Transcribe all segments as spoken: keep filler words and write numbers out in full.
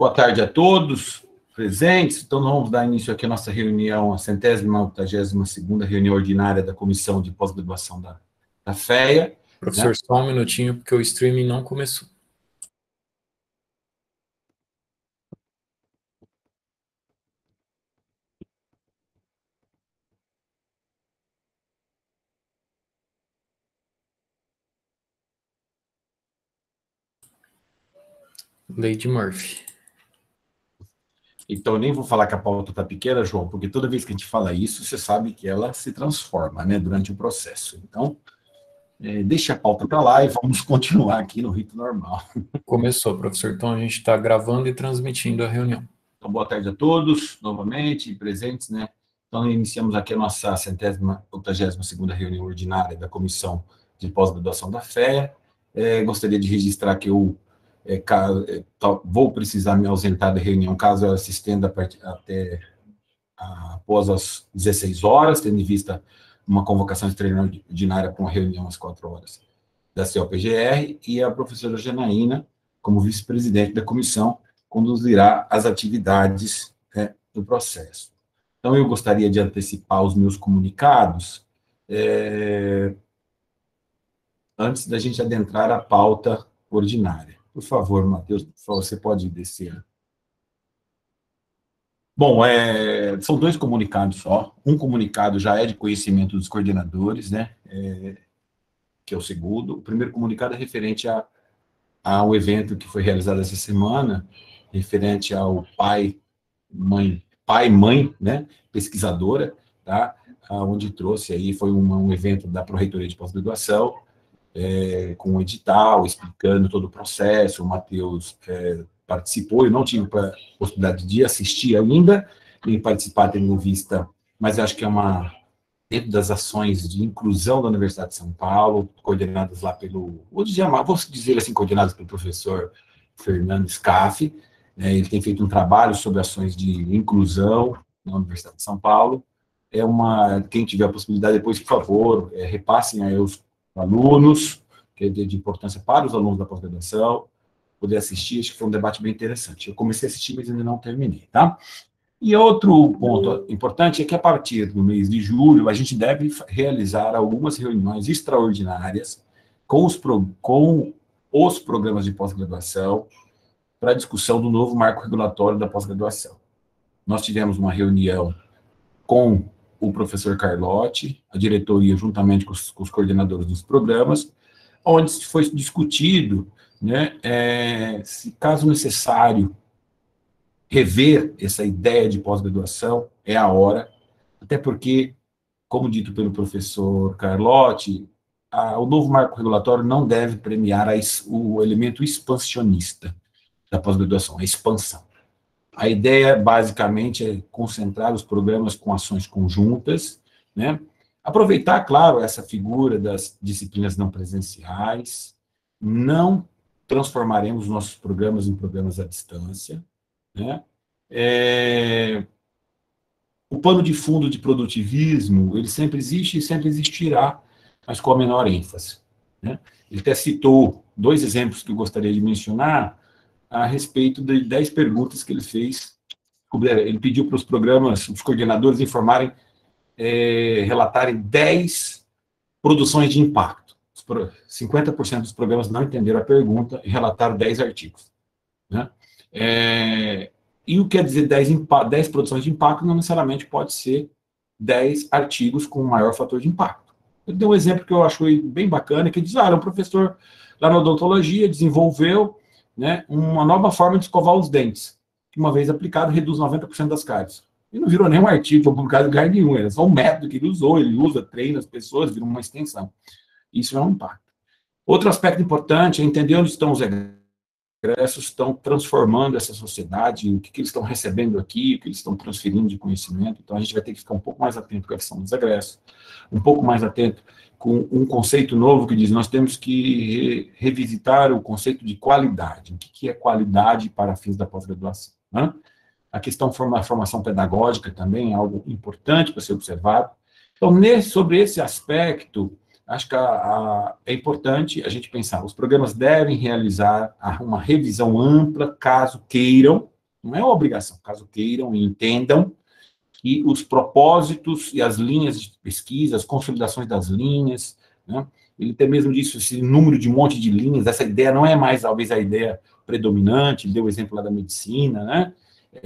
Boa tarde a todos presentes. Então, nós vamos dar início aqui à nossa reunião, a centésima, octagésima segunda reunião ordinária da Comissão de Pós-Graduação da, da FEA. Professor, né? Só um minutinho, porque o streaming não começou. Lady Murphy. Então, eu nem vou falar que a pauta está pequena, João, porque toda vez que a gente fala isso, você sabe que ela se transforma, né, durante o processo. Então, é, deixa a pauta para lá e vamos continuar aqui no rito normal. Começou, professor. Então, a gente está gravando e transmitindo a reunião. Então, boa tarde a todos, novamente, presentes, né? Então, iniciamos aqui a nossa centésima, octagésima segunda reunião ordinária da Comissão de Pós-Graduação da FEA. É, gostaria de registrar que eu é, caso, é, vou precisar me ausentar da reunião, caso ela se estenda a partir, até a, após as dezesseis horas, tendo em vista uma convocação extraordinária para uma reunião às quatro horas da C O P G R, e a professora Janaína, como vice-presidente da comissão, conduzirá as atividades né, do processo. Então, eu gostaria de antecipar os meus comunicados, é, antes da gente adentrar a pauta ordinária. Por favor, Matheus, você pode descer. Bom, é, são dois comunicados só. Um comunicado já é de conhecimento dos coordenadores, né, é, que é o segundo. O primeiro comunicado é referente a, ao evento que foi realizado essa semana, referente ao pai, mãe, pai, mãe, né, pesquisadora, tá, onde trouxe aí, foi um, um evento da Pró-Reitoria de Pós-Graduação, é, com um edital, explicando todo o processo. O Matheus é, participou, eu não tive a possibilidade de assistir ainda, nem participar tendo em vista, mas acho que é uma, dentro das ações de inclusão da Universidade de São Paulo, coordenadas lá pelo, vou dizer, vou dizer assim, coordenadas pelo professor Fernando Scaff. É, ele tem feito um trabalho sobre ações de inclusão na Universidade de São Paulo. É uma, quem tiver a possibilidade, depois, por favor, é, repassem aí os alunos, que é de, de importância para os alunos da pós-graduação, poder assistir. Acho que foi um debate bem interessante. Eu comecei a assistir, mas ainda não terminei, tá? E outro ponto importante é que, a partir do mês de julho, a gente deve realizar algumas reuniões extraordinárias com os, pro, com os programas de pós-graduação, para a discussão do novo marco regulatório da pós-graduação. Nós tivemos uma reunião com o professor Carlotti, a diretoria, juntamente com os, com os coordenadores dos programas, onde foi discutido, né, é, se, caso necessário, rever essa ideia de pós-graduação, é a hora, até porque, como dito pelo professor Carlotti, a, o novo marco regulatório não deve premiar a, o elemento expansionista da pós-graduação, a expansão. A ideia, basicamente, é concentrar os programas com ações conjuntas, né? Aproveitar, claro, essa figura das disciplinas não presenciais, não transformaremos nossos programas em programas à distância, né? É... O pano de fundo de produtivismo, ele sempre existe e sempre existirá, mas com a menor ênfase, né? Ele até citou dois exemplos que eu gostaria de mencionar, a respeito de dez perguntas que ele fez. Ele pediu para os programas, os coordenadores, informarem, é, relatarem dez produções de impacto. cinquenta por cento dos programas não entenderam a pergunta e relataram dez artigos. Né? É, e o que quer dizer dez, dez produções de impacto não necessariamente pode ser dez artigos com maior fator de impacto. Eu dei um exemplo que eu achei bem bacana, que diz, ah, um professor lá na odontologia desenvolveu, né, uma nova forma de escovar os dentes, que, uma vez aplicado, reduz noventa por cento das cáries. E não virou nenhum artigo, foi publicado em lugar nenhum, era só um método que ele usou, ele usa, treina as pessoas, vira uma extensão. Isso é um impacto. Outro aspecto importante é entender onde estão os egressos, estão transformando essa sociedade, o que, que eles estão recebendo aqui, o que eles estão transferindo de conhecimento. Então, a gente vai ter que ficar um pouco mais atento com a questão dos egressos, um pouco mais atento com um conceito novo que diz, nós temos que revisitar o conceito de qualidade. O que é qualidade para fins da pós-graduação? Né? A questão da formação pedagógica também é algo importante para ser observado. Então, nesse, sobre esse aspecto, acho que a, a, é importante a gente pensar, os programas devem realizar uma revisão ampla, caso queiram, Não é uma obrigação, caso queiram e entendam que os propósitos e as linhas de pesquisa, as consolidações das linhas, né? Ele até mesmo disse, esse número de um monte de linhas, essa ideia não é mais, talvez, a ideia predominante, ele deu o exemplo lá da medicina, né?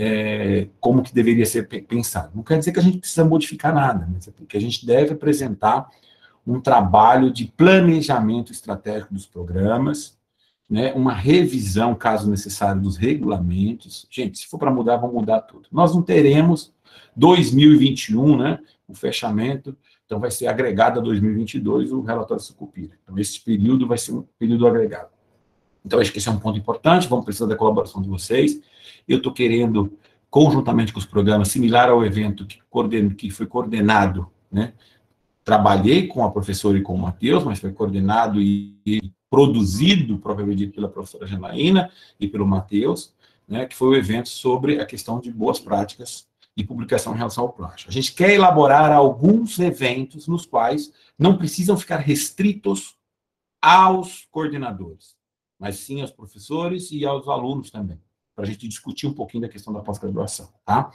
É, como que deveria ser pensado. Não quer dizer que a gente precisa modificar nada, mas é porque a gente deve apresentar um trabalho de planejamento estratégico dos programas, né, uma revisão, caso necessário, dos regulamentos. Gente, se for para mudar, vamos mudar tudo. Nós não teremos dois mil e vinte e um, né, o fechamento, então vai ser agregado a dois mil e vinte e dois o relatório Sucupira. Então, esse período vai ser um período agregado. Então, acho que esse é um ponto importante, vamos precisar da colaboração de vocês. Eu estou querendo, conjuntamente com os programas, similar ao evento que, coorden, que foi coordenado, né, trabalhei com a professora e com o Matheus, mas foi coordenado e, e produzido, propriamente dito, pela professora Janaína e pelo Matheus, né, que foi o evento sobre a questão de boas práticas e publicação em relação ao plágio. A gente quer elaborar alguns eventos nos quais não precisam ficar restritos aos coordenadores, mas sim aos professores e aos alunos também, para a gente discutir um pouquinho da questão da pós-graduação, tá?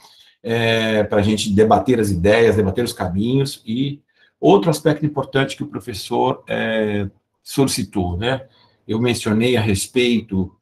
É, para a gente debater as ideias, debater os caminhos. E outro aspecto importante que o professor é, solicitou, né? Eu mencionei a respeito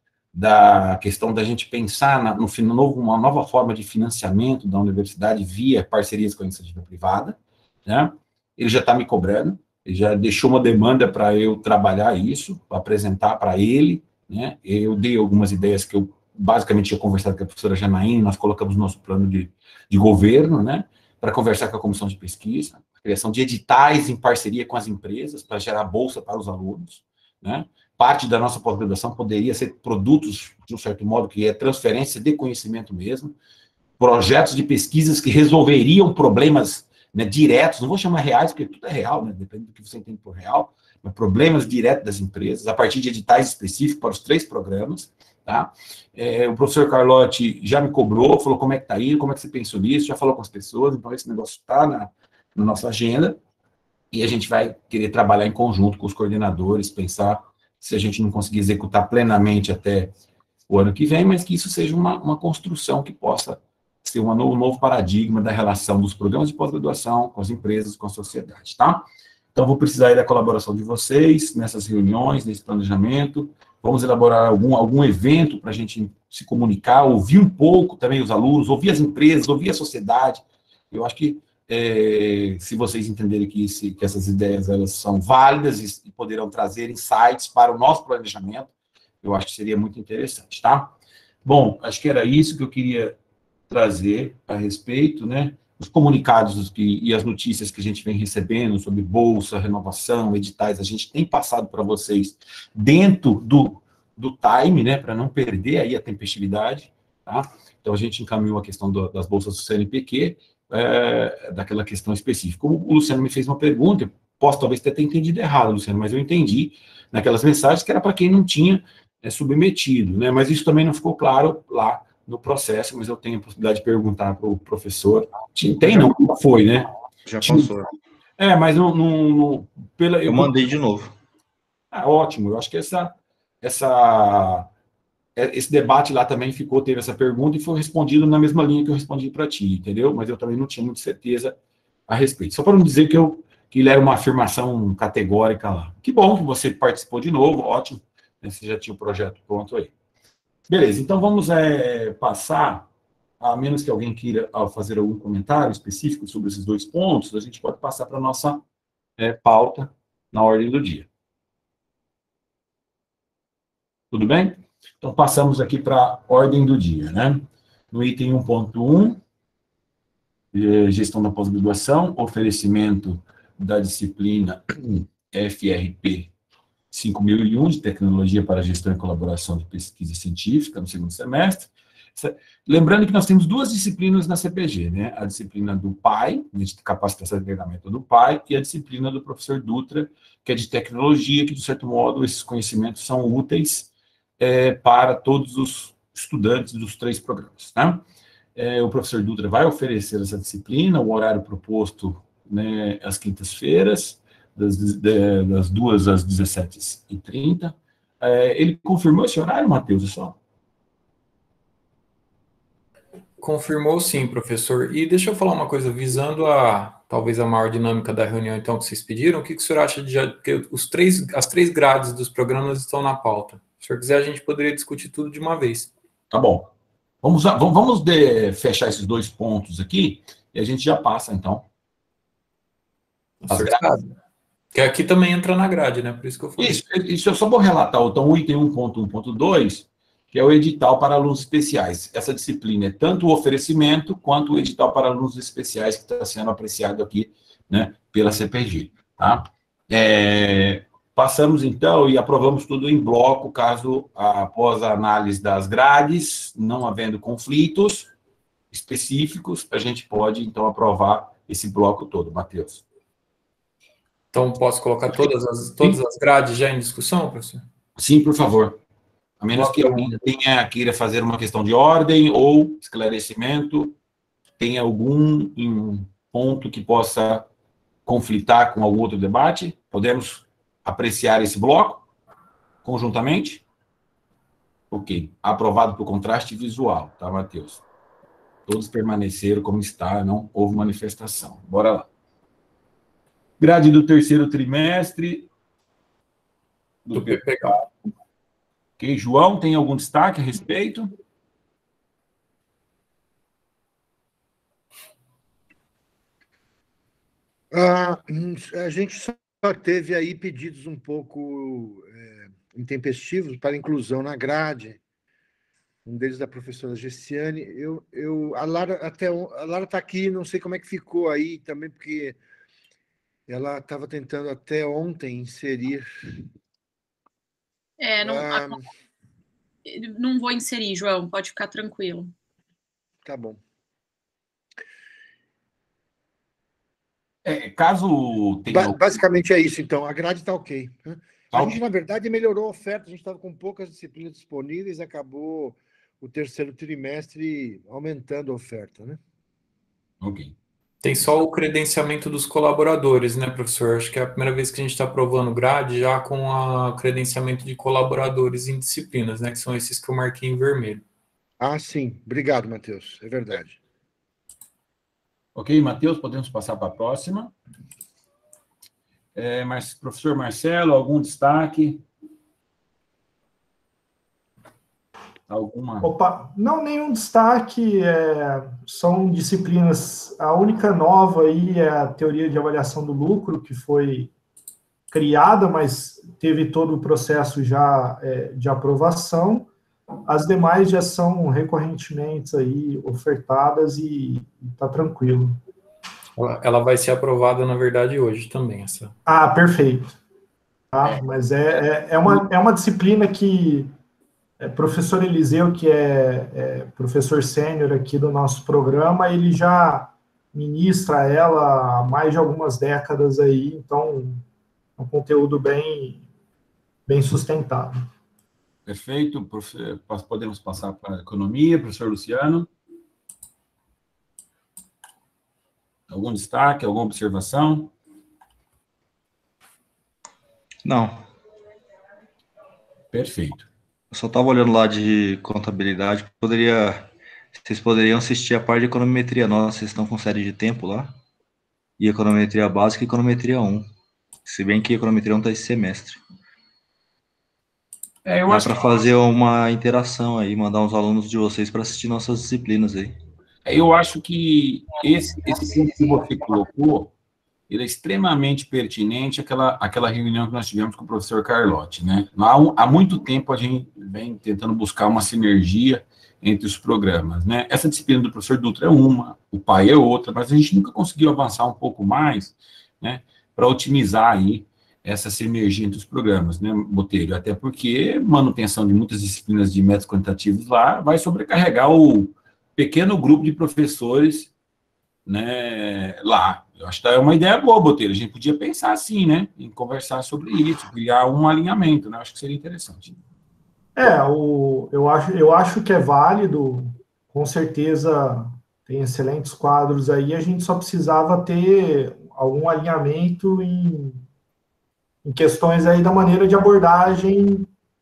da questão da gente pensar na, no, no novo, uma nova forma de financiamento da universidade via parcerias com a iniciativa privada, né? Ele já está me cobrando, ele já deixou uma demanda para eu trabalhar isso, apresentar para ele, né? Eu dei algumas ideias que eu basicamente tinha conversado com a professora Janaína, nós colocamos no nosso plano de, de governo, né? Para conversar com a comissão de pesquisa, a criação de editais em parceria com as empresas para gerar bolsa para os alunos, né? Parte da nossa pós-graduação poderia ser produtos, de um certo modo, que é transferência de conhecimento mesmo, projetos de pesquisas que resolveriam problemas, né, diretos, não vou chamar reais, porque tudo é real, né, depende do que você entende por real, mas problemas diretos das empresas, a partir de editais específicos para os três programas, tá? É, o professor Carlotti já me cobrou, falou como é que está aí, como é que você pensou nisso, já falou com as pessoas, então esse negócio está na, na nossa agenda, e a gente vai querer trabalhar em conjunto com os coordenadores, pensar se a gente não conseguir executar plenamente até o ano que vem, mas que isso seja uma, uma construção que possa ser um novo, novo paradigma da relação dos programas de pós-graduação com as empresas, com a sociedade, tá? Então, vou precisar aí da colaboração de vocês nessas reuniões, nesse planejamento. Vamos elaborar algum, algum evento para a gente se comunicar, ouvir um pouco também os alunos, ouvir as empresas, ouvir a sociedade. Eu acho que, é, se vocês entenderem que, esse, que essas ideias elas são válidas e, e poderão trazer insights para o nosso planejamento, eu acho que seria muito interessante, tá? Bom, acho que era isso que eu queria trazer a respeito, né? Os comunicados que, e as notícias que a gente vem recebendo sobre bolsa, renovação, editais, a gente tem passado para vocês dentro do, do time, né, para não perder aí a tempestividade, tá? Então, a gente encaminhou a questão do, das bolsas do C N P Q, é, daquela questão específica. O Luciano me fez uma pergunta, eu posso talvez ter entendido errado, Luciano, mas eu entendi naquelas mensagens que era para quem não tinha é, submetido, né? Mas isso também não ficou claro lá no processo, mas eu tenho a possibilidade de perguntar para o professor. Tem, não? Foi, né? Já passou. É, mas não... não, não pela, eu, eu mandei de novo. Ah, ótimo. Eu acho que essa, essa, esse debate lá também ficou, teve essa pergunta e foi respondido na mesma linha que eu respondi para ti, entendeu? Mas eu também não tinha muita certeza a respeito. Só para não dizer que, eu, que ele era uma afirmação categórica lá. Que bom que você participou de novo, ótimo. Você já tinha o projeto pronto aí. Beleza, então vamos é, passar, a menos que alguém queira fazer algum comentário específico sobre esses dois pontos, a gente pode passar para a nossa é, pauta na ordem do dia. Tudo bem? Então, passamos aqui para a ordem do dia, né? No item um ponto um, gestão da pós-graduação, oferecimento da disciplina F R P cinco mil e um, de Tecnologia para Gestão e Colaboração de Pesquisa Científica, no segundo semestre. Lembrando que nós temos duas disciplinas na C P G, né? A disciplina do P A I, de Capacitação e Treinamento do P A I, e a disciplina do professor Dutra, que é de Tecnologia, que, de certo modo, esses conhecimentos são úteis é, para todos os estudantes dos três programas, né? É, o professor Dutra vai oferecer essa disciplina, o horário proposto, né, às quintas-feiras, Das, das duas às dezessete e trinta. É, ele confirmou esse horário, Matheus, é só? Confirmou sim, professor. E deixa eu falar uma coisa, visando a talvez a maior dinâmica da reunião, então, que vocês pediram, o que, que o senhor acha de já, que os três, as três grades dos programas estão na pauta? Se o senhor quiser, a gente poderia discutir tudo de uma vez. Tá bom. Vamos, vamos, vamos de, fechar esses dois pontos aqui e a gente já passa, então. As grades. Que aqui também entra na grade, né? Por isso que eu falei. Isso, isso eu só vou relatar. Então, o item um ponto um ponto dois, que é o edital para alunos especiais. Essa disciplina é tanto o oferecimento quanto o edital para alunos especiais que está sendo apreciado aqui, né, pela C P G. Tá? É, passamos, então, e aprovamos tudo em bloco, caso, após a análise das grades, não havendo conflitos específicos, a gente pode, então, aprovar esse bloco todo. Matheus. Então, posso colocar todas as, todas as grades já em discussão, professor? Sim, por favor. A menos que alguém tenha, queira fazer uma questão de ordem ou esclarecimento, tenha algum ponto que possa conflitar com algum outro debate, podemos apreciar esse bloco conjuntamente? Ok. Aprovado por contraste visual, tá, Matheus? Todos permaneceram como está, não houve manifestação. Bora lá. Grade do terceiro trimestre. Do, do P P K. Ok, João, tem algum destaque a respeito? Ah, a gente só teve aí pedidos um pouco é, intempestivos para inclusão na grade. Um deles da professora Gessiane. Eu, eu, a Lara até a Lara está aqui, não sei como é que ficou aí também, porque ela estava tentando até ontem inserir. É, não, ah, não vou inserir, João, pode ficar tranquilo. Tá bom. É, caso tenha... Ba basicamente é isso, então. A grade está ok. Tá a okay. gente, na verdade, melhorou a oferta. A gente estava com poucas disciplinas disponíveis, acabou o terceiro trimestre aumentando a oferta, né? Ok. Tem só o credenciamento dos colaboradores, né, professor? Acho que é a primeira vez que a gente está aprovando grade já com o credenciamento de colaboradores em disciplinas, né, que são esses que eu marquei em vermelho. Ah, sim. Obrigado, Matheus. É verdade. Ok, Matheus, podemos passar para a próxima. É, mas, professor Marcelo, algum destaque? Alguma? Opa, não, nenhum destaque, é, são disciplinas, a única nova aí é a teoria de avaliação do lucro, que foi criada, mas teve todo o processo já é, de aprovação. As demais já são recorrentemente aí ofertadas e está tranquilo. Ela, ela vai ser aprovada, na verdade, hoje também. Essa. Ah, perfeito. Tá? É. Mas é, é, é, uma, é uma disciplina que é, professor Eliseu, que é, é professor sênior aqui do nosso programa, ele já ministra ela há mais de algumas décadas aí, então é um conteúdo bem, bem sustentado. Perfeito. Podemos passar para a economia, professor Luciano. Algum destaque, alguma observação? Não. Perfeito. Eu só estava olhando lá de contabilidade, poderia, vocês poderiam assistir a parte de econometria nossa, vocês estão com série de tempo lá, e econometria básica e econometria um, se bem que econometria um está esse semestre. É, eu Dá acho para que... fazer uma interação aí, mandar uns alunos de vocês para assistir nossas disciplinas aí. Eu acho que esse, esse ponto que você colocou, ele é extremamente pertinente àquela, àquela reunião que nós tivemos com o professor Carlotti, né? Há, há muito tempo a gente vem tentando buscar uma sinergia entre os programas, né? Essa disciplina do professor Dutra é uma, o pai é outra, mas a gente nunca conseguiu avançar um pouco mais, né? Para otimizar aí essa sinergia entre os programas, né, Botelho? Até porque manutenção de muitas disciplinas de métodos quantitativos lá vai sobrecarregar o pequeno grupo de professores, né, lá. Eu acho que é uma ideia boa, Botelho. A gente podia pensar assim, né, em conversar sobre isso, criar um alinhamento, né? Acho que seria interessante. É, o, eu, acho, eu acho que é válido, com certeza tem excelentes quadros aí, a gente só precisava ter algum alinhamento em, em questões aí da maneira de abordagem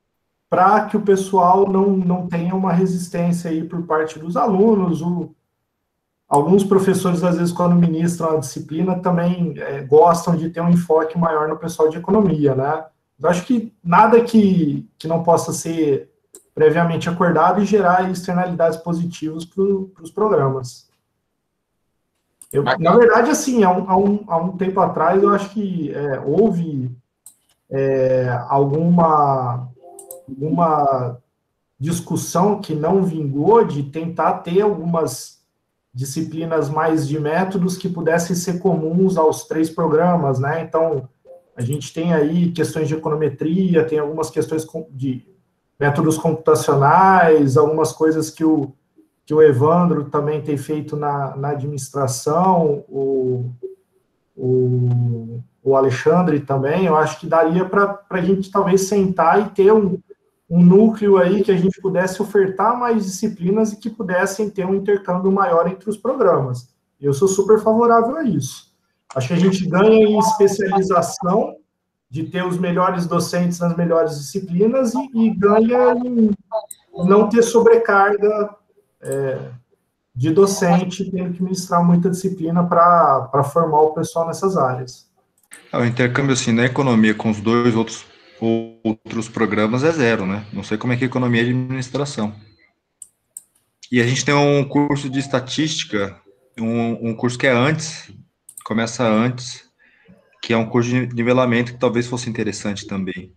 para que o pessoal não, não tenha uma resistência aí por parte dos alunos. O, alguns professores, às vezes, quando ministram a disciplina, também é, gostam de ter um enfoque maior no pessoal de economia, né? Eu acho que nada que, que não possa ser previamente acordado e gerar externalidades positivas para os programas. Eu, na verdade, assim, há um, há, um, há um tempo atrás, eu acho que é, houve é, alguma, alguma discussão que não vingou de tentar ter algumas disciplinas mais de métodos que pudessem ser comuns aos três programas, né? Então, a gente tem aí questões de econometria, tem algumas questões de métodos computacionais, algumas coisas que o, que o Evandro também tem feito na, na administração, o, o, o Alexandre também. Eu acho que daria para a gente talvez sentar e ter um, um núcleo aí que a gente pudesse ofertar mais disciplinas e que pudessem ter um intercâmbio maior entre os programas. Eu sou super favorável a isso. Acho que a gente ganha em especialização, de ter os melhores docentes nas melhores disciplinas, e, e ganha em não ter sobrecarga é, de docente, tendo que ministrar muita disciplina para formar o pessoal nessas áreas. O intercâmbio, assim, na economia com os dois outros, outros programas é zero, né? Não sei como é que é economia de administração. E a gente tem um curso de estatística, um, um curso que é antes, começa antes, que é um curso de nivelamento que talvez fosse interessante também.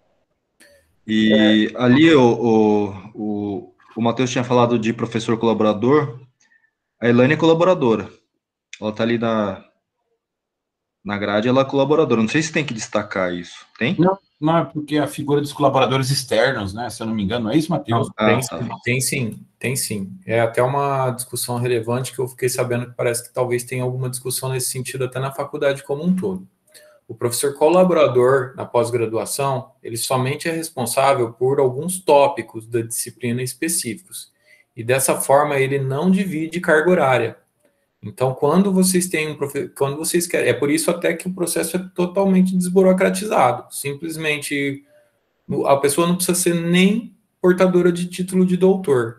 E é. ali o, o, o, o Matheus tinha falado de professor colaborador, a Elaine é colaboradora. Ela está ali na, na grade, ela é colaboradora. Não sei se tem que destacar isso. Tem? Não, não é porque a figura dos colaboradores externos, né? Se eu não me engano, é isso, Matheus? Não, tem, ah, tá. tem sim, tem sim. É até uma discussão relevante que eu fiquei sabendo que parece que talvez tenha alguma discussão nesse sentido até na faculdade como um todo. O professor colaborador na pós-graduação, ele somente é responsável por alguns tópicos da disciplina específicos. E dessa forma ele não divide carga horária. Então, quando vocês têm um profe... quando vocês querem, é por isso até que o processo é totalmente desburocratizado. Simplesmente a pessoa não precisa ser nem portadora de título de doutor.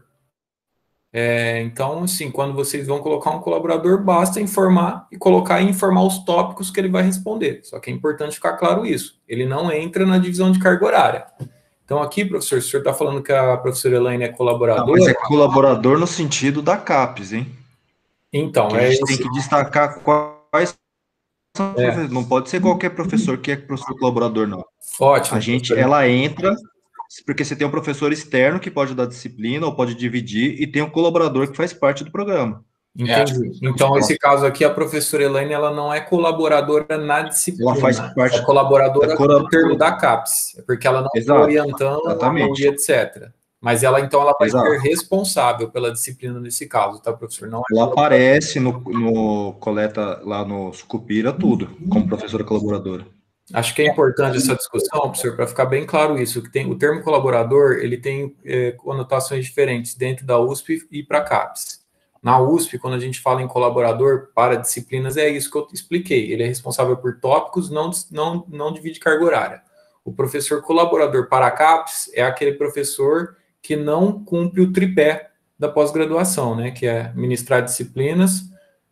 É, então, assim, quando vocês vão colocar um colaborador, basta informar e colocar e informar os tópicos que ele vai responder. Só que é importante ficar claro isso. Ele não entra na divisão de carga horária. Então, aqui, professor, o senhor está falando que a professora Elaine é colaboradora. Não, mas é colaborador no sentido da CAPES, hein? Então, que é a gente esse... tem que destacar quais são os é. professores. Não pode ser qualquer professor que é professor colaborador, não. Ótimo. A gente, professor. ela entra... Porque você tem um professor externo que pode dar disciplina ou pode dividir, e tem um colaborador que faz parte do programa. Entendi. É. Então, nesse caso aqui, a professora Elaine, ela não é colaboradora na disciplina. Ela faz parte... É colaboradora no termo da CAPES, porque ela não está orientando e etcétera. Mas ela, então, ela vai Exato. ser responsável pela disciplina nesse caso, tá, professor? Não é ela aparece no, no coleta lá no Sucupira, tudo, como professora colaboradora. Acho que é importante essa discussão, professor, para ficar bem claro isso, que tem o termo colaborador, ele tem é, conotações diferentes dentro da U S P e para a CAPES. Na U S P, quando a gente fala em colaborador para disciplinas, é isso que eu expliquei. Ele é responsável por tópicos, não, não, não divide carga horária. O professor colaborador para a CAPES é aquele professor que não cumpre o tripé da pós-graduação, né, que é ministrar disciplinas,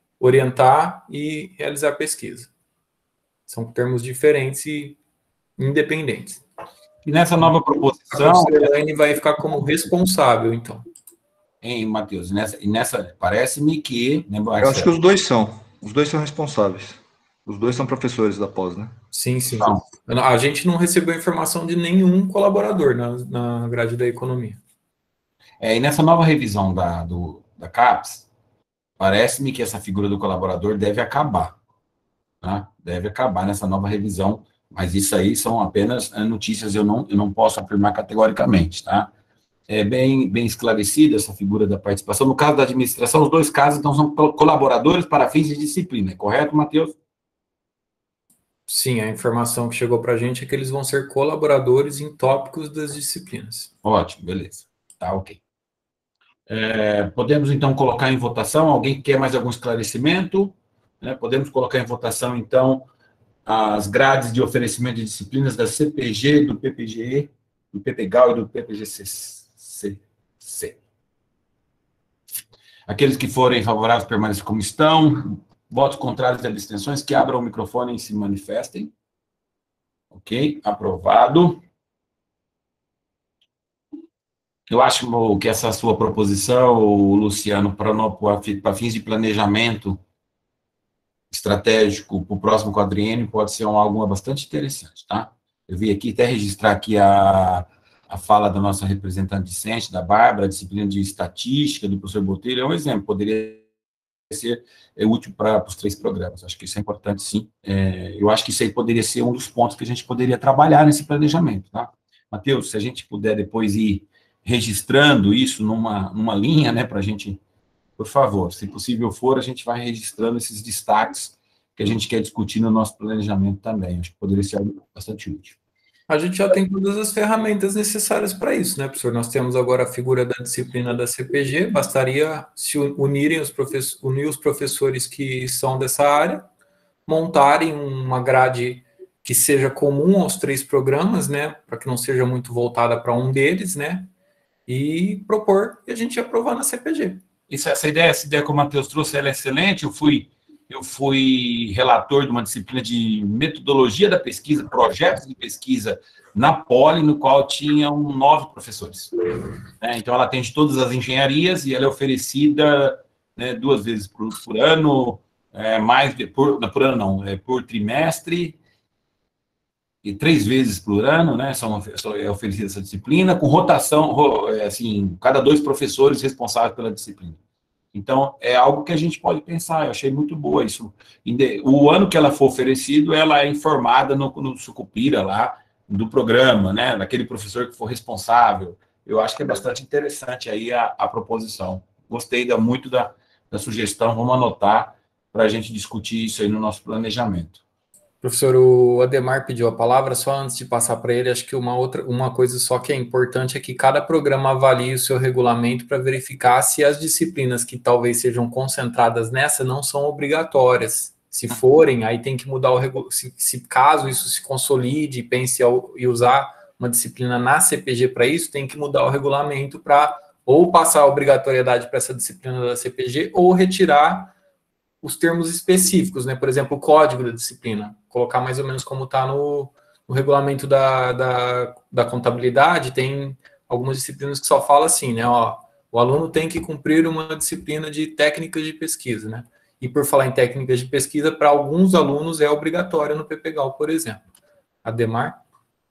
orientar e realizar pesquisa. São termos diferentes e independentes. E nessa nova proposição... A professora Elaine vai ficar como responsável, então. Hein, Matheus? E nessa, e nessa parece-me que... Né, Eu acho que os dois são. Os dois são responsáveis. Os dois são professores da pós, né? Sim, sim. Não. A gente não recebeu informação de nenhum colaborador na, na grade da economia. É, e nessa nova revisão da, do, da CAPES, parece-me que essa figura do colaborador deve acabar. Tá? Deve acabar nessa nova revisão, mas isso aí são apenas notícias, eu não, eu não posso afirmar categoricamente, tá? É bem, bem esclarecida essa figura da participação. No caso da administração, os dois casos, então, são colaboradores para fins de disciplina, é correto, Matheus? Sim, a informação que chegou para a gente é que eles vão ser colaboradores em tópicos das disciplinas. Ótimo, beleza. Tá, ok. É, podemos, então, colocar em votação. Alguém quer mais algum esclarecimento? Né? Podemos colocar em votação, então, as grades de oferecimento de disciplinas da C P G, do P P G E do PPGAL e do P P G C C. Aqueles que forem favoráveis permaneçam como estão. Votos contrários e abstenções, que abram o microfone e se manifestem. Ok? Aprovado. Eu acho que essa sua proposição, Luciano, para fins de planejamento estratégico para o próximo quadriênio, pode ser algo bastante interessante, tá? Eu vi aqui, até registrar aqui a, a fala da nossa representante discente, da Bárbara, a disciplina de estatística do professor Botelho, é um exemplo, poderia ser é, útil para os três programas. Acho que isso é importante, sim. É, eu acho que isso aí poderia ser um dos pontos que a gente poderia trabalhar nesse planejamento, tá? Matheus, se a gente puder depois ir registrando isso numa, numa linha, né, para a gente, por favor, se possível for, a gente vai registrando esses destaques que a gente quer discutir no nosso planejamento também. Acho que poderia ser algo bastante útil. A gente já tem todas as ferramentas necessárias para isso, né, professor? Nós temos agora a figura da disciplina da C P G, bastaria se unirem os professores, unir os professores que são dessa área, montarem uma grade que seja comum aos três programas, né, para que não seja muito voltada para um deles, né, e propor e a gente aprovar na C P G. Isso, essa ideia, essa ideia que o Matheus trouxe, ela é excelente. Eu fui, eu fui relator de uma disciplina de metodologia da pesquisa, projetos de pesquisa na Poli, no qual tinham nove professores. É, então, ela atende todas as engenharias e ela é oferecida, né, duas vezes por, por ano, é, mais de, por, não, por ano não, é por trimestre, e três vezes por ano, né, são, é oferecida essa disciplina, com rotação, assim, cada dois professores responsáveis pela disciplina. Então, é algo que a gente pode pensar, eu achei muito boa isso. O ano que ela for oferecido, ela é informada no, no Sucupira lá, do programa, né, daquele professor que for responsável. Eu acho que é bastante interessante aí a, a proposição. Gostei da, muito da, da sugestão, vamos anotar para a gente discutir isso aí no nosso planejamento. Professor, o Ademar pediu a palavra, só antes de passar para ele, acho que uma outra, uma coisa só que é importante é que cada programa avalie o seu regulamento para verificar se as disciplinas que talvez sejam concentradas nessa não são obrigatórias. Se forem, aí tem que mudar o regulamento, se, se caso isso se consolide e pense ao, e usar uma disciplina na C P G para isso, tem que mudar o regulamento para ou passar a obrigatoriedade para essa disciplina da C P G ou retirar os termos específicos, né? Por exemplo, o código da disciplina, colocar mais ou menos como está no, no regulamento da, da, da contabilidade, tem algumas disciplinas que só fala assim, né? Ó, o aluno tem que cumprir uma disciplina de técnicas de pesquisa, né? E por falar em técnicas de pesquisa, para alguns alunos é obrigatório no PPGAL, por exemplo. Ademar?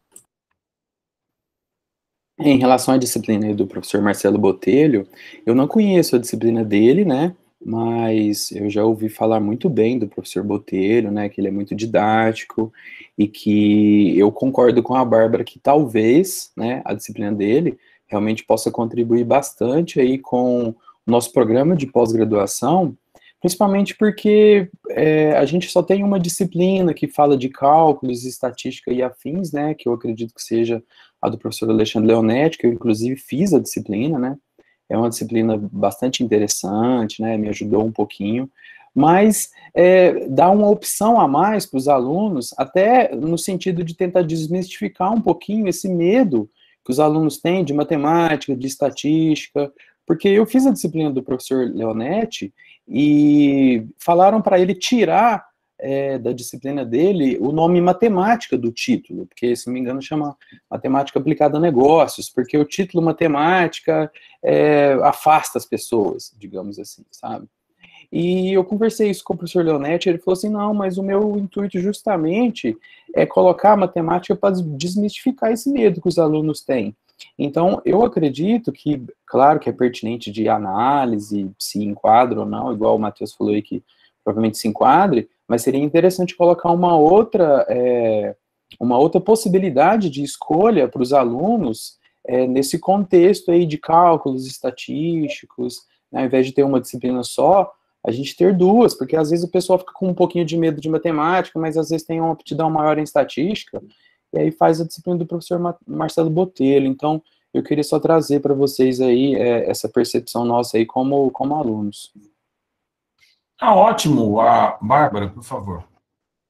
Em relação à disciplina do professor Marcelo Botelho, eu não conheço a disciplina dele, né? Mas eu já ouvi falar muito bem do professor Botelho, né, que ele é muito didático, e que eu concordo com a Bárbara que talvez, né, a disciplina dele realmente possa contribuir bastante aí com o nosso programa de pós-graduação, principalmente porque é, a gente só tem uma disciplina que fala de cálculos, estatística e afins, né, que eu acredito que seja a do professor Alexandre Leonetti, que eu inclusive fiz a disciplina, né. É uma disciplina bastante interessante, né, me ajudou um pouquinho, mas é, dá uma opção a mais para os alunos, até no sentido de tentar desmistificar um pouquinho esse medo que os alunos têm de matemática, de estatística, porque eu fiz a disciplina do professor Leonetti e falaram para ele tirar é, da disciplina dele o nome matemática do título, porque, se não me engano, chama matemática aplicada a negócios, porque o título matemática é, afasta as pessoas, digamos assim, sabe? E eu conversei isso com o professor Leonetti, ele falou assim, não, mas o meu intuito justamente é colocar a matemática para desmistificar esse medo que os alunos têm. Então, eu acredito que, claro que é pertinente de análise, se enquadra ou não, igual o Matheus falou aí que provavelmente se enquadre, mas seria interessante colocar uma outra, é, uma outra possibilidade de escolha para os alunos é, nesse contexto aí de cálculos estatísticos, né, ao invés de ter uma disciplina só, a gente ter duas, porque às vezes o pessoal fica com um pouquinho de medo de matemática, mas às vezes tem uma aptidão maior em estatística, e aí faz a disciplina do professor Marcelo Botelho. Então, eu queria só trazer para vocês aí é, essa percepção nossa aí como, como alunos. Tá ótimo. A Bárbara, por favor.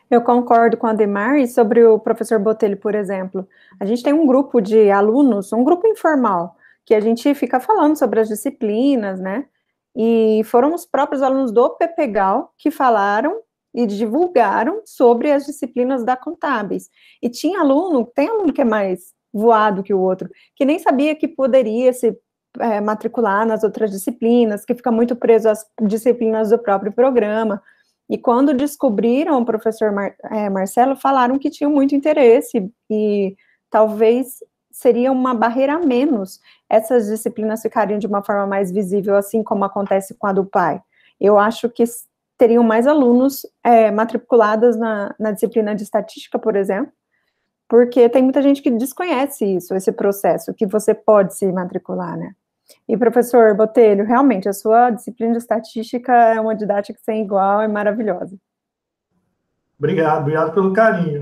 Eu concordo com a Ademar, e sobre o professor Botelho, por exemplo, a gente tem um grupo de alunos, um grupo informal, que a gente fica falando sobre as disciplinas, né, e foram os próprios alunos do PPGAL que falaram e divulgaram sobre as disciplinas da Contábeis. E tinha aluno, tem aluno que é mais voado que o outro, que nem sabia que poderia se é, matricular nas outras disciplinas, que fica muito preso às disciplinas do próprio programa. E quando descobriram o professor Mar, é, Marcelo, falaram que tinham muito interesse e talvez seria uma barreira a menos essas disciplinas ficariam de uma forma mais visível, assim como acontece com a do pai. Eu acho que teriam mais alunos é, matriculados na, na disciplina de estatística, por exemplo, porque tem muita gente que desconhece isso, esse processo, que você pode se matricular, né? E, professor Botelho, realmente, a sua disciplina de estatística é uma didática sem igual, é maravilhosa. Obrigado, obrigado pelo carinho.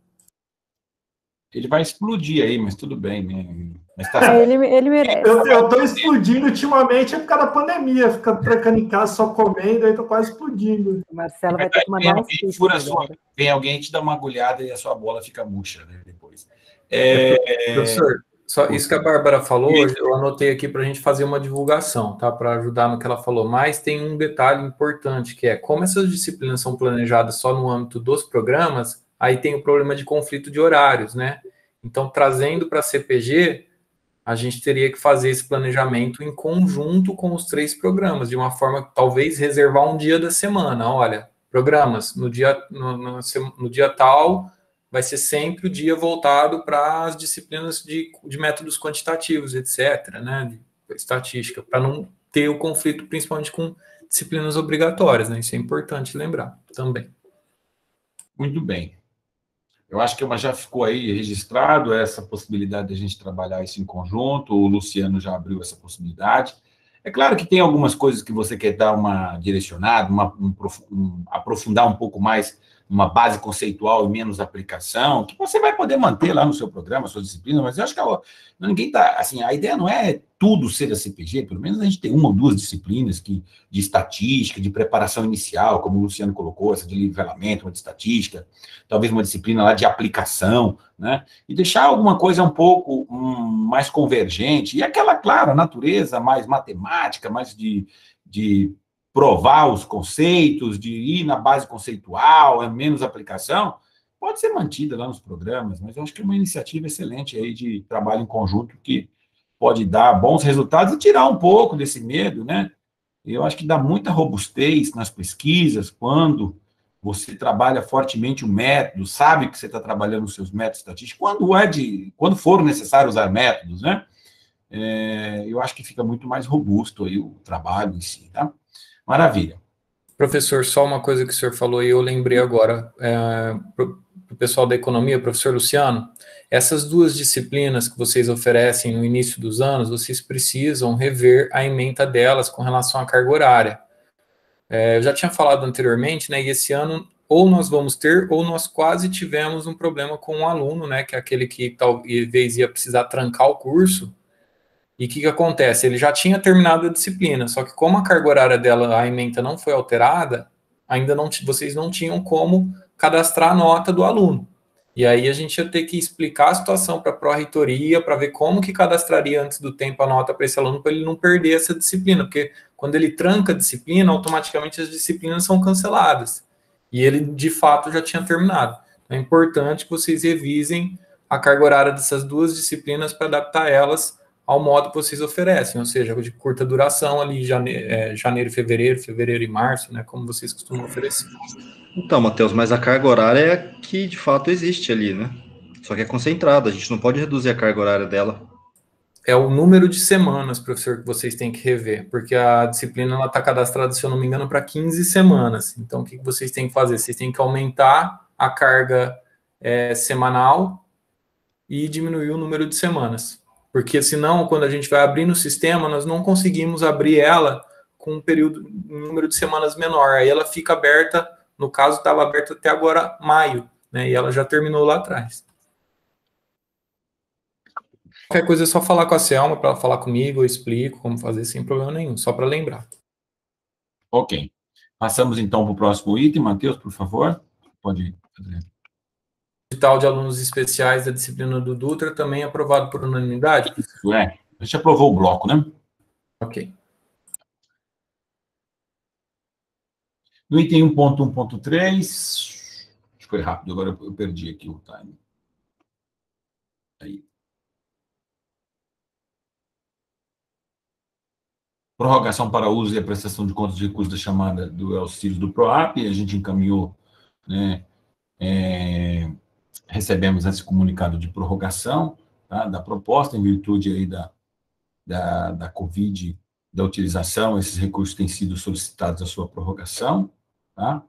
Ele vai explodir aí, mas tudo bem, né? Mas tá é, ele, ele merece. Eu estou explodindo ultimamente é por causa da pandemia, fica trancando em casa só comendo, aí estou quase explodindo. O Marcelo vai ter que mandar uns tips. Vem alguém te dá uma agulhada e a sua bola fica murcha, né, depois. É... Professor, só isso que a Bárbara falou, eu anotei aqui para a gente fazer uma divulgação, tá? Para ajudar no que ela falou. Mas tem um detalhe importante, que é, como essas disciplinas são planejadas só no âmbito dos programas, aí tem o problema de conflito de horários, né? Então, trazendo para a C P G, a gente teria que fazer esse planejamento em conjunto com os três programas, de uma forma que talvez reservar um dia da semana. Olha, programas, no dia, no, no, no dia tal, vai ser sempre o dia voltado para as disciplinas de, de métodos quantitativos, etcétera, né, de estatística, para não ter o conflito, principalmente com disciplinas obrigatórias, né, isso é importante lembrar também. Muito bem. Eu acho que já ficou aí registrado essa possibilidade de a gente trabalhar isso em conjunto, o Luciano já abriu essa possibilidade. É claro que tem algumas coisas que você quer dar uma direcionada, uma, um, um, aprofundar um pouco mais uma base conceitual e menos aplicação, que você vai poder manter lá no seu programa, sua disciplina, mas eu acho que a, ninguém tá, assim, a ideia não é tudo ser a C P G, pelo menos a gente tem uma ou duas disciplinas que, de estatística, de preparação inicial, como o Luciano colocou, essa de nivelamento, uma de estatística, talvez uma disciplina lá de aplicação, né, e deixar alguma coisa um pouco um, mais convergente, e aquela, claro, a natureza mais matemática, mais de, de provar os conceitos, de ir na base conceitual, é menos aplicação, pode ser mantida lá nos programas, mas eu acho que é uma iniciativa excelente aí de trabalho em conjunto que pode dar bons resultados e tirar um pouco desse medo, né? Eu acho que dá muita robustez nas pesquisas quando você trabalha fortemente o método, sabe que você está trabalhando os seus métodos estatísticos, quando, é de, quando for necessário usar métodos, né? É, eu acho que fica muito mais robusto aí o trabalho em si, tá? Maravilha. Professor, só uma coisa que o senhor falou e eu lembrei agora, é, para o pessoal da economia, professor Luciano, essas duas disciplinas que vocês oferecem no início dos anos, vocês precisam rever a ementa delas com relação à carga horária. É, eu já tinha falado anteriormente, né, e esse ano ou nós vamos ter, ou nós quase tivemos um problema com um aluno, né, que é aquele que talvez ia precisar trancar o curso. E o que, que acontece? Ele já tinha terminado a disciplina, só que como a carga horária dela, a ementa não foi alterada, ainda não, vocês não tinham como cadastrar a nota do aluno. E aí a gente ia ter que explicar a situação para a pró-reitoria, para ver como que cadastraria antes do tempo a nota para esse aluno, para ele não perder essa disciplina, porque quando ele tranca a disciplina, automaticamente as disciplinas são canceladas. E ele, de fato, já tinha terminado. Então, é importante que vocês revisem a carga horária dessas duas disciplinas para adaptar elas ao modo que vocês oferecem, ou seja, de curta duração ali, janeiro, é, janeiro, fevereiro, fevereiro e março, né, como vocês costumam oferecer. Então, Matheus, mas a carga horária é a que de fato existe ali, né? Só que é concentrada, a gente não pode reduzir a carga horária dela. É o número de semanas, professor, que vocês têm que rever, porque a disciplina está cadastrada, se eu não me engano, para quinze semanas. Então, o que vocês têm que fazer? Vocês têm que aumentar a carga é, semanal e diminuir o número de semanas. Porque senão, quando a gente vai abrir no sistema, nós não conseguimos abrir ela com um período, um número de semanas menor. Aí ela fica aberta, no caso, estava aberta até agora, maio, né? E ela já terminou lá atrás. Qualquer coisa é só falar com a Selma, para ela falar comigo, eu explico como fazer sem problema nenhum, só para lembrar. Ok. Passamos então para o próximo item. Matheus, por favor, pode Edital de alunos especiais da disciplina do Dutra também aprovado por unanimidade? Isso é. A gente aprovou o bloco, né? Ok. No item um ponto um ponto três, acho que foi rápido, agora eu perdi aqui o time. Aí. Prorrogação para uso e a prestação de contas de recursos da chamada do auxílio do PROAP, a gente encaminhou, né, é, recebemos esse comunicado de prorrogação, tá, da proposta, em virtude aí da, da, da Covid, da utilização, esses recursos têm sido solicitados a sua prorrogação, tá?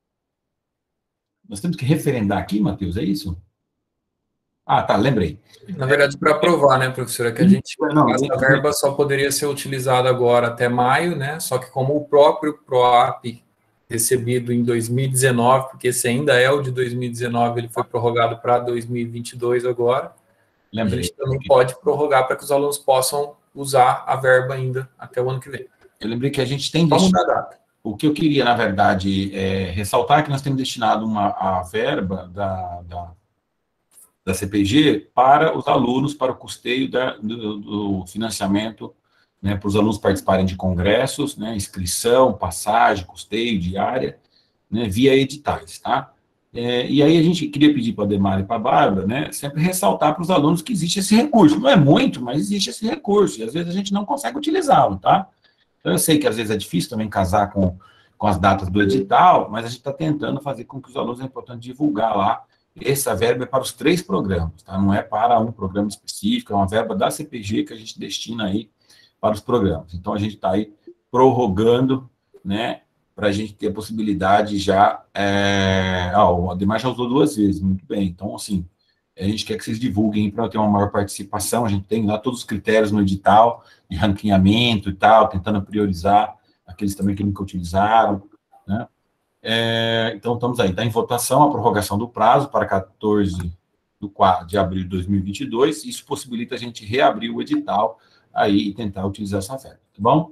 Nós temos que referendar aqui, Matheus, é isso? Ah, tá, lembrei. Na verdade, para aprovar, né, professora, que a gente, Não, essa verba só poderia ser utilizada agora até maio, né, só que como o próprio PROAP recebido em dois mil e dezenove, porque esse ainda é o de dois mil e dezenove, ele foi prorrogado para dois mil e vinte e dois agora, lembrei. A gente também pode prorrogar para que os alunos possam usar a verba ainda até o ano que vem. Eu lembrei que a gente tem... Vamos mudar a data. O que eu queria, na verdade, é ressaltar é que nós temos destinado uma, a verba da, da, da C P G para os alunos, para o custeio da, do, do financiamento, né, para os alunos participarem de congressos, né, inscrição, passagem, custeio, diária, né, via editais, tá? É, e aí a gente queria pedir para a Demar e para a Bárbara, né, sempre ressaltar para os alunos que existe esse recurso. Não é muito, mas existe esse recurso, e às vezes a gente não consegue utilizá-lo, tá? Eu sei que às vezes é difícil também casar com, com as datas do edital, mas a gente está tentando fazer com que os alunos, é importante divulgar lá, essa verba é para os três programas, tá? Não é para um programa específico, é uma verba da C P G que a gente destina aí para os programas. Então, a gente está aí prorrogando, né, para a gente ter a possibilidade já... É... Ah, o Ademar já usou duas vezes, muito bem. Então, assim, a gente quer que vocês divulguem para ter uma maior participação, a gente tem lá todos os critérios no edital, de ranqueamento e tal, tentando priorizar aqueles também que nunca utilizaram, né? É, então, estamos aí, está em votação a prorrogação do prazo para quatorze de abril de dois mil e vinte e dois, isso possibilita a gente reabrir o edital aí e tentar utilizar essa verba, tá bom?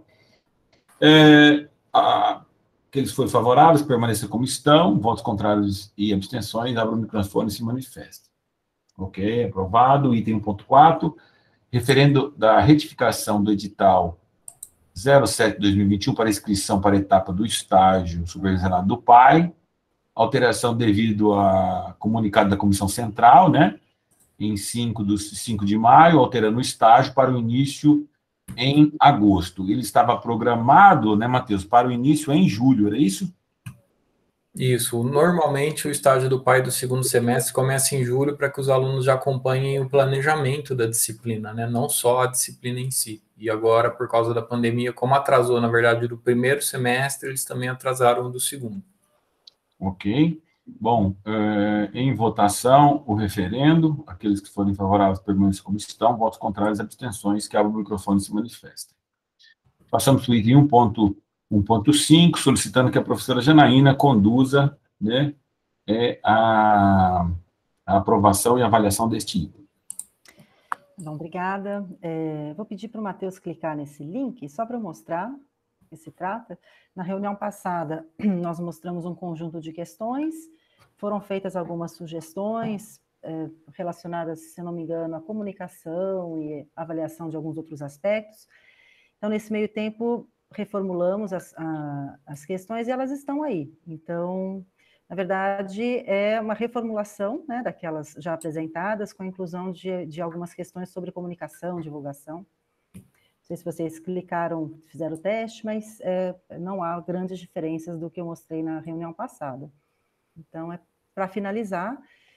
É, a, aqueles que foram favoráveis, permaneçam como estão, votos contrários e abstenções, abra o microfone e se manifesta. Ok, aprovado. Item um ponto quatro, referendo da retificação do edital zero sete de dois mil e vinte e um para inscrição para a etapa do estágio supervisionado do P A I, alteração devido a comunicado da Comissão Central, né, em cinco de maio, alterando o estágio para o início em agosto. Ele estava programado, né, Matheus, para o início em julho, era isso? Isso. Normalmente, o estágio do P A I do segundo semestre começa em julho para que os alunos já acompanhem o planejamento da disciplina, né? Não só a disciplina em si. E agora, por causa da pandemia, como atrasou, na verdade, do primeiro semestre, eles também atrasaram do segundo. Ok. Bom, é, em votação, o referendo, aqueles que forem favoráveis permaneçam como estão, votos contrários e abstenções, que abram o microfone e se manifestem. Passamos para o item um ponto cinco, solicitando que a professora Janaína conduza, né, é, a, a aprovação e avaliação deste item. Bom, obrigada. É, vou pedir para o Matheus clicar nesse link, só para eu mostrar o que se trata. Na reunião passada, nós mostramos um conjunto de questões, foram feitas algumas sugestões é, relacionadas, se não me engano, à comunicação e avaliação de alguns outros aspectos. Então, nesse meio tempo, reformulamos as, a, as questões e elas estão aí. Então, na verdade, é uma reformulação, né, daquelas já apresentadas, com a inclusão de, de algumas questões sobre comunicação, divulgação. Não sei se vocês clicaram, fizeram o teste, mas é, não há grandes diferenças do que eu mostrei na reunião passada. Então, é para finalizar,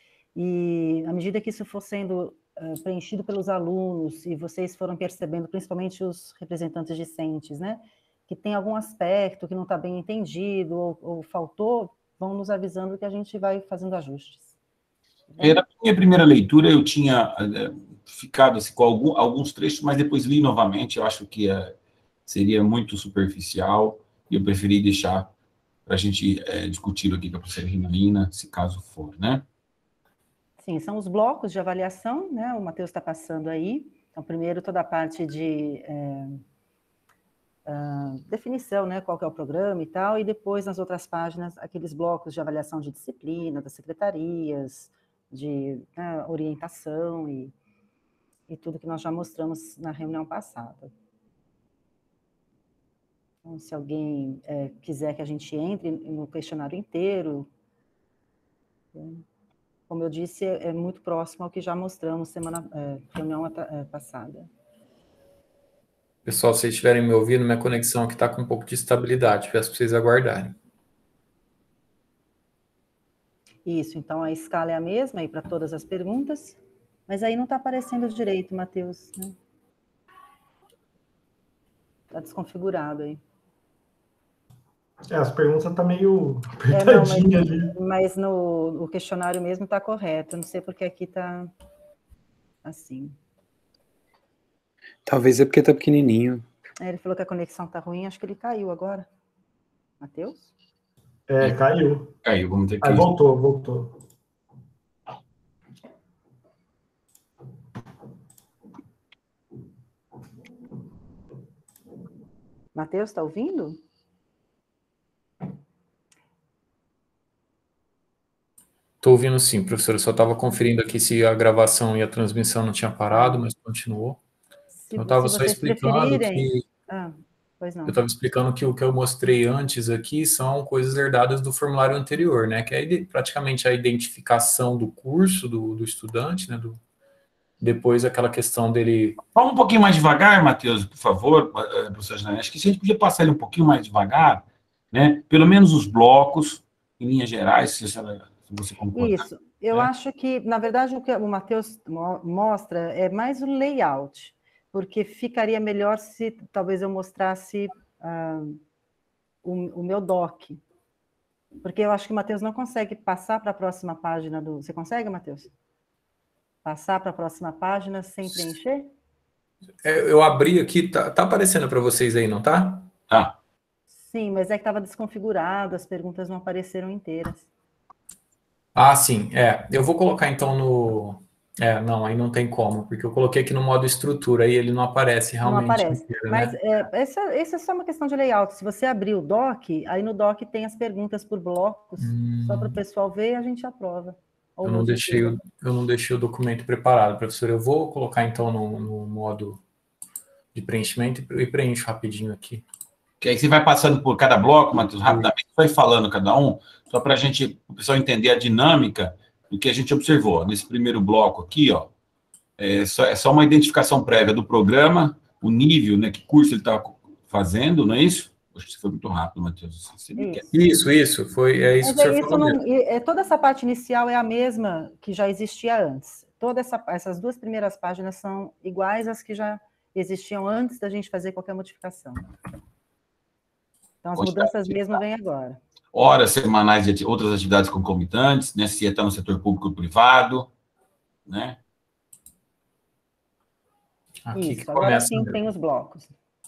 e à medida que isso for sendo uh, preenchido pelos alunos, e vocês foram percebendo, principalmente os representantes discentes, né, que tem algum aspecto que não está bem entendido, ou, ou faltou, vão nos avisando que a gente vai fazendo ajustes. É, na minha primeira leitura, eu tinha é, ficado assim, com algum, alguns trechos, mas depois li novamente, eu acho que é, seria muito superficial, e eu preferi deixar para a gente é, discutir aqui com a professora Janaína, se caso for, né? Sim, são os blocos de avaliação, né? O Matheus está passando aí. Então, primeiro, toda a parte de... É, Uh, definição, né, qual que é o programa e tal, e depois, nas outras páginas, aqueles blocos de avaliação de disciplina, das secretarias, de né, orientação e, e tudo que nós já mostramos na reunião passada. Então, se alguém é, quiser que a gente entre no questionário inteiro, como eu disse, é, é muito próximo ao que já mostramos semana é, reunião é, passada. Pessoal, se vocês estiverem me ouvindo, minha conexão aqui está com um pouco de estabilidade, peço para vocês aguardarem. Isso, então a escala é a mesma aí para todas as perguntas, mas aí não está aparecendo direito, Matheus. Está desconfigurado aí. É, as perguntas estão tá meio apertadinhas é, ali. Mas no, no questionário mesmo está correto, não sei porque aqui está assim. Talvez é porque está pequenininho. É, ele falou que a conexão está ruim, acho que ele caiu agora. Matheus? É, caiu. Caiu, vamos ter que... Aí voltou, voltou. Matheus, está ouvindo? Estou ouvindo sim, professor. Eu só estava conferindo aqui se a gravação e a transmissão não tinha parado, mas continuou. Se, eu estava se só explicando que... Ah, pois não. Eu estava explicando que o que eu mostrei antes aqui são coisas herdadas do formulário anterior, né? Que é praticamente a identificação do curso do, do estudante, né? Do, depois aquela questão dele... Fala um pouquinho mais devagar, Matheus, por favor, professor Janine. Acho que se a gente podia passar ele um pouquinho mais devagar, né? Pelo menos os blocos, em linhas gerais, se você concorda. Isso. Eu é. acho que, na verdade, o que o Matheus mostra é mais o layout, porque ficaria melhor se talvez eu mostrasse uh, o, o meu doc. Porque eu acho que o Matheus não consegue passar para a próxima página do... Você consegue, Matheus? Passar para a próxima página sem preencher? É, eu abri aqui, tá, tá aparecendo para vocês aí, não tá? Tá. Sim, mas é que estava desconfigurado, as perguntas não apareceram inteiras. Ah, sim, é. Eu vou colocar então no... É, não, aí não tem como, porque eu coloquei aqui no modo estrutura, aí ele não aparece realmente. Não aparece, inteiro, mas né? é, essa, essa é só uma questão de layout. Se você abrir o doc, aí no doc tem as perguntas por blocos, hum. só para o pessoal ver e a gente aprova. Eu não, deixei o, eu não deixei o documento preparado, professor. Eu vou colocar então no, no modo de preenchimento e preencho rapidinho aqui. Que aí você vai passando por cada bloco, Matheus, rapidamente, vai falando cada um, só para a gente, o pessoal entender a dinâmica do que a gente observou. Nesse primeiro bloco aqui, ó, é só, é só uma identificação prévia do programa, o nível, né, que curso ele está fazendo, não é isso? Acho que você foi muito rápido, Matheus. Isso, isso, isso, foi, é isso Mas que o é senhor isso falou. Não, é, toda essa parte inicial é a mesma que já existia antes. Toda essa, essas duas primeiras páginas são iguais às que já existiam antes da gente fazer qualquer modificação. Então, as mudanças mesmo vêm agora. Horas semanais de outras atividades concomitantes, né? Se está no setor público ou privado, né? Aqui Isso, agora sim mesmo. Tem os blocos.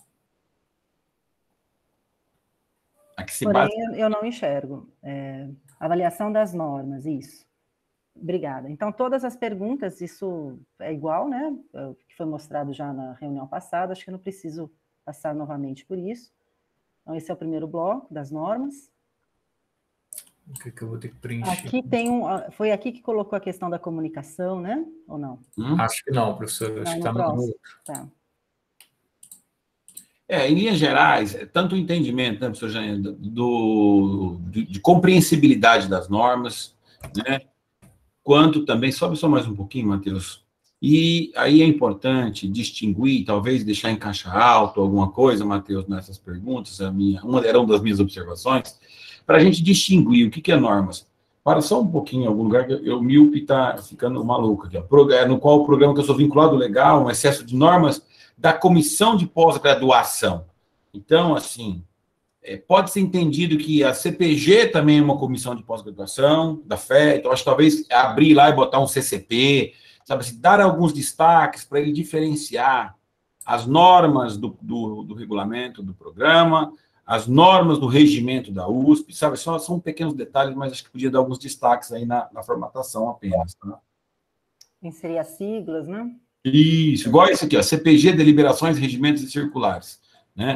Aqui se Porém, base... eu não enxergo. É, avaliação das normas, isso. Obrigada. Então, todas as perguntas, isso é igual, né? Que foi mostrado já na reunião passada, acho que eu não preciso passar novamente por isso. Então, esse é o primeiro bloco das normas. O que, que eu vou ter que preencher? Aqui tem um... Foi aqui que colocou a questão da comunicação, né? Ou não? Hum? Acho que não, professor. Acho não, que está no, no outro. Tá. É, em linhas gerais, tanto o entendimento, né, professor Janine, do, do, de, de compreensibilidade das normas, né? Quanto também... Sobe só mais um pouquinho, Matheus. E aí é importante distinguir, talvez deixar em caixa alta alguma coisa, Matheus, nessas perguntas, a minha, uma, era uma das minhas observações, para a gente distinguir o que, que é normas. Para só um pouquinho, em algum lugar, que eu, o míope está ficando maluco aqui, ó, no qual o programa que eu sou vinculado legal, um excesso de normas da comissão de pós-graduação. Então, assim, é, pode ser entendido que a C P G também é uma comissão de pós-graduação, da F E, então acho que talvez abrir lá e botar um C C P, sabe assim, dar alguns destaques para ele diferenciar as normas do, do, do regulamento do programa, as normas do regimento da U S P, sabe, só são pequenos detalhes, mas acho que podia dar alguns destaques aí na, na formatação apenas. Tá? Inserir as siglas, né? Isso, igual esse aqui, ó, C P G, deliberações, regimentos e circulares, né?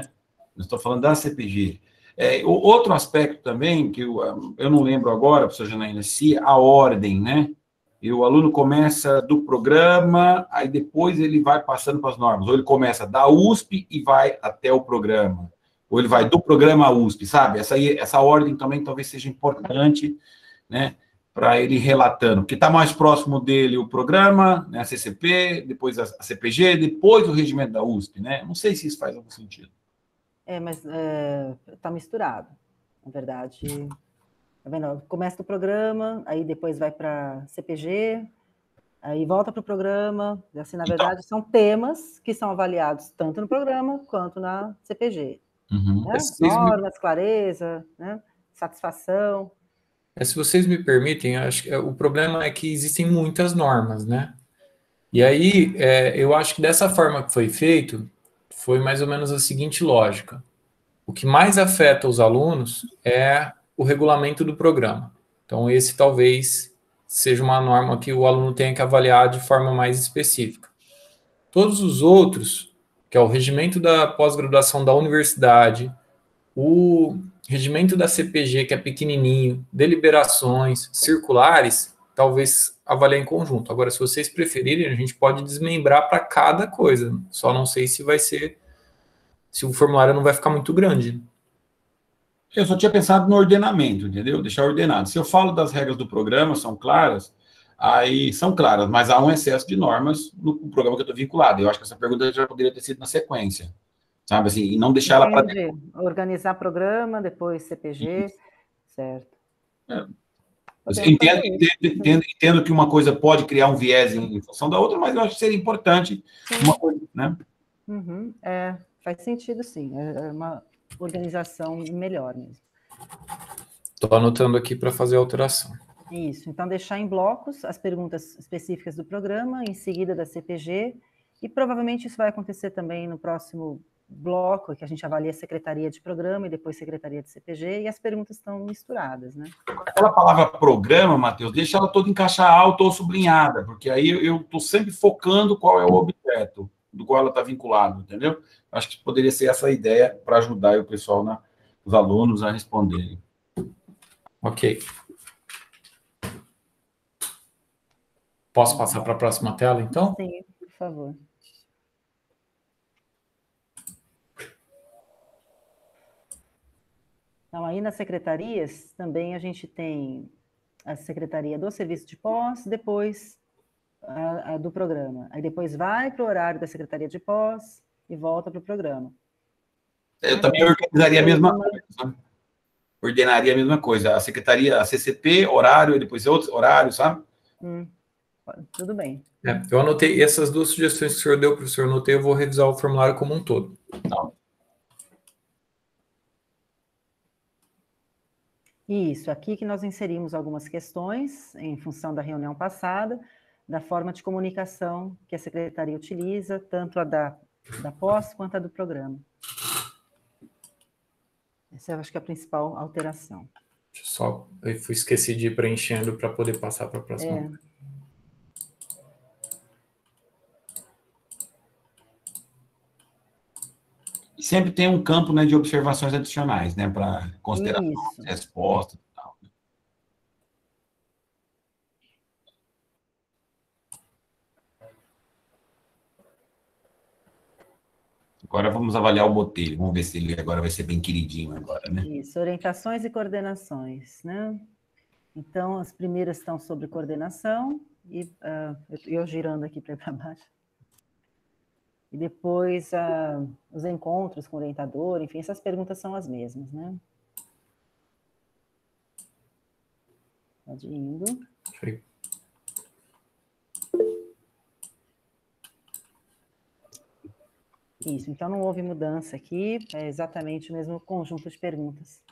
Eu estou falando da C P G. É, o outro aspecto também, que eu, eu não lembro agora, professor Janaína, se a ordem, né? E o aluno começa do programa, aí depois ele vai passando para as normas. Ou ele começa da U S P e vai até o programa. Ou ele vai do programa à U S P, sabe? Essa, aí, essa ordem também talvez seja importante, né? Para ele relatando. Porque está mais próximo dele o programa, né, a C C P, depois a, a C P G, depois o regimento da U S P, né? Não sei se isso faz algum sentido. É, mas está misturado, na verdade. Tá vendo? Começa o programa, aí depois vai para C P G, aí volta para o programa. Assim, na verdade, então, são temas que são avaliados tanto no programa quanto na C P G. Uhum. Né? Normas, clareza, né? Satisfação. É, se vocês me permitem, acho que o problema é que existem muitas normas, né? E aí, é, eu acho que dessa forma que foi feito, foi mais ou menos a seguinte lógica. O que mais afeta os alunos é o regulamento do programa. Então, esse talvez seja uma norma que o aluno tenha que avaliar de forma mais específica. Todos os outros, que é o regimento da pós-graduação da universidade, o regimento da C P G, que é pequenininho, deliberações, circulares, talvez avaliar em conjunto. Agora, se vocês preferirem, a gente pode desmembrar para cada coisa. Só não sei se vai ser, se o formulário não vai ficar muito grande. Eu só tinha pensado no ordenamento, entendeu? Deixar ordenado. Se eu falo das regras do programa, são claras, aí são claras, mas há um excesso de normas no programa que eu estou vinculado. Eu acho que essa pergunta já poderia ter sido na sequência, sabe assim, e não deixar ela para dentro. Organizar programa, depois C P G, isso. Certo. É. Entendo, entendo, entendo, entendo que uma coisa pode criar um viés em, em função da outra, mas eu acho que seria importante uma coisa, né? Uhum, é, faz sentido, sim. É uma organização melhor mesmo. Estou anotando aqui para fazer a alteração. Isso, então deixar em blocos as perguntas específicas do programa, em seguida da C P G, e provavelmente isso vai acontecer também no próximo bloco, que a gente avalia a secretaria de programa e depois secretaria de C P G, e as perguntas estão misturadas, né? Aquela palavra programa, Matheus, deixa ela toda em caixa alta ou sublinhada, porque aí eu estou sempre focando qual é o objeto do qual ela está vinculada, entendeu? Acho que poderia ser essa a ideia para ajudar o pessoal, na, os alunos a responderem. Ok. Posso passar para a próxima tela, então? Sim, por favor. Então, aí nas secretarias, também a gente tem a secretaria do serviço de pós, depois a, a do programa. Aí depois vai para o horário da secretaria de pós e volta para o programa. Eu também organizaria a mesma coisa. Ordenaria a mesma coisa. A secretaria, a C C P, horário, e depois outros horários, sabe? Hum, tudo bem. É, eu anotei essas duas sugestões que o senhor deu, professor, eu anotei, eu vou revisar o formulário como um todo. Não. Isso, aqui que nós inserimos algumas questões em função da reunião passada, da forma de comunicação que a secretaria utiliza, tanto a da, da pós quanto a do programa. Essa eu acho que é a principal alteração. Deixa eu só, eu fui esqueci de ir preenchendo para poder passar para a próxima. É. E sempre tem um campo, né, de observações adicionais, né, para considerar respostas e tal. Agora vamos avaliar o Botelho. Vamos ver se ele agora vai ser bem queridinho agora, né? Isso, orientações e coordenações, né? Então, as primeiras estão sobre coordenação, e uh, eu, eu girando aqui para baixo. E depois uh, os encontros com o orientador, enfim, essas perguntas são as mesmas, né? Pode ir indo. Sim. Isso, então não houve mudança aqui, é exatamente o mesmo conjunto de perguntas.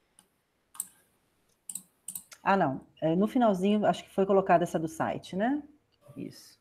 Ah, não, é, no finalzinho, acho que foi colocada essa do site, né? Isso.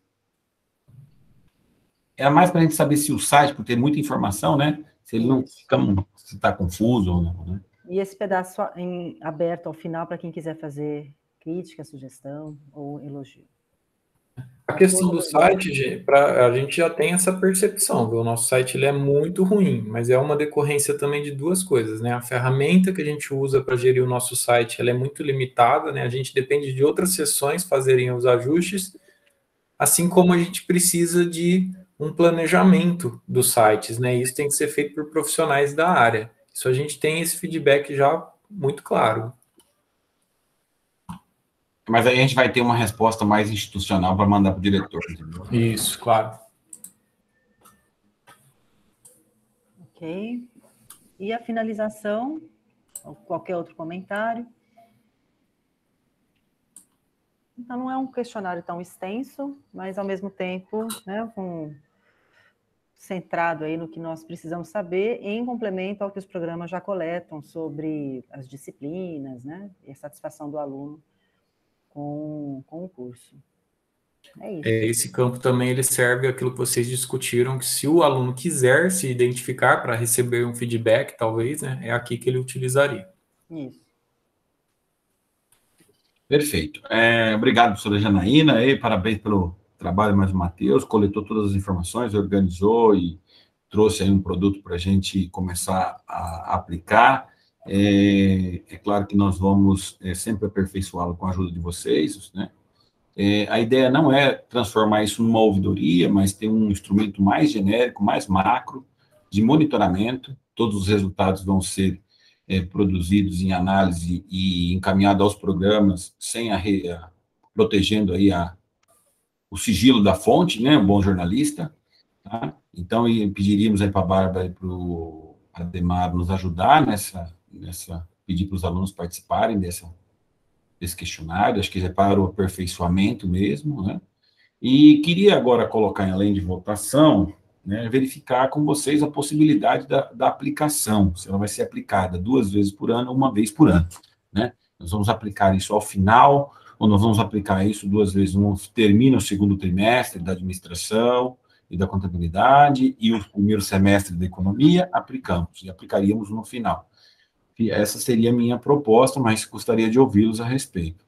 É mais para a gente saber se o site, por ter muita informação, né? Se ele não fica, se está confuso ou não, né? E esse pedaço em, aberto ao final para quem quiser fazer crítica, sugestão ou elogio. A questão do site, pra, a gente já tem essa percepção, viu? O nosso site ele é muito ruim, mas é uma decorrência também de duas coisas, né? A ferramenta que a gente usa para gerir o nosso site, ela é muito limitada, né? A gente depende de outras seções fazerem os ajustes, assim como a gente precisa de um planejamento dos sites, né? Isso tem que ser feito por profissionais da área. Isso a gente tem esse feedback já muito claro. Mas aí a gente vai ter uma resposta mais institucional para mandar para o diretor. Entendeu? Isso, claro. Ok. E a finalização? Ou qualquer outro comentário? Então, não é um questionário tão extenso, mas, ao mesmo tempo, né, com, centrado aí no que nós precisamos saber, em complemento ao que os programas já coletam sobre as disciplinas, né, e a satisfação do aluno com, com o curso. É isso. Esse campo também ele serve aquilo que vocês discutiram, que se o aluno quiser se identificar para receber um feedback, talvez, né, é aqui que ele utilizaria. Isso. Perfeito. É, obrigado, professora Janaína, e parabéns pelo trabalho mais do Matheus, coletou todas as informações, organizou e trouxe aí um produto para a gente começar a aplicar. É, é claro que nós vamos é, sempre aperfeiçoá-lo com a ajuda de vocês, né? É, a ideia não é transformar isso numa ouvidoria, mas ter um instrumento mais genérico, mais macro, de monitoramento. Todos os resultados vão ser é, produzidos em análise e encaminhados aos programas, sem a, a, protegendo aí a, o sigilo da fonte, né, um bom jornalista. Tá? Então, pediríamos aí para a Bárbara e para o Ademar nos ajudar nessa, nessa pedir para os alunos participarem dessa desse questionário, acho que é para o aperfeiçoamento mesmo, né? E queria agora colocar em além de votação, né, verificar com vocês a possibilidade da, da aplicação, se ela vai ser aplicada duas vezes por ano ou uma vez por ano, né? Nós vamos aplicar isso ao final, ou nós vamos aplicar isso duas vezes, um termina o segundo trimestre da administração e da contabilidade, e o primeiro semestre da economia, aplicamos, e aplicaríamos no final. Essa seria a minha proposta, mas gostaria de ouvi-los a respeito.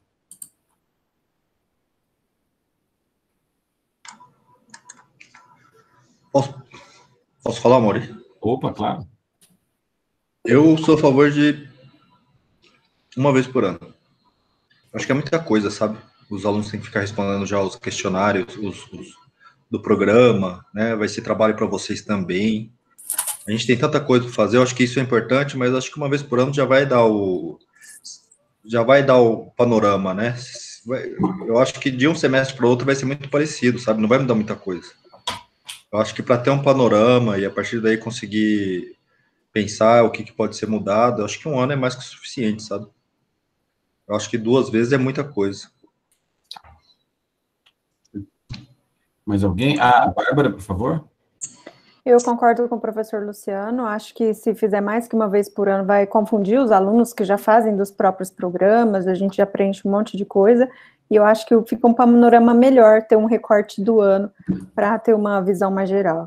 Posso, posso falar, Mauri? Opa, claro. Eu sou a favor de uma vez por ano. Acho que é muita coisa, sabe? Os alunos têm que ficar respondendo já os questionários os, os, do programa, né? Vai ser trabalho para vocês também. A gente tem tanta coisa para fazer, eu acho que isso é importante, mas acho que uma vez por ano já vai dar o já vai dar o panorama, né? Eu acho que de um semestre para o outro vai ser muito parecido, sabe? Não vai mudar muita coisa. Eu acho que para ter um panorama e a partir daí conseguir pensar o que, que pode ser mudado, eu acho que um ano é mais que o suficiente, sabe? Eu acho que duas vezes é muita coisa. Mais alguém? Ah, Bárbara, por favor. Eu concordo com o professor Luciano, acho que se fizer mais que uma vez por ano vai confundir os alunos que já fazem dos próprios programas, a gente já preenche um monte de coisa, e eu acho que fica um panorama melhor ter um recorte do ano para ter uma visão mais geral.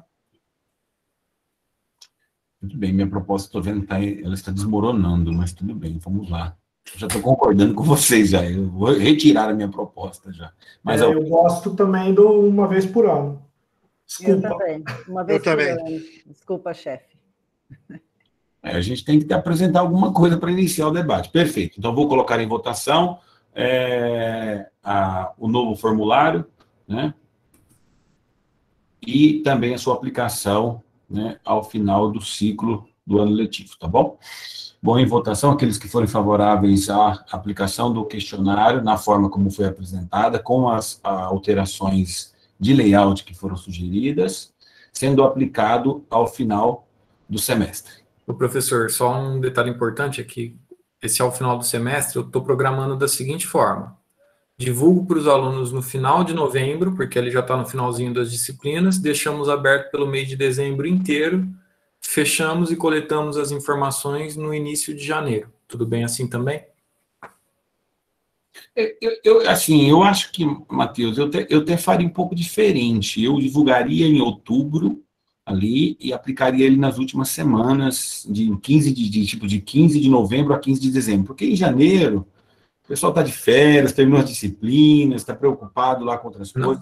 Muito bem, minha proposta, estou vendo, tá, ela está desmoronando, mas tudo bem, vamos lá. Eu já estou concordando com vocês já, eu vou retirar a minha proposta já. Mas é, eu... eu gosto também do uma vez por ano. Desculpa. Eu também. Uma vez Eu também. por ano. Desculpa, chefe. É, a gente tem que apresentar alguma coisa para iniciar o debate. Perfeito. Então, vou colocar em votação é, a, o novo formulário, né? E também a sua aplicação, né, ao final do ciclo do ano letivo, tá bom? Bom, em votação, aqueles que forem favoráveis à aplicação do questionário na forma como foi apresentada, com as a, alterações de layout que foram sugeridas, sendo aplicado ao final do semestre. O professor, só um detalhe importante aqui, esse ao final do semestre, eu estou programando da seguinte forma, divulgo para os alunos no final de novembro, porque ele já está no finalzinho das disciplinas, deixamos aberto pelo mês de dezembro inteiro, fechamos e coletamos as informações no início de janeiro. Tudo bem assim também? Eu, eu, assim, eu acho que, Matheus, eu, te, eu até faria um pouco diferente. Eu divulgaria em outubro, ali, e aplicaria ele nas últimas semanas, de quinze de, de, tipo, de quinze de novembro a quinze de dezembro. Porque em janeiro, o pessoal está de férias, terminou as disciplinas, está preocupado lá com outras Não. coisas.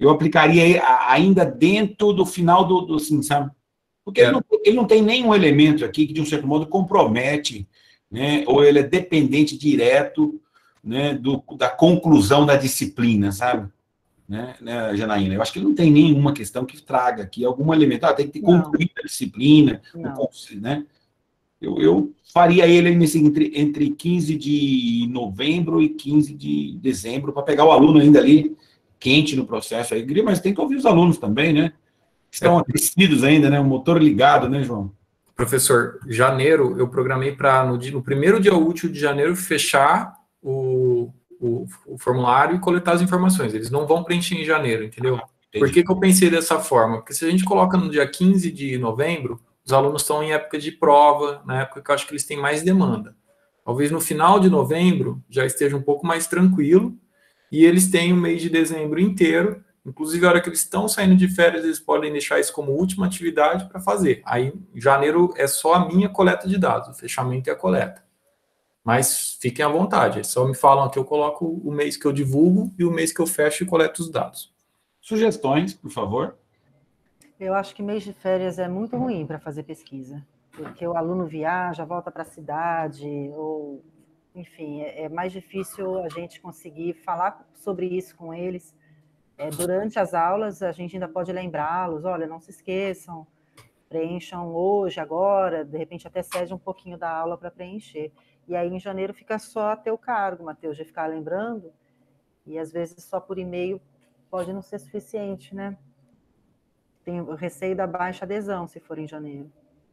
eu aplicaria ainda dentro do final do, do assim, sabe? Porque é. ele, não, ele não tem nenhum elemento aqui que, de um certo modo, compromete, né, ou ele é dependente direto, né, do, da conclusão da disciplina, sabe? Né, né, Janaína? Eu acho que ele não tem nenhuma questão que traga aqui algum elemento. Ah, tem que ter concluído a disciplina, o, né? Eu, eu faria ele nesse, entre, entre quinze de novembro e quinze de dezembro, para pegar o aluno ainda ali quente no processo. Aí, mas tem que ouvir os alunos também, né? Estão é. aquecidos ainda, né? O motor ligado, né, João? Professor, janeiro, eu programei para, no, no primeiro dia útil de janeiro, fechar o, o, o formulário e coletar as informações. Eles não vão preencher em janeiro, entendeu? Ah, Por que, que eu pensei dessa forma? Porque se a gente coloca no dia quinze de novembro, os alunos estão em época de prova, na época que eu acho que eles têm mais demanda. Talvez no final de novembro já esteja um pouco mais tranquilo e eles têm o mês de dezembro inteiro. Inclusive, a hora que eles estão saindo de férias, eles podem deixar isso como última atividade para fazer. Aí, em janeiro, é só a minha coleta de dados, o fechamento e a coleta. Mas fiquem à vontade, eles só me falam que eu coloco o mês que eu divulgo e o mês que eu fecho e coleto os dados. Sugestões, por favor? Eu acho que mês de férias é muito ruim para fazer pesquisa, porque o aluno viaja, volta para a cidade, ou, enfim, é, é mais difícil a gente conseguir falar sobre isso com eles. É, durante as aulas, a gente ainda pode lembrá-los, olha, não se esqueçam, preencham hoje, agora, de repente até cede um pouquinho da aula para preencher. E aí, em janeiro, fica só a teu cargo, Matheus, de ficar lembrando, e às vezes só por e-mail pode não ser suficiente, né? Tem o receio da baixa adesão, se for em janeiro.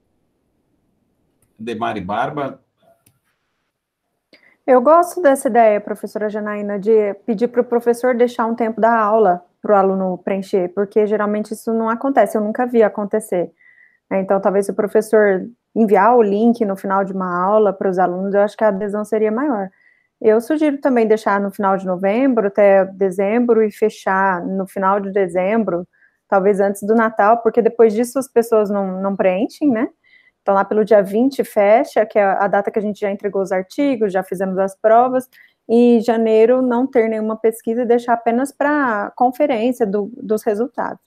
Demari Barba. Eu gosto dessa ideia, professora Janaína, de pedir para o professor deixar um tempo da aula para o aluno preencher, porque geralmente isso não acontece, eu nunca vi acontecer. Então, talvez se o professor enviar o link no final de uma aula para os alunos, eu acho que a adesão seria maior. Eu sugiro também deixar no final de novembro até dezembro e fechar no final de dezembro, talvez antes do Natal, porque depois disso as pessoas não, não preenchem, né? Então, lá pelo dia vinte fecha, que é a data que a gente já entregou os artigos, já fizemos as provas, e em janeiro não ter nenhuma pesquisa e deixar apenas para conferência do, dos resultados.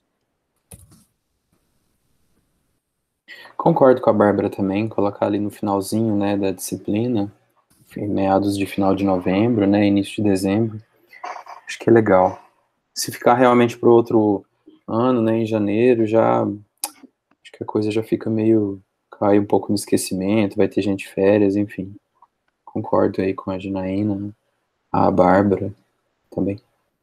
Concordo com a Bárbara também, colocar ali no finalzinho, né, da disciplina, em meados de final de novembro, né, início de dezembro, acho que é legal. Se ficar realmente para o outro ano, né, em janeiro, já, acho que a coisa já fica meio, cai um pouco no esquecimento, vai ter gente de férias, enfim. Concordo aí com a Janaína, né, a Bárbara também.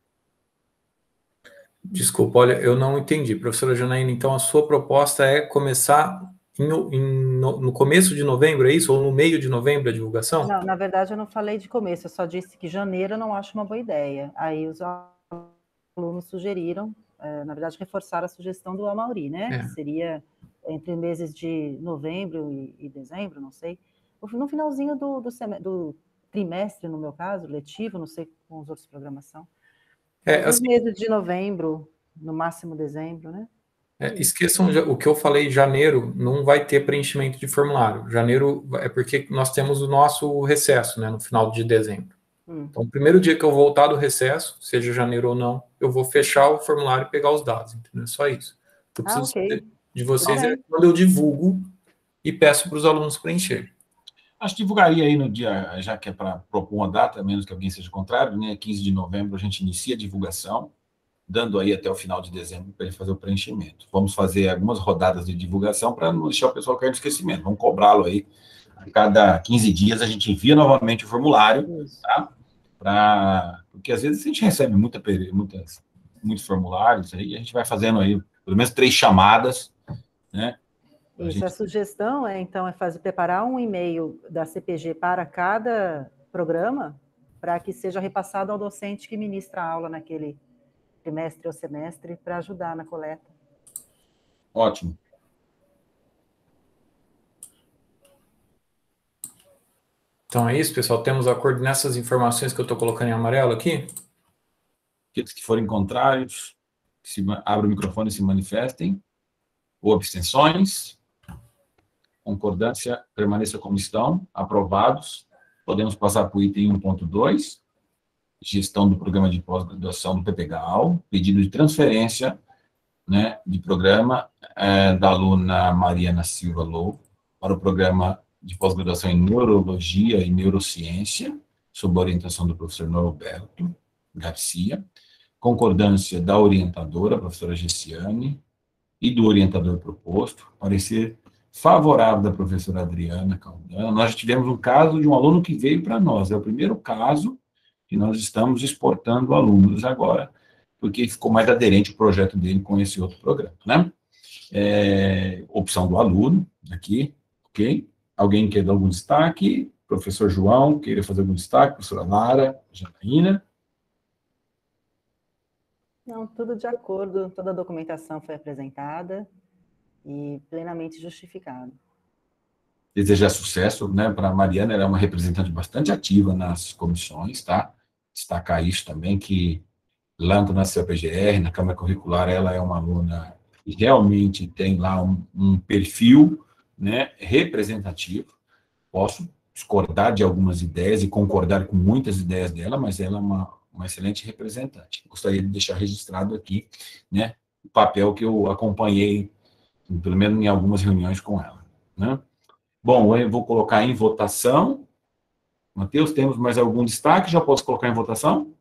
Desculpa, olha, eu não entendi. Professora Janaína, então a sua proposta é começar em, em, no, no começo de novembro, é isso? Ou no meio de novembro a divulgação? Não, na verdade eu não falei de começo, eu só disse que janeiro eu não acho uma boa ideia. Aí os alunos sugeriram, é, na verdade reforçaram a sugestão do Amauri, né? É. Que seria entre meses de novembro e, e dezembro, não sei. No finalzinho do, do, do trimestre, no meu caso, letivo, não sei com os outros programação. É, assim, meses de novembro, no máximo dezembro, né? É, esqueçam o que eu falei, janeiro não vai ter preenchimento de formulário. Janeiro é porque nós temos o nosso recesso, né, no final de dezembro. Hum. Então, o primeiro dia que eu voltar do recesso, seja janeiro ou não, eu vou fechar o formulário e pegar os dados, entendeu? Só isso. O que eu preciso ah, okay. de vocês okay. é quando eu divulgo e peço para os alunos preencherem. Acho que divulgaria aí no dia, já que é para propor uma data, a menos que alguém seja contrário, né? quinze de novembro a gente inicia a divulgação, dando aí até o final de dezembro para ele fazer o preenchimento. Vamos fazer algumas rodadas de divulgação para não deixar o pessoal cair no esquecimento. Vamos cobrá-lo aí. A cada quinze dias a gente envia novamente o formulário, tá? Pra... Porque às vezes a gente recebe muita, muitas, muitos formulários, aí a gente vai fazendo aí pelo menos três chamadas, né? A Isso, gente... a sugestão é, então, é fazer, preparar um e-mail da C P G para cada programa, para que seja repassado ao docente que ministra a aula naquele trimestre ou semestre, para ajudar na coleta. Ótimo. Então é isso, pessoal. Temos acordo nessas informações que eu estou colocando em amarelo aqui. Aqueles que forem contrários, se abram o microfone e se manifestem. Ou abstenções. Concordância, permaneça como estão. Aprovados. Podemos passar para o item um ponto dois. gestão do programa de pós-graduação do PPGAL, pedido de transferência, né, de programa é, da aluna Mariana Silva Lou para o programa de pós-graduação em Neurologia e Neurociência, sob a orientação do professor Norberto Garcia, concordância da orientadora, a professora Gessiane, e do orientador proposto, parecer favorável da professora Adriana Caldana. Nós já tivemos um caso de um aluno que veio para nós, é o primeiro caso que nós estamos exportando alunos agora, porque ficou mais aderente o projeto dele com esse outro programa, né? É, opção do aluno, aqui, ok? Alguém quer dar algum destaque? Professor João, queira fazer algum destaque? Professora Lara, Janaína? Não, tudo de acordo, toda a documentação foi apresentada e plenamente justificado. Desejar sucesso, né, para a Mariana, ela é uma representante bastante ativa nas comissões, tá? Destacar isso também, que lá na C P G R, na Câmara Curricular, ela é uma aluna que realmente tem lá um, um perfil, né, representativo. Posso discordar de algumas ideias e concordar com muitas ideias dela, mas ela é uma, uma excelente representante. Gostaria de deixar registrado aqui, né, o papel que eu acompanhei, pelo menos em algumas reuniões com ela, né? Bom, eu vou colocar em votação. Matheus, temos mais algum destaque? Já posso colocar em votação?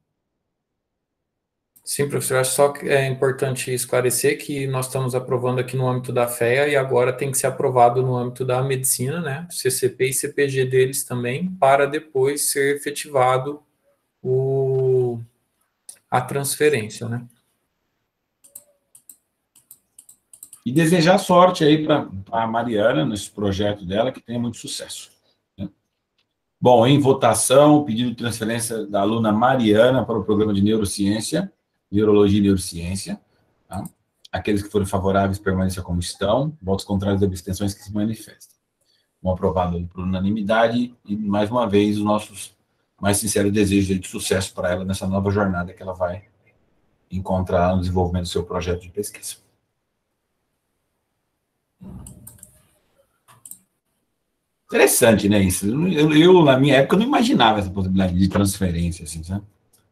Sim, professor, acho só que é importante esclarecer que nós estamos aprovando aqui no âmbito da F E A e agora tem que ser aprovado no âmbito da medicina, né, C C P e C P G deles também, para depois ser efetivado o, a transferência, né. E desejar sorte aí para a Mariana nesse projeto dela, que tenha muito sucesso, né? Bom, em votação, pedido de transferência da aluna Mariana para o programa de Neurociência, Neurologia e Neurociência, tá? Aqueles que forem favoráveis permaneçam como estão, votos contrários e abstenções que se manifestem. Bom, aprovado por unanimidade, e mais uma vez os nossos mais sinceros desejos de sucesso para ela nessa nova jornada que ela vai encontrar no desenvolvimento do seu projeto de pesquisa. Interessante, né, isso? Eu, eu, na minha época, não imaginava essa possibilidade de transferência, assim, sabe?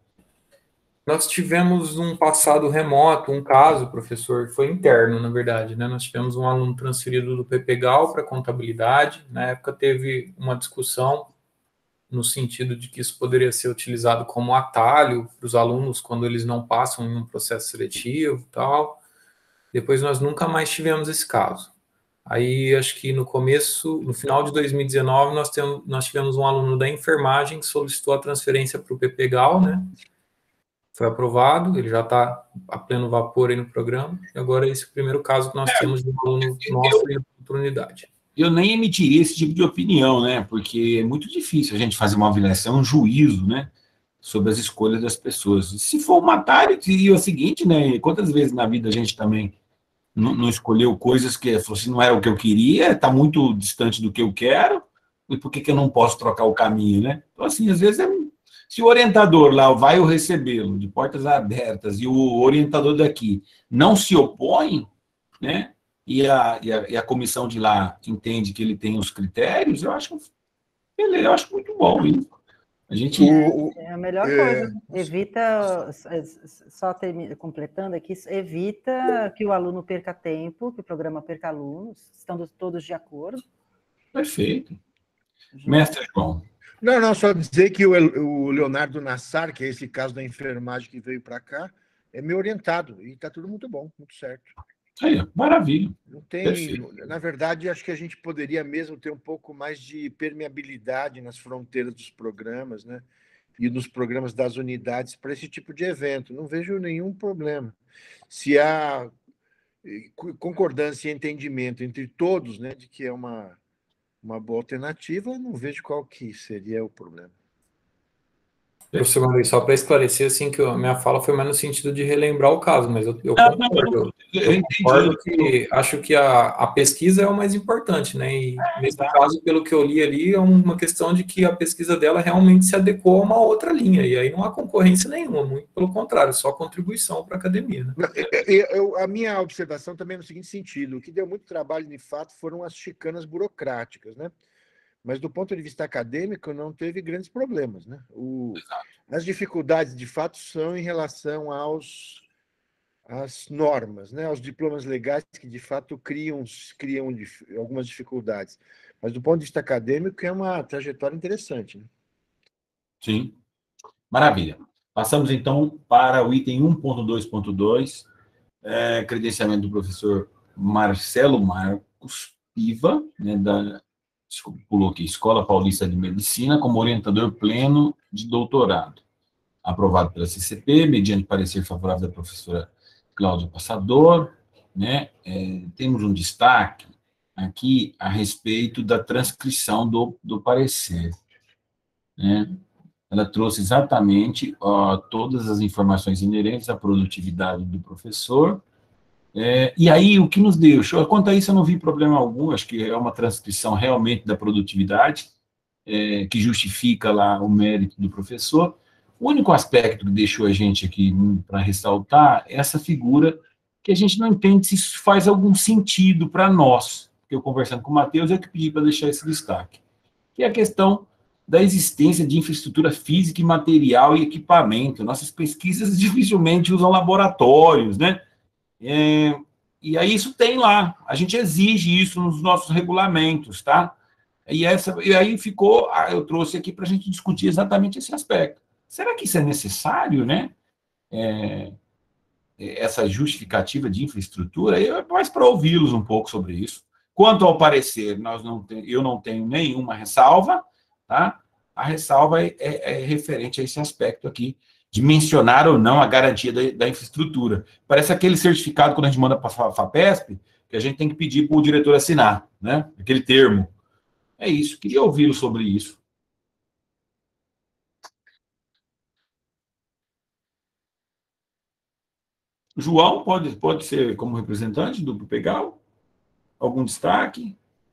Nós tivemos um passado remoto, um caso, professor, foi interno, na verdade, né? Nós tivemos um aluno transferido do PPGAL para contabilidade. Na época teve uma discussão no sentido de que isso poderia ser utilizado como atalho para os alunos quando eles não passam em um processo seletivo e tal. Depois nós nunca mais tivemos esse caso. Aí, acho que no começo, no final de dois mil e dezenove, nós, temos, nós tivemos um aluno da enfermagem que solicitou a transferência para o PPGAL, né? Foi aprovado, ele já está a pleno vapor aí no programa, e agora esse é o primeiro caso que nós é, temos de um aluno nosso em outra unidade. Eu nem emitiria esse tipo de opinião, né? Porque é muito difícil a gente fazer uma avaliação, um juízo, né, sobre as escolhas das pessoas. Se for uma atalho, seria o seguinte, né? Quantas vezes na vida a gente também não, não escolheu coisas que assim, não era o que eu queria, está muito distante do que eu quero, e por que, que eu não posso trocar o caminho, né? Então, assim, às vezes, é, se o orientador lá vai recebê-lo de portas abertas e o orientador daqui não se opõe, né? E a, e a, e a comissão de lá entende que ele tem os critérios, eu acho, eu acho muito bom isso. A gente... É, é a melhor coisa. É, evita, só ter, completando aqui, evita que o aluno perca tempo, que o programa perca alunos, estando todos de acordo. Perfeito. Mestre João. Não, não, só dizer que o, o Leonardo Nassar, que é esse caso da enfermagem que veio para cá, é meu orientado, e está tudo muito bom, muito certo. Aí, maravilha. Não tem, na verdade, acho que a gente poderia mesmo ter um pouco mais de permeabilidade nas fronteiras dos programas, né? E nos programas das unidades para esse tipo de evento. Não vejo nenhum problema. Se há concordância e entendimento entre todos, né, de que é uma, uma boa alternativa, não vejo qual que seria o problema. Professor Manuel, só para esclarecer, assim, que a minha fala foi mais no sentido de relembrar o caso, mas eu, eu não, concordo, não, eu, eu concordo que acho que a, a pesquisa é o mais importante, né, e nesse caso, pelo que eu li ali, é uma questão de que a pesquisa dela realmente se adequou a uma outra linha, e aí não há concorrência nenhuma, muito pelo contrário, só contribuição para a academia, né? Eu, eu, a minha observação também é no seguinte sentido, o que deu muito trabalho, de fato, foram as chicanas burocráticas, né? mas do ponto de vista acadêmico não teve grandes problemas, né? O, as dificuldades, de fato, são em relação aos às normas, né? Aos diplomas legais que, de fato, criam, criam dif, algumas dificuldades. Mas, do ponto de vista acadêmico, é uma trajetória interessante, né? Sim. Maravilha. Passamos, então, para o item um ponto dois ponto dois, é, credenciamento do professor Marcelo Marcos Piva, né, da, desculpa, pulou aqui, Escola Paulista de Medicina, como orientador pleno de doutorado. Aprovado pela C C P, mediante parecer favorável da professora Cláudia Passador, né? É, temos um destaque aqui a respeito da transcrição do, do parecer, né? Ela trouxe exatamente ó, todas as informações inerentes à produtividade do professor. É, e aí, o que nos deixou? Quanto a isso, eu não vi problema algum, acho que é uma transcrição realmente da produtividade, é, que justifica lá o mérito do professor. O único aspecto que deixou a gente aqui para ressaltar é essa figura que a gente não entende se isso faz algum sentido para nós. Eu, conversando com o Matheus, eu que pedi para deixar esse destaque, que é a questão da existência de infraestrutura física e material e equipamento. Nossas pesquisas dificilmente usam laboratórios, né? É, e aí isso tem lá, a gente exige isso nos nossos regulamentos, tá? E, essa, e aí ficou, eu trouxe aqui para a gente discutir exatamente esse aspecto. Será que isso é necessário, né? É, essa justificativa de infraestrutura? Eu, mais para ouvi-los um pouco sobre isso. Quanto ao parecer, nós não tem, eu não tenho nenhuma ressalva, tá? A ressalva é, é, é referente a esse aspecto aqui, de mencionar ou não a garantia da, da infraestrutura. Parece aquele certificado, quando a gente manda para a FAPESP, que a gente tem que pedir para o diretor assinar, né? Aquele termo. É isso, queria ouvi-lo sobre isso. João, pode, pode ser como representante do Pegal? Algum destaque?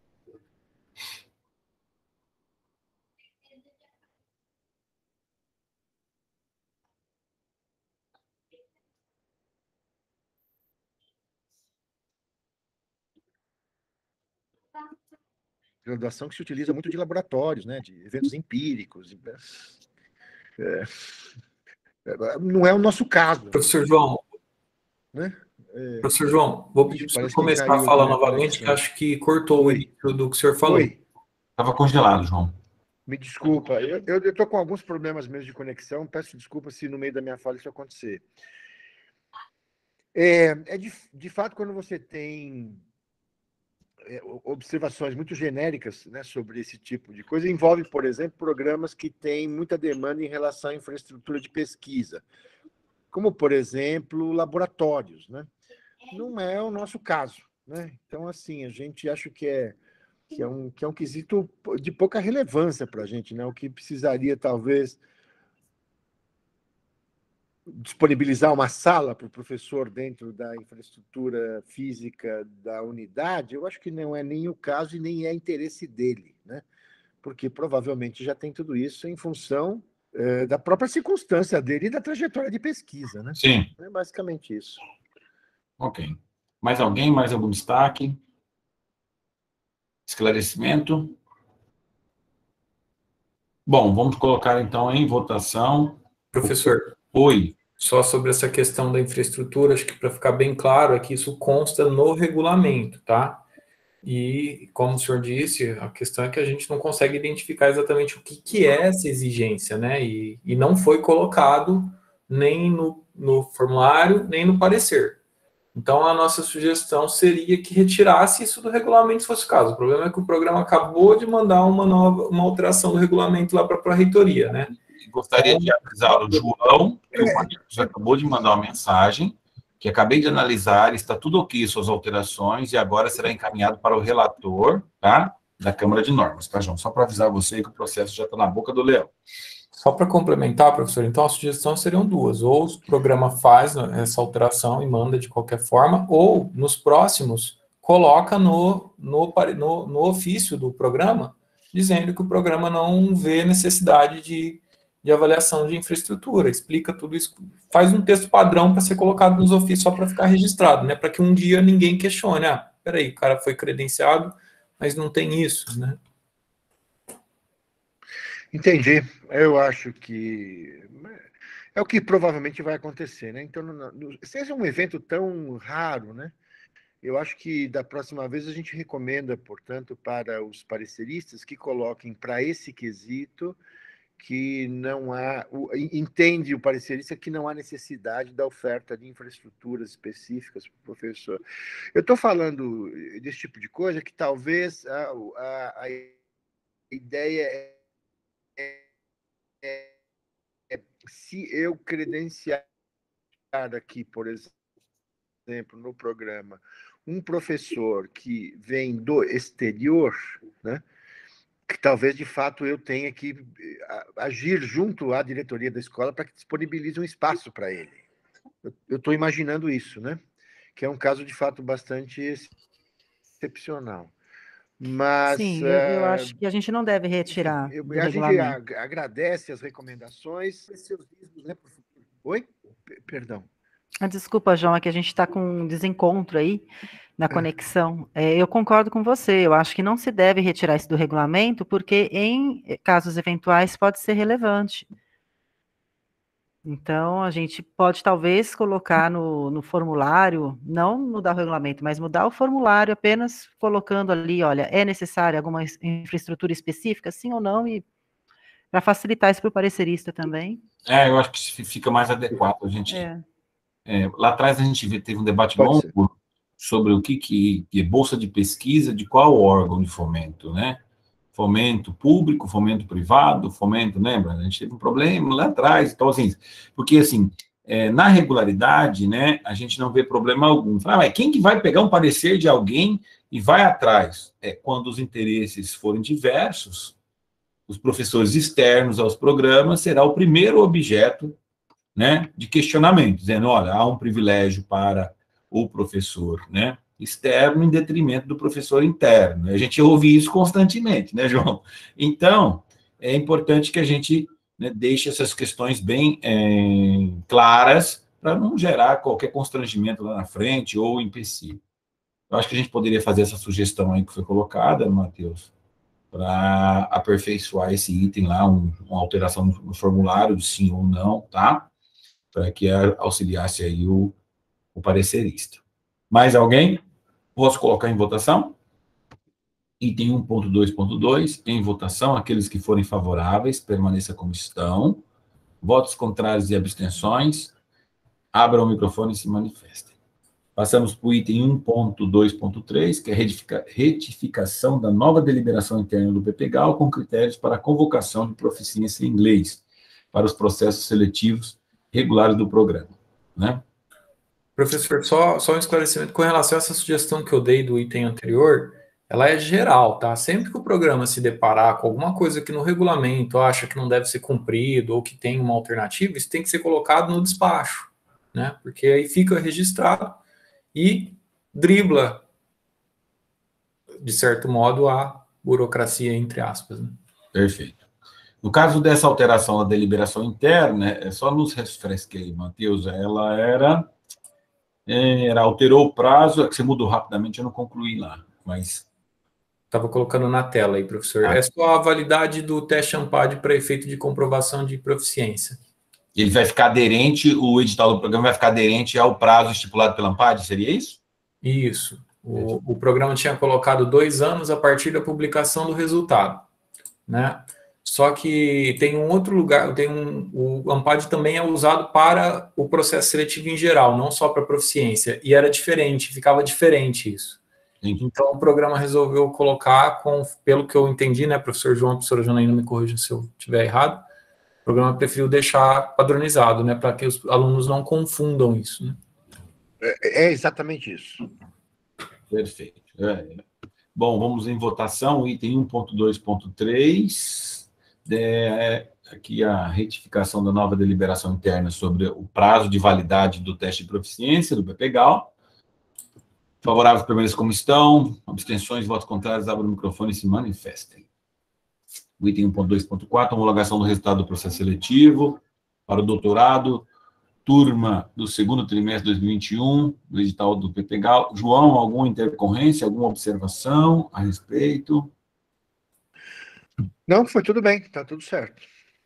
Graduação que se utiliza muito de laboratórios, né? De eventos empíricos. É, não é o nosso caso. Professor João, né? É, professor João, vou pedir para o senhor começar a falar novamente, que acho que cortou o início do que o senhor falou. Estava congelado, João. Me desculpa, eu estou com alguns problemas mesmo de conexão, peço desculpa se no meio da minha fala isso acontecer. É, é de, de fato, quando você tem é, observações muito genéricas, né, sobre esse tipo de coisa, envolve, por exemplo, programas que têm muita demanda em relação à infraestrutura de pesquisa, como, por exemplo, laboratórios, né? Não é o nosso caso, né? Então, assim, a gente acha que é, que é, um, que é um quesito de pouca relevância para a gente, né? O que precisaria, talvez, disponibilizar uma sala para o professor dentro da infraestrutura física da unidade, eu acho que não é nem o caso e nem é interesse dele, né? Porque provavelmente já tem tudo isso em função é, da própria circunstância dele e da trajetória de pesquisa, né? Sim. É basicamente isso. Ok. Mais alguém? Mais algum destaque? Esclarecimento? Bom, vamos colocar, então, em votação. Professor. Oi. Só sobre essa questão da infraestrutura, acho que para ficar bem claro é que isso consta no regulamento, tá? E, como o senhor disse, a questão é que a gente não consegue identificar exatamente o que, que é essa exigência, né? E, e não foi colocado nem no, no formulário, nem no parecer. Então, a nossa sugestão seria que retirasse isso do regulamento, se fosse o caso. O problema é que o programa acabou de mandar uma nova, uma alteração do regulamento lá para a reitoria, né? Gostaria de avisar o João, que o Marcos acabou de mandar uma mensagem, que acabei de analisar, está tudo ok, suas alterações, e agora será encaminhado para o relator, tá? Da Câmara de Normas, tá, João? Só para avisar você que o processo já está na boca do leão. Só para complementar, professor, então a sugestão seriam duas. Ou o programa faz essa alteração e manda de qualquer forma, ou, nos próximos, coloca no, no, no, no ofício do programa, dizendo que o programa não vê necessidade de, de avaliação de infraestrutura. Explica tudo isso. Faz um texto padrão para ser colocado nos ofícios, só para ficar registrado, né? Para que um dia ninguém questione. Ah, peraí, o cara foi credenciado, mas não tem isso, né? Entendi. Eu acho que é o que provavelmente vai acontecer, né? Então, no, no, seja um evento tão raro, né? Eu acho que da próxima vez a gente recomenda, portanto, para os pareceristas que coloquem para esse quesito que não há, o, entende o parecerista que não há necessidade da oferta de infraestruturas específicas para o professor. Eu estou falando desse tipo de coisa que talvez a, a, a ideia é, é, é se eu credenciar aqui, por exemplo, no programa, um professor que vem do exterior, né, que talvez, de fato, eu tenha que agir junto à diretoria da escola para que disponibilize um espaço para ele. Eu estou imaginando isso, né? Que é um caso, de fato, bastante excepcional. Mas... Sim, eu, eu uh, acho que a gente não deve retirar enfim, eu, do a regulamento. gente agradece as recomendações. Oi? Perdão. Ah, desculpa, João, é que a gente está com um desencontro aí na conexão. É, eu concordo com você, eu acho que não se deve retirar isso do regulamento, porque em casos eventuais pode ser relevante. Então, a gente pode talvez colocar no, no formulário, não mudar o regulamento, mas mudar o formulário apenas colocando ali, olha, é necessária alguma infraestrutura específica, sim ou não, e para facilitar isso para o parecerista também. É, eu acho que fica mais adequado. A gente, é. É, lá atrás a gente teve um debate pode longo ser. sobre o que, que é bolsa de pesquisa, de qual órgão de fomento, né? Fomento público, fomento privado, fomento, lembra? A gente teve um problema lá atrás, então, assim, porque, assim, é, na regularidade, né, a gente não vê problema algum. Ah, mas quem que vai pegar um parecer de alguém e vai atrás? É quando os interesses forem diversos, os professores externos aos programas será o primeiro objeto, né, de questionamento, dizendo, olha, há um privilégio para o professor, né, externo em detrimento do professor interno. A gente ouve isso constantemente, né, João? Então, é importante que a gente, né, deixe essas questões bem é, claras para não gerar qualquer constrangimento lá na frente ou empecilho. Eu acho que a gente poderia fazer essa sugestão aí que foi colocada, Matheus, para aperfeiçoar esse item lá, um, uma alteração no formulário, de sim ou não, tá? Para que auxiliasse aí o, o parecerista. Mais alguém? Posso colocar em votação? Item um ponto dois ponto dois, em votação, aqueles que forem favoráveis, permaneça como estão. Votos contrários e abstenções, abram o microfone e se manifestem. Passamos para o item um ponto dois ponto três, que é a retificação da nova deliberação interna do PPGAL com critérios para a convocação de proficiência em inglês para os processos seletivos regulares do programa, né? Professor, só, só um esclarecimento com relação a essa sugestão que eu dei do item anterior, ela é geral, tá? Sempre que o programa se deparar com alguma coisa que no regulamento acha que não deve ser cumprido ou que tem uma alternativa, isso tem que ser colocado no despacho, né? Porque aí fica registrado e dribla, de certo modo, a burocracia, entre aspas, né? Perfeito. No caso dessa alteração da deliberação interna, é só nos refresquei, Matheus, ela era, era, alterou o prazo, é que você mudou rapidamente, eu não concluí lá, mas... Estava colocando na tela aí, professor. Ah. É só a validade do teste ANPAD para efeito de comprovação de proficiência. Ele vai ficar aderente, o edital do programa vai ficar aderente ao prazo estipulado pela ANPAD, seria isso? Isso. O, o programa tinha colocado dois anos a partir da publicação do resultado, né? Só que tem um outro lugar, tem um, o ANPAD também é usado para o processo seletivo em geral, não só para proficiência, e era diferente, ficava diferente isso. Sim. Então o programa resolveu colocar, com, pelo que eu entendi, né, professor João, professora Janaína, me corrija se eu estiver errado, o programa preferiu deixar padronizado, né, para que os alunos não confundam isso, né? É, é exatamente isso. Perfeito. É. Bom, vamos em votação, item um ponto dois ponto três... É, aqui a retificação da nova deliberação interna sobre o prazo de validade do teste de proficiência do PPGAL. Favoráveis permaneçam como estão, abstenções, votos contrários, abram o microfone e se manifestem. O item um ponto dois ponto quatro, homologação do resultado do processo seletivo para o doutorado, turma do segundo trimestre de dois mil e vinte e um, do edital do PPGAL. João, alguma intercorrência, alguma observação a respeito? Não, foi tudo bem, está tudo certo.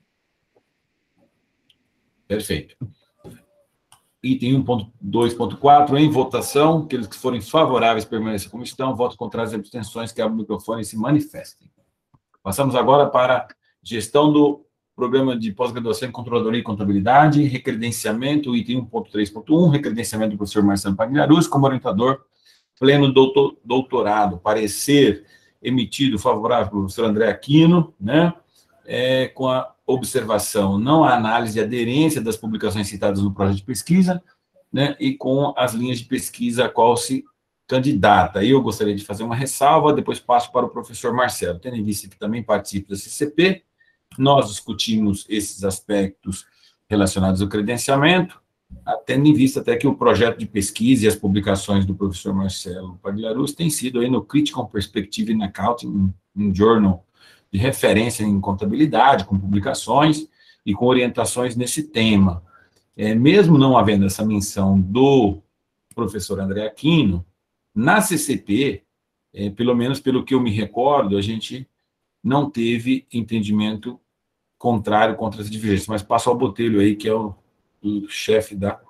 Perfeito. Item um ponto dois ponto quatro, em votação, aqueles que forem favoráveis permaneçam como estão, voto contrário às abstenções, que abram o microfone e se manifestem. Passamos agora para gestão do programa de pós-graduação em Controladoria e Contabilidade, recredenciamento, item um ponto três ponto um, recredenciamento do professor Marcelo Pagliarus como orientador pleno doutor, doutorado, parecer emitido favorável pelo professor André Aquino, né, é, com a observação, não a análise de aderência das publicações citadas no projeto de pesquisa, né, e com as linhas de pesquisa a qual se candidata. Eu gostaria de fazer uma ressalva, depois passo para o professor Marcelo, tendo em vista que também participo da C C P, nós discutimos esses aspectos relacionados ao credenciamento, tendo em vista até que o projeto de pesquisa e as publicações do professor Marcelo Pagliarus têm sido aí no Critical Perspective in Accounting, um journal de referência em contabilidade, com publicações e com orientações nesse tema. É, mesmo não havendo essa menção do professor André Aquino, na C C P, é, pelo menos pelo que eu me recordo, a gente não teve entendimento contrário contra essa divergência, mas passo ao Botelho aí, que é o, o chefe da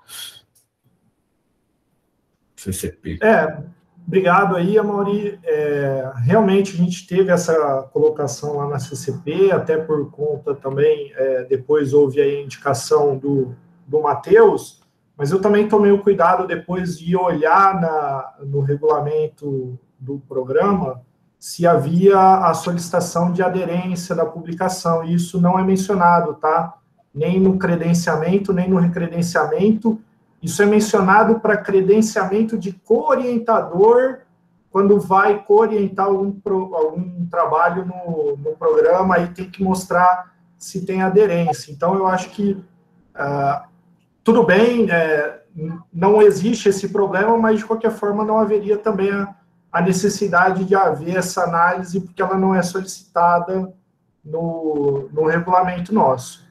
C C P. É, obrigado aí, Amaury. É, realmente a gente teve essa colocação lá na C C P, até por conta também, é, depois houve aí a indicação do, do Matheus, mas eu também tomei o cuidado depois de olhar na, no regulamento do programa se havia a solicitação de aderência da publicação, e isso não é mencionado, tá? Nem no credenciamento, nem no recredenciamento. Isso é mencionado para credenciamento de co-orientador, quando vai co-orientar algum, pro, algum trabalho no, no programa, aí tem que mostrar se tem aderência. Então, eu acho que uh, tudo bem, é, não existe esse problema, mas, de qualquer forma, não haveria também a, a necessidade de haver essa análise, porque ela não é solicitada no, no regulamento nosso.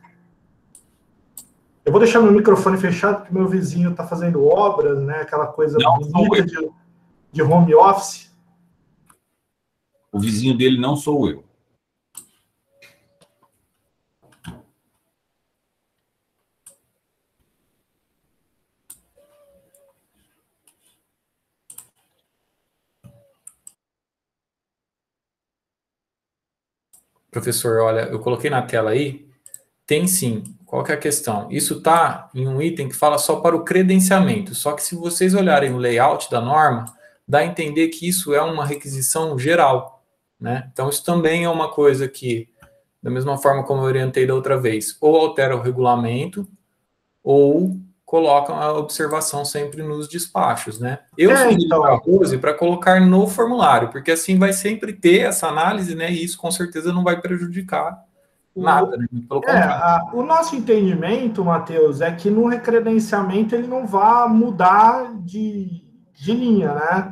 Eu vou deixar meu microfone fechado, porque meu vizinho está fazendo obras, né? Aquela coisa não, bonita de, de home office. O vizinho dele não sou eu. Professor, olha, eu coloquei na tela aí, tem sim. Qual que é a questão? Isso está em um item que fala só para o credenciamento, só que se vocês olharem o layout da norma, dá a entender que isso é uma requisição geral, né? Então, isso também é uma coisa que, da mesma forma como eu orientei da outra vez, ou altera o regulamento, ou colocam a observação sempre nos despachos, né? Eu É, sugeri então. para a Rose para colocar no formulário, porque assim vai sempre ter essa análise, né? E isso com certeza não vai prejudicar nada, né? Pelo É, contrário. a, o nosso entendimento, Matheus, é que no recredenciamento ele não vai mudar de, de linha, né?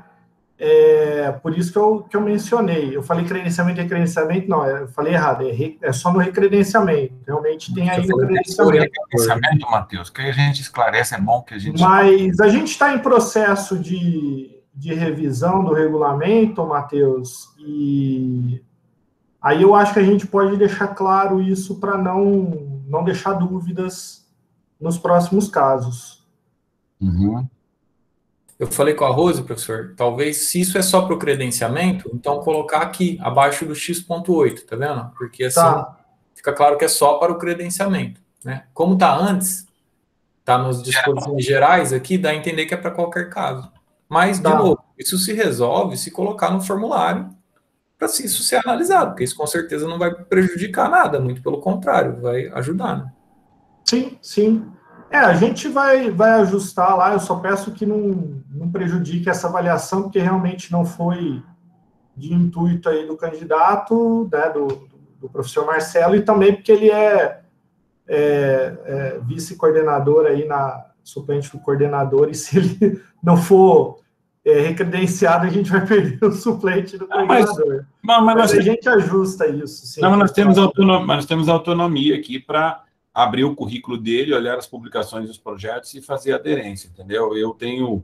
É, por isso que eu, que eu mencionei. Eu falei credenciamento e recredenciamento, não, eu falei errado, é, re, é só no recredenciamento. Realmente tem aí no credenciamento. Credenciamento, Matheus, que a gente esclarece, é bom que a gente... Mas a gente está em processo de, de revisão do regulamento, Matheus, e aí eu acho que a gente pode deixar claro isso para não, não deixar dúvidas nos próximos casos. Uhum. Eu falei com a Rose, professor, talvez se isso é só para o credenciamento, então colocar aqui, abaixo do X ponto oito, tá vendo? Porque assim, Tá. fica claro que é só para o credenciamento, né? Como está antes, está nos disposições gerais aqui, dá a entender que é para qualquer caso. Mas, de Tá. novo, isso se resolve se colocar no formulário para isso ser analisado, porque isso com certeza não vai prejudicar nada, muito pelo contrário, vai ajudar, né? Sim, sim. É, a gente vai, vai ajustar lá, eu só peço que não, não prejudique essa avaliação, porque realmente não foi de intuito aí do candidato, né, do, do professor Marcelo, e também porque ele é, é, é vice-coordenador aí, na suplente do coordenador, e se ele não for é, recredenciado, a gente vai perder o suplente do coordenador. Mas, mas, mas nós, a gente ajusta isso. Sim, não, mas nós, temos autonomia, nós temos autonomia aqui para abrir o currículo dele, olhar as publicações dos projetos e fazer aderência, entendeu? Eu tenho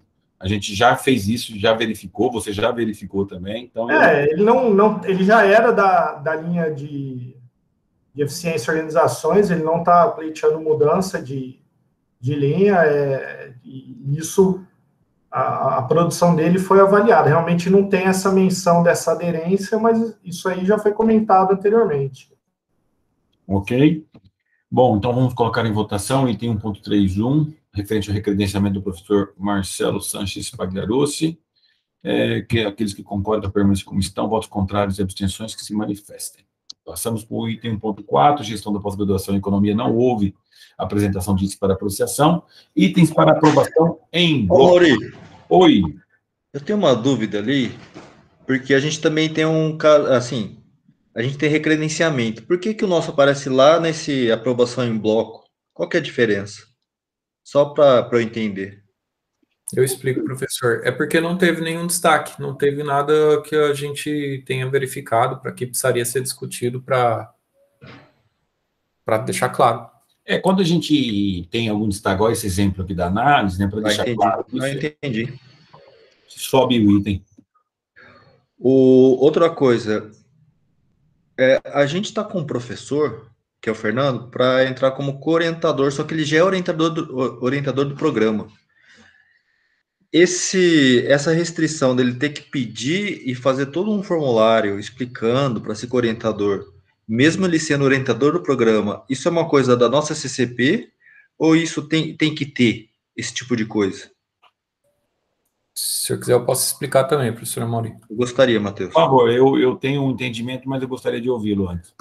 A gente já fez isso, já verificou, você já verificou também. Então, é, ele, não, não, ele já era da, da linha de, de eficiência e organizações, ele não está pleiteando mudança de, de linha, é, e isso, a, a produção dele foi avaliada. Realmente não tem essa menção dessa aderência, mas isso aí já foi comentado anteriormente. Ok. Bom, então vamos colocar em votação item um ponto três um, referente ao recredenciamento do professor Marcelo Sanches Pagliarossi, é, que é aqueles que concordam com a permanência como estão, votos contrários e abstenções que se manifestem. Passamos para o item um ponto quatro, gestão da pós-graduação em economia, não houve apresentação de itens para apreciação. Itens para aprovação em bloco. Ô, Mauri, Oi. eu tenho uma dúvida ali, porque a gente também tem um caso, assim, a gente tem recredenciamento. Por que que o nosso aparece lá nesse aprovação em bloco? Qual que é a diferença? Só para eu entender. Eu explico, professor. É porque não teve nenhum destaque, não teve nada que a gente tenha verificado para que precisaria ser discutido para para deixar claro. É, quando a gente tem algum destaque, igual esse exemplo aqui da análise, né, para Ah, deixar entendi. claro, Ah, isso, entendi. sobe o item. O, outra coisa, é, a gente está com um professor, que é o Fernando, para entrar como co-orientador, só que ele já é orientador do, orientador do programa. Esse, essa restrição dele ter que pedir e fazer todo um formulário explicando para ser co-orientador, mesmo ele sendo orientador do programa, isso é uma coisa da nossa C C P ou isso tem, tem que ter esse tipo de coisa? Se eu quiser, eu posso explicar também, professor Mauri. Eu gostaria, Matheus. Por favor, eu, eu tenho um entendimento, mas eu gostaria de ouvi-lo antes.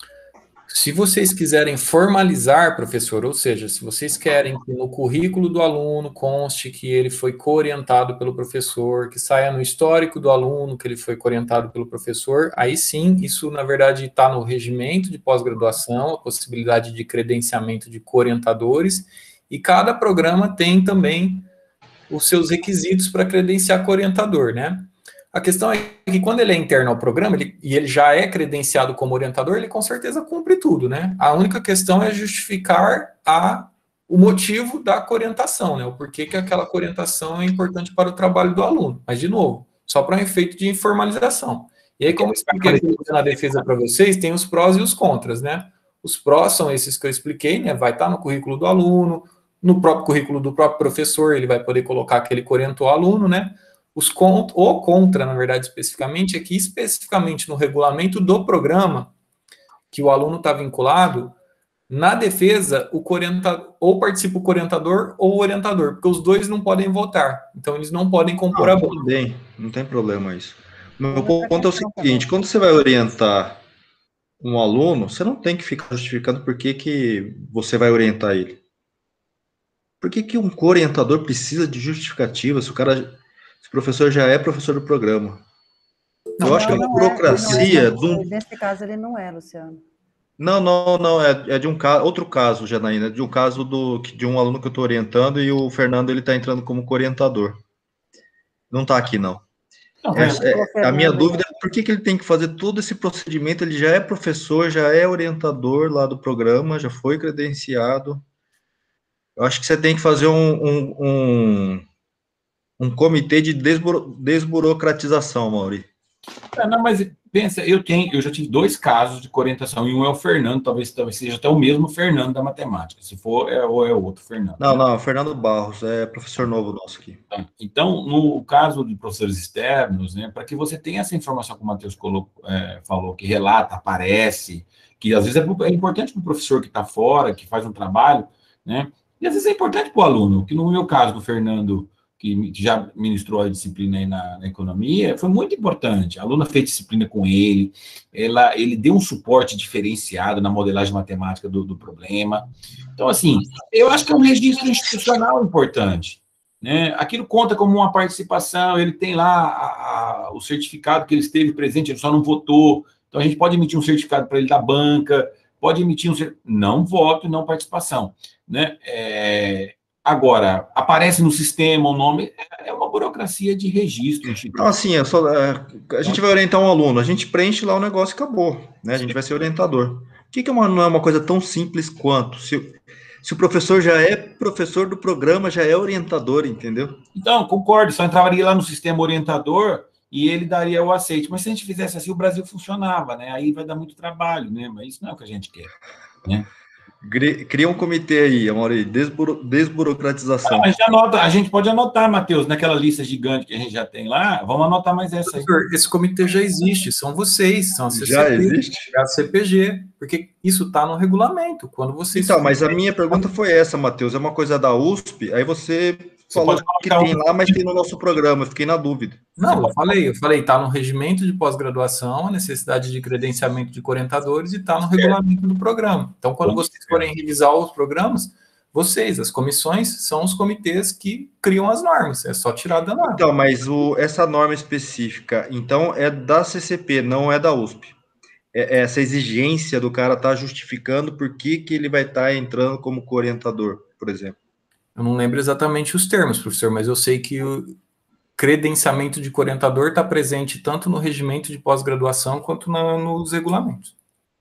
Se vocês quiserem formalizar, professor, ou seja, se vocês querem que no currículo do aluno conste que ele foi co-orientado pelo professor, que saia no histórico do aluno que ele foi co-orientado pelo professor, aí sim, isso na verdade está no regimento de pós-graduação, a possibilidade de credenciamento de co-orientadores, e cada programa tem também os seus requisitos para credenciar co-orientador, né? A questão é que quando ele é interno ao programa, ele, e ele já é credenciado como orientador, ele com certeza cumpre tudo, né? A única questão é justificar a, o motivo da co-orientação, né? O porquê que aquela co-orientação é importante para o trabalho do aluno. Mas, de novo, só para um efeito de informalização. E aí, como eu expliquei na defesa para vocês, tem os prós e os contras, né? Os prós são esses que eu expliquei, né? Vai estar no currículo do aluno, no próprio currículo do próprio professor, ele vai poder colocar que ele co-orientou o aluno, né? Os cont ou contra, na verdade, especificamente, é que especificamente no regulamento do programa, que o aluno está vinculado, na defesa, o ou participa o co-orientador ou o orientador, porque os dois não podem votar, então eles não podem compor Não, a banca. tudo bem, não tem problema isso. Meu ponto é o seguinte, quando você vai orientar um aluno, você não tem que ficar justificando por que que você vai orientar ele. Por que que um co-orientador precisa de justificativa se o cara... O professor já é professor do programa. Não, eu acho que é uma burocracia... É, do... Nesse caso, ele não é, Luciano. Não, não, não, é, é de um caso, outro caso, Janaína, de um caso do, de um aluno que eu estou orientando e o Fernando, ele está entrando como co-orientador. Não está aqui, não. não é, é, a minha dúvida é por que, que ele tem que fazer todo esse procedimento, ele já é professor, já é orientador lá do programa, já foi credenciado. Eu acho que você tem que fazer um... um, um Um comitê de desburo, desburocratização, Mauri. É, não, mas pensa, eu tenho, eu já tive dois casos de co-orientação, e um é o Fernando, talvez, talvez seja até o mesmo Fernando da matemática, se for, é, ou é outro Fernando. Não, não, Fernando Barros, é professor novo nosso aqui. Então, no caso de professores externos, né, para que você tenha essa informação que o Matheus colocou, é, falou, que relata, aparece, que às vezes é, é importante para o professor que está fora, que faz um trabalho, né, e às vezes é importante para o aluno, que no meu caso do Fernando, que já ministrou a disciplina aí na, na economia, foi muito importante. A aluna fez disciplina com ele, ela, ele deu um suporte diferenciado na modelagem matemática do, do problema. Então, assim, eu acho que é um registro institucional importante, né? Aquilo conta como uma participação, ele tem lá a, a, o certificado que ele esteve presente, ele só não votou. Então, a gente pode emitir um certificado para ele da banca, pode emitir um certificado, não voto e não participação, né? É... Agora, aparece no sistema o nome, é uma burocracia de registro. Então, assim, é só, é, a gente vai orientar um aluno, a gente preenche lá o negócio e acabou, né? A gente vai ser orientador. O que, que é uma, não é uma coisa tão simples quanto? Se, Se o professor já é professor do programa, já é orientador, entendeu? Então, concordo, só entraria lá no sistema orientador e ele daria o aceite. Mas se a gente fizesse assim, o Brasil funcionava, né? Aí vai dar muito trabalho, né? Mas isso não é o que a gente quer, né? Cria um comitê aí, Amaury, desburo, desburocratização. Ah, a, gente anota, a gente pode anotar, Matheus, naquela lista gigante que a gente já tem lá, vamos anotar mais essa aí. Esse comitê já existe, são vocês, são a C C P, já existe? a C P G, porque isso está no regulamento. Quando vocês então, mas a minha pergunta foi essa, Matheus, é uma coisa da U S P, aí você, você falou que tem um... lá, mas tem no nosso programa, eu fiquei na dúvida. Não, eu falei, eu falei, está no regimento de pós-graduação, a necessidade de credenciamento de orientadores e está no regulamento do programa. Então, quando vocês forem revisar os programas, vocês, as comissões, são os comitês que criam as normas, é só tirar da norma. Então, mas o, essa norma específica, então, é da C C P, não é da U S P. É, essa exigência do cara estar tá justificando por que, que ele vai estar tá entrando como co-orientador, por exemplo. Eu não lembro exatamente os termos, professor, mas eu sei que o credenciamento de co-orientador está presente tanto no regimento de pós-graduação quanto na, nos regulamentos.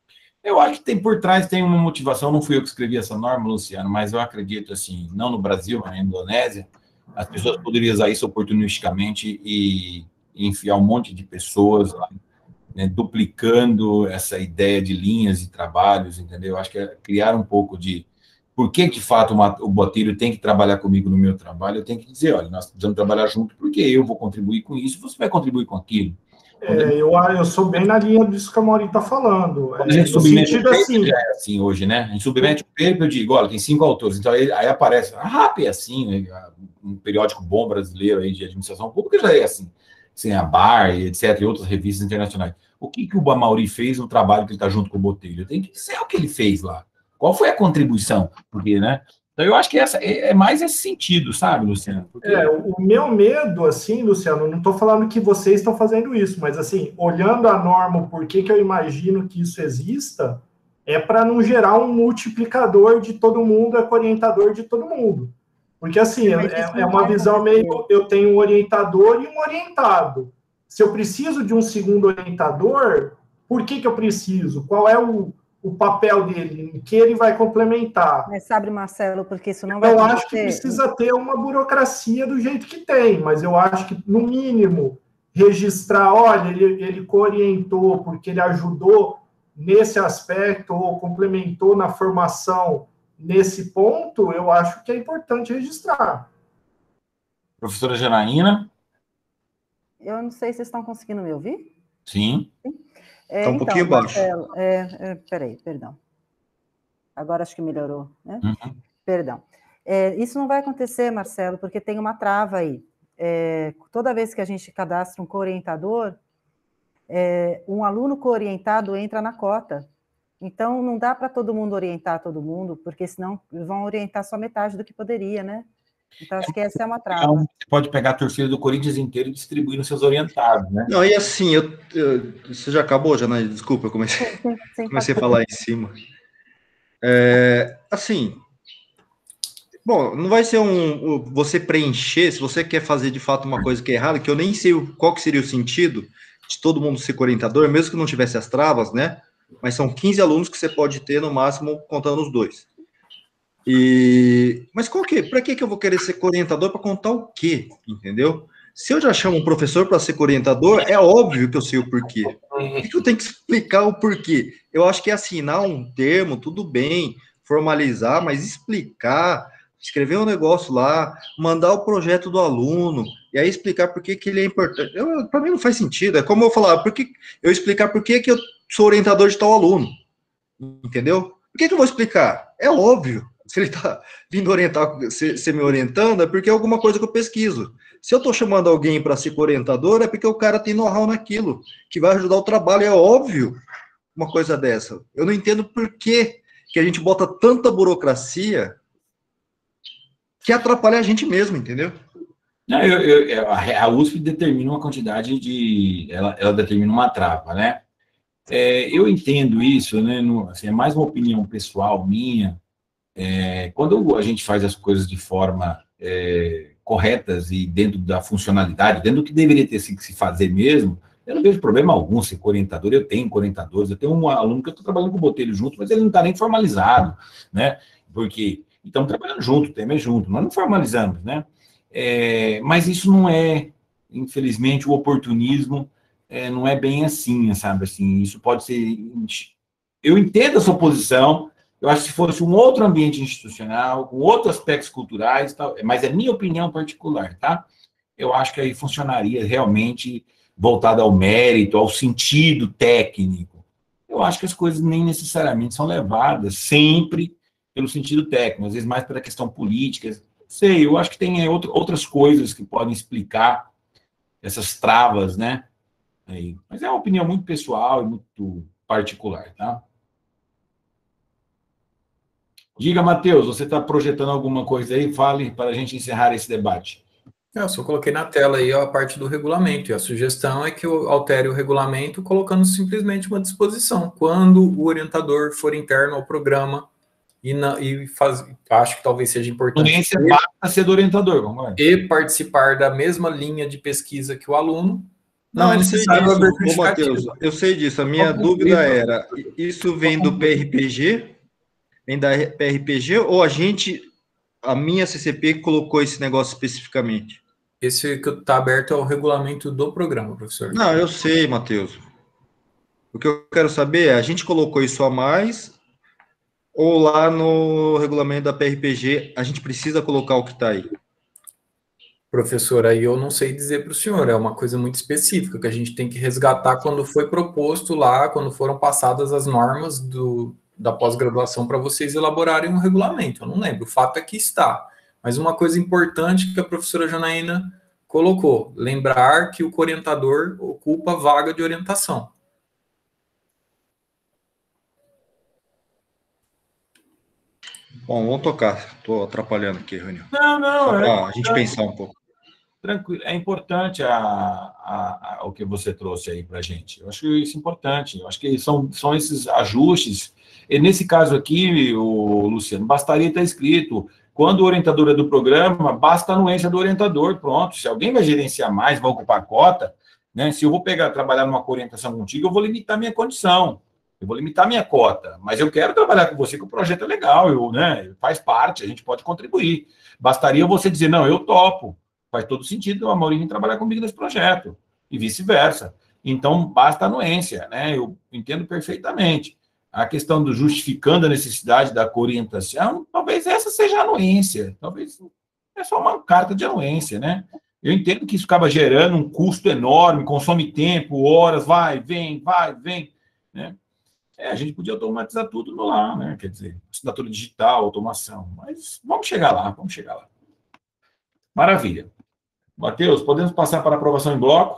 Eu acho que tem por trás, tem uma motivação, não fui eu que escrevi essa norma, Luciano, mas eu acredito, assim, não no Brasil, mas na Indonésia, as pessoas poderiam usar isso oportunisticamente e, e enfiar um monte de pessoas lá, né, duplicando essa ideia de linhas e trabalhos, entendeu? Eu acho que é criar um pouco de... Por que, de fato, uma, o Botelho tem que trabalhar comigo no meu trabalho? Eu tenho que dizer, olha, nós precisamos trabalhar junto, porque eu vou contribuir com isso, você vai contribuir com aquilo. É, eu, eu sou bem na linha disso que a Mauri está falando. Quando a gente é, submete o paper, assim, já é assim hoje, né? A gente submete o paper, eu digo, olha, tem cinco autores. Então, aí, aí aparece, a R A P é assim, né? Um periódico bom brasileiro aí de administração pública já é assim. Assim, a B A R, etcétera, e outras revistas internacionais. O que, que o Mauri fez no trabalho que ele está junto com o Botelho? Tem que dizer o que ele fez lá. Qual foi a contribuição? Porque, né? Então, eu acho que essa é, é mais esse sentido, sabe, Luciano? Porque... É, o meu medo, assim, Luciano, não estou falando que vocês estão fazendo isso, mas, assim, olhando a norma, por que, que eu imagino que isso exista, é para não gerar um multiplicador de todo mundo, é orientador de todo mundo. Porque, assim, é, é uma visão meio... Eu tenho um orientador e um orientado. Se eu preciso de um segundo orientador, por que, que eu preciso? Qual é o... o papel dele, em que ele vai complementar. Mas sabe, Marcelo, porque isso não vai Eu acontecer. acho que precisa ter uma burocracia do jeito que tem, mas eu acho que, no mínimo, registrar, olha, ele, ele co-orientou porque ele ajudou nesse aspecto ou complementou na formação nesse ponto, eu acho que é importante registrar. Professora Janaína? Eu não sei se vocês estão conseguindo me ouvir. Sim. Sim. Está um então, pouquinho baixo. Marcelo, é, é, peraí, perdão. Agora acho que melhorou, né? Uhum. Perdão. É, isso não vai acontecer, Marcelo, porque tem uma trava aí. É, toda vez que a gente cadastra um co-orientador, é, um aluno co-orientado entra na cota. Então, não dá para todo mundo orientar todo mundo, porque senão vão orientar só metade do que poderia, né? Então, acho que essa é uma trava. Então, você pode pegar a torcida do Corinthians inteiro e distribuir nos seus orientados, né? Não, e assim, eu, eu, você já acabou, Janaína? Desculpa, eu comecei, sim, sim, sim, comecei a falar em cima. É, assim, bom, não vai ser um... Você preencher, se você quer fazer de fato uma coisa que é errada, que eu nem sei qual que seria o sentido de todo mundo ser orientador, mesmo que não tivesse as travas, né? Mas são quinze alunos que você pode ter, no máximo, contando os dois. E, mas qual que? Para que que eu vou querer ser orientador para contar o quê? Entendeu? Se eu já chamo um professor para ser orientador, é óbvio que eu sei o porquê. Por que eu tenho que explicar o porquê? Eu acho que assinar um termo, tudo bem, formalizar, mas explicar, escrever um negócio lá, mandar o projeto do aluno, e aí explicar por que que ele é importante. Para mim não faz sentido. É como eu falar, por que eu explicar por que que eu sou orientador de tal aluno. Entendeu? Por que que eu vou explicar? É óbvio. Se ele está vindo orientar, se, se me orientando, é porque é alguma coisa que eu pesquiso. Se eu estou chamando alguém para ser orientador, é porque o cara tem know-how naquilo, que vai ajudar o trabalho, é óbvio uma coisa dessa. Eu não entendo por que, que a gente bota tanta burocracia que atrapalha a gente mesmo, entendeu? Não, eu, eu, a U S P determina uma quantidade de... Ela, ela determina uma trava, né? É, eu entendo isso, né? No, assim, é mais uma opinião pessoal minha. É, quando a gente faz as coisas de forma é, corretas e dentro da funcionalidade, dentro do que deveria ter sido se fazer mesmo, eu não vejo problema algum ser orientador. Eu tenho orientadores, eu tenho um aluno que eu estou trabalhando com o Botelho junto, mas ele não está nem formalizado, né? Porque E estamos trabalhando junto, o tema é junto, nós não formalizamos, né? É, mas isso não é, infelizmente, o oportunismo é, não é bem assim, sabe? Assim, isso pode ser... Eu entendo a sua posição, eu acho que se fosse um outro ambiente institucional, com outros aspectos culturais, tal, mas é minha opinião particular, tá? Eu acho que aí funcionaria realmente voltado ao mérito, ao sentido técnico. Eu acho que as coisas nem necessariamente são levadas sempre pelo sentido técnico, às vezes mais pela questão política. Sei, eu acho que tem outro, outras coisas que podem explicar essas travas, né? Aí. Mas é uma opinião muito pessoal e muito particular, tá? Diga, Matheus, você está projetando alguma coisa aí? Fale para a gente encerrar esse debate. Eu só coloquei na tela aí a parte do regulamento, e a sugestão é que eu altere o regulamento colocando simplesmente uma disposição. Quando o orientador for interno ao programa, e, na, e faz, acho que talvez seja importante... Audiência basta ser do orientador, vamos lá. E participar da mesma linha de pesquisa que o aluno, não, não é necessário disso, haver ô, Matheus, eu sei disso, a minha dúvida era, isso vem do P R P G? Vem da P R P G ou a gente, a minha C C P colocou esse negócio especificamente? Esse que está aberto é o regulamento do programa, professor. Não, eu sei, Matheus. O que eu quero saber é, a gente colocou isso a mais ou lá no regulamento da P R P G a gente precisa colocar o que está aí? Professor, aí eu não sei dizer para o senhor, é uma coisa muito específica que a gente tem que resgatar quando foi proposto lá, quando foram passadas as normas do, da pós-graduação para vocês elaborarem um regulamento. Eu não lembro, o fato é que está. Mas uma coisa importante que a professora Janaína colocou, lembrar que o orientador ocupa vaga de orientação. Bom, vamos tocar. Estou atrapalhando aqui a reunião. Não, não. Só é para a gente pensar um pouco. Tranquilo. É importante a, a, a, o que você trouxe aí para a gente. Eu acho isso importante. Eu acho que são, são esses ajustes. E nesse caso aqui, o Luciano, bastaria estar escrito... Quando o orientador é do programa, basta a anuência do orientador, pronto. Se alguém vai gerenciar mais, vai ocupar cota, né? Se eu vou pegar, trabalhar numa orientação contigo, eu vou limitar minha condição, eu vou limitar minha cota, mas eu quero trabalhar com você, que o projeto é legal, eu, né, faz parte, a gente pode contribuir. Bastaria você dizer, não, eu topo, faz todo sentido a Maurício trabalhar comigo nesse projeto, e vice-versa. Então, basta a anuência, né? Eu entendo perfeitamente. A questão do justificando a necessidade da orientação, talvez essa seja a anuência, talvez é só uma carta de anuência, né? Eu entendo que isso acaba gerando um custo enorme, consome tempo, horas, vai, vem, vai, vem, né? É, a gente podia automatizar tudo no lá, né? Quer dizer, assinatura digital, automação, mas vamos chegar lá, vamos chegar lá. Maravilha. Matheus, podemos passar para a aprovação em bloco?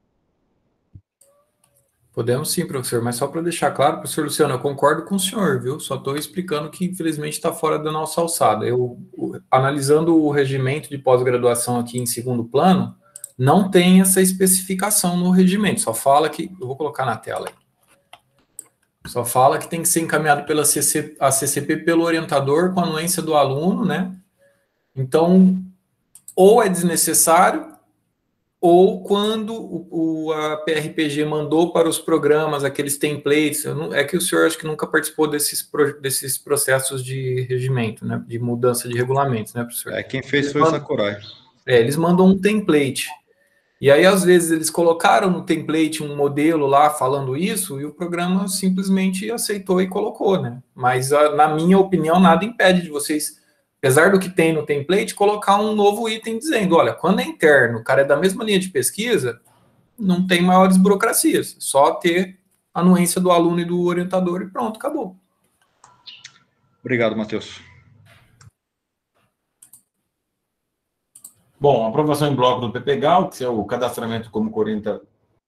Podemos sim, professor, mas só para deixar claro, professor Luciano, eu concordo com o senhor, viu? Só estou explicando que, infelizmente, está fora da nossa alçada. Eu, analisando o regimento de pós-graduação aqui em segundo plano, não tem essa especificação no regimento, só fala que... Eu vou colocar na tela aí. Só fala que tem que ser encaminhado pela C C, a C C P pelo orientador com a anuência do aluno, né? Então, ou é desnecessário, ou quando o, o, a P R P G mandou para os programas aqueles templates, não, é que o senhor acho que nunca participou desses, desses processos de regimento, né, de mudança de regulamentos, né, professor? É, quem fez foi o Sakurai. É, eles mandam um template, e aí às vezes eles colocaram no template um modelo lá falando isso, e o programa simplesmente aceitou e colocou, né, mas a, na minha opinião nada impede de vocês... Apesar do que tem no template, colocar um novo item dizendo, olha, quando é interno, o cara é da mesma linha de pesquisa, não tem maiores burocracias, só ter a anuência do aluno e do orientador e pronto, acabou. Obrigado, Matheus. Bom, aprovação em bloco do P P G A U, que é o cadastramento como orientador.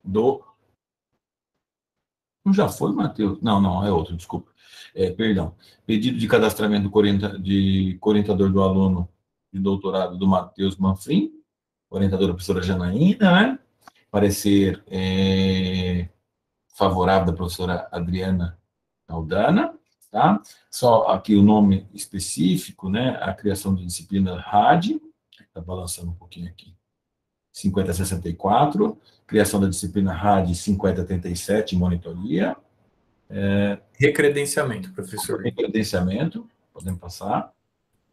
Não já foi, Matheus? Não, não, é outro, desculpa. É, perdão, pedido de cadastramento de orientador do aluno de doutorado do Matheus Manfrim, orientadora professora Janaína, né? Parecer é, favorável da professora Adriana Aldana, tá? Só aqui o nome específico, né? A criação de disciplina R A D, está balançando um pouquinho aqui, cinquenta sessenta e quatro, criação da disciplina R A D cinquenta trinta e sete, monitoria. É, recredenciamento, professor. Recredenciamento, podemos passar.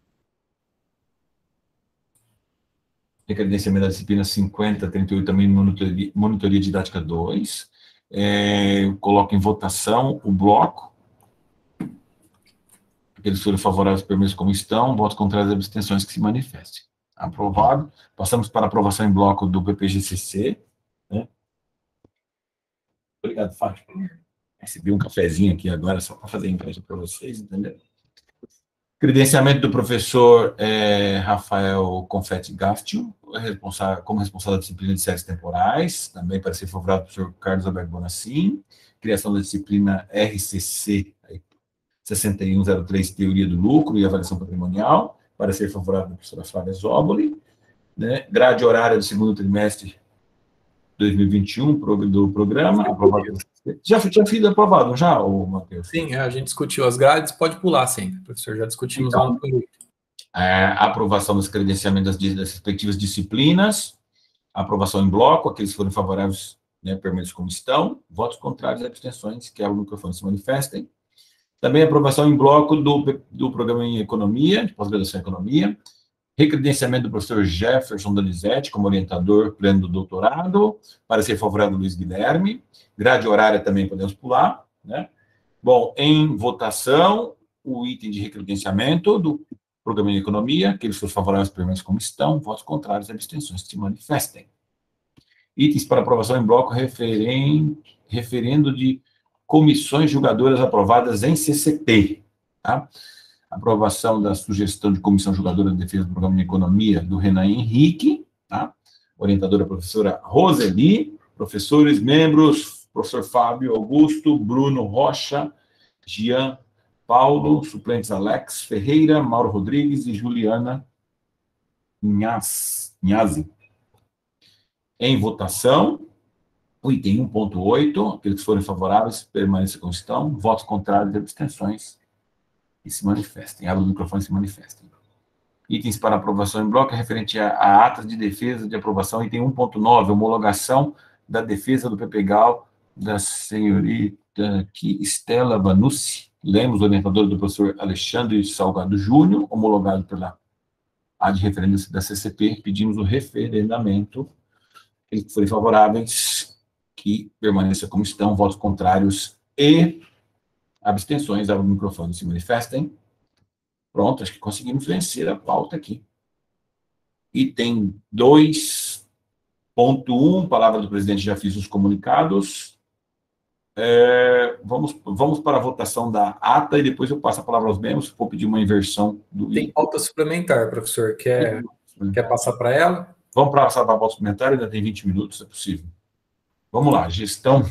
Recredenciamento da disciplina cinquenta, trinta e oito, também monitoria, monitoria didática dois. É, coloco em votação o bloco. Aqueles forem favoráveis permaneçam como estão, votos contrários e abstenções que se manifestem. Aprovado. Passamos para a aprovação em bloco do P P G C C. Né? Obrigado, Fátima. Recebi um cafezinho aqui agora, só para fazer inveja para vocês, entendeu? Credenciamento do professor é, Rafael Confetti Gastio, responsável, como responsável da disciplina de séries temporais, também para ser favorável ao professor Carlos Alberto Bonacin. Criação da disciplina R C C sessenta e um zero três, Teoria do Lucro e Avaliação Patrimonial, para ser favorável à professora Flávia Zóboli. Né? Grade horária do segundo trimestre dois mil e vinte e um do programa. Aprovado. Já tinha sido aprovado, já, ô, Matheus? Sim, a gente discutiu as grades, pode pular sempre, professor, já discutimos então, lá no período. É, aprovação dos credenciamentos das, das respectivas disciplinas, aprovação em bloco, aqueles que forem favoráveis, né, permaneçam como estão, votos contrários e abstenções, que é o microfone se manifestem. Também aprovação em bloco do, do programa em Economia, de pós-graduação em Economia, recredenciamento do professor Jefferson Donizete como orientador pleno do doutorado, para ser favorável Luiz Guilherme. Grade horária também podemos pular, né? Bom, em votação, o item de recredenciamento do programa em Economia, aqueles que forem favoráveis permaneçam como estão, votos contrários e abstenções que se manifestem. Itens para aprovação em bloco referen, referendo de comissões julgadoras aprovadas em C C P, tá? Aprovação da sugestão de comissão julgadora de defesa do programa de economia do Renan Henrique, tá? Orientadora professora Roseli, professores, membros, professor Fábio Augusto, Bruno Rocha, Jean Paulo, suplentes Alex Ferreira, Mauro Rodrigues e Juliana Inhazi. Em votação, o item um ponto oito, aqueles que forem favoráveis, permaneçam como estão, votos contrários e abstenções e se manifestem. Abra o microfone e se manifestem. Itens para aprovação em bloco, referente a, a atas de defesa de aprovação, item um ponto nove, homologação da defesa do P P G A L da senhorita aqui, Estela Vanucci Lemos, orientadora do professor Alexandre Salgado Júnior, homologado pela A de referendo da C C P, pedimos o referendamento. Aqueles que forem favoráveis, que permaneçam como estão, votos contrários e abstenções, abra o microfone, se manifestem. Pronto, acho que conseguimos vencer a pauta aqui. Item dois ponto um, palavra do presidente, já fiz os comunicados. É, vamos, vamos para a votação da ata e depois eu passo a palavra aos membros, vou pedir uma inversão. Do... Tem pauta suplementar, professor, quer, quer passar para ela? Vamos passar para a pauta suplementar, ainda tem vinte minutos, é possível. Vamos lá, gestão.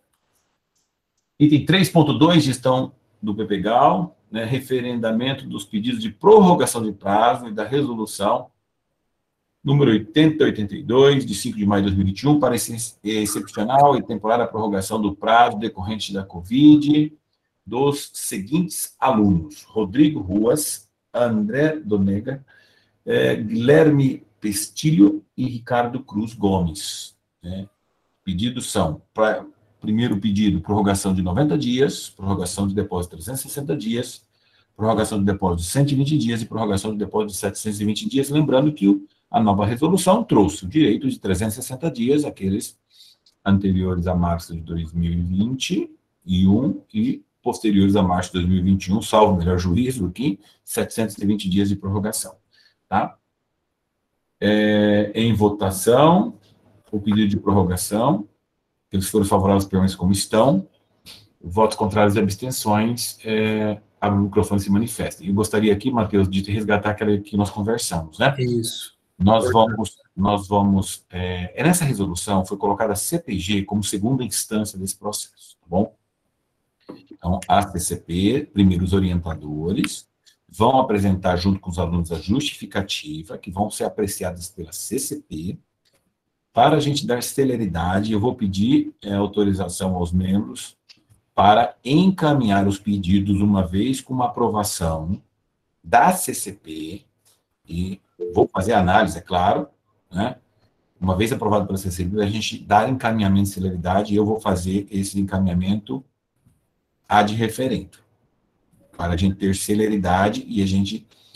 Item três ponto dois, gestão do P P G A L, né, referendamento dos pedidos de prorrogação de prazo e da resolução número oitenta e oitenta e dois, de cinco de maio de dois mil e vinte e um, para excepcional e temporária prorrogação do prazo decorrente da Covid dos seguintes alunos: Rodrigo Ruas, André Donega, eh, Guilherme Pestilho e Ricardo Cruz Gomes. Né? Pedidos são, pra, primeiro pedido, prorrogação de noventa dias, prorrogação de depósito de trezentos e sessenta dias, prorrogação de depósito de cento e vinte dias e prorrogação de depósito de setecentos e vinte dias, lembrando que o, a nova resolução trouxe o direito de trezentos e sessenta dias, aqueles anteriores a março de dois mil e vinte e um e posteriores a março de dois mil e vinte e um, salvo o melhor juízo aqui, setecentos e vinte dias de prorrogação. Tá? É, em votação, o pedido de prorrogação, eles foram favoráveis permaneçam como estão, votos contrários e abstenções, é, abre o microfone e se manifesta. Eu gostaria aqui, Matheus, de resgatar aquela que nós conversamos, né? Isso. Nós vamos, nós vamos, é, nessa resolução foi colocada a C P G como segunda instância desse processo, tá bom? Então, a C C P, primeiro os orientadores, vão apresentar junto com os alunos a justificativa, que vão ser apreciadas pela C C P. Para a gente dar celeridade, eu vou pedir é, autorização aos membros para encaminhar os pedidos, uma vez com uma aprovação da C C P, e vou fazer a análise, é claro, né? Uma vez aprovado pela C C P, a gente dá encaminhamento de celeridade, e eu vou fazer esse encaminhamento ad referendo, para a gente ter celeridade e a gente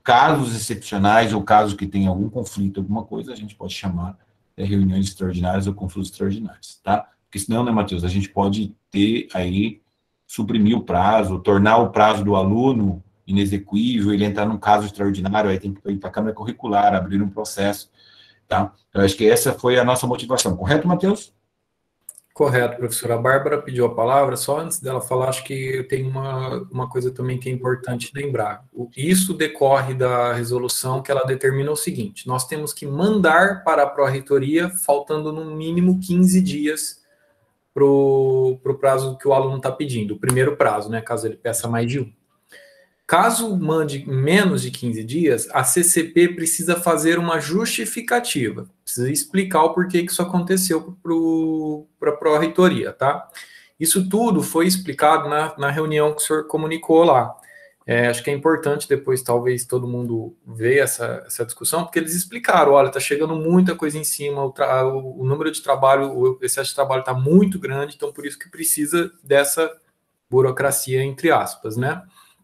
casos excepcionais ou casos que tem algum conflito, alguma coisa, a gente pode chamar de reuniões extraordinárias ou conflitos extraordinários, tá? Porque senão, né, Matheus, a gente pode ter aí, suprimir o prazo, tornar o prazo do aluno inexequível, ele entrar num caso extraordinário, aí tem que ir para a Câmara Curricular, abrir um processo, tá? Então, acho que essa foi a nossa motivação. Correto, Matheus? Correto, professora. A Bárbara pediu a palavra, só antes dela falar, acho que tem uma, uma coisa também que é importante lembrar. Isso decorre da resolução que ela determina o seguinte: nós temos que mandar para a pró-reitoria, faltando no mínimo quinze dias para o prazo que o aluno está pedindo, o primeiro prazo, né, caso ele peça mais de um. Caso mande menos de quinze dias, a C C P precisa fazer uma justificativa, precisa explicar o porquê que isso aconteceu para a pró-reitoria, tá? Isso tudo foi explicado na, na reunião que o senhor comunicou lá. É, acho que é importante depois, talvez, todo mundo ver essa, essa discussão, porque eles explicaram, olha, está chegando muita coisa em cima, o, tra, o, o número de trabalho, o excesso de trabalho está muito grande, então por isso que precisa dessa burocracia, entre aspas, né?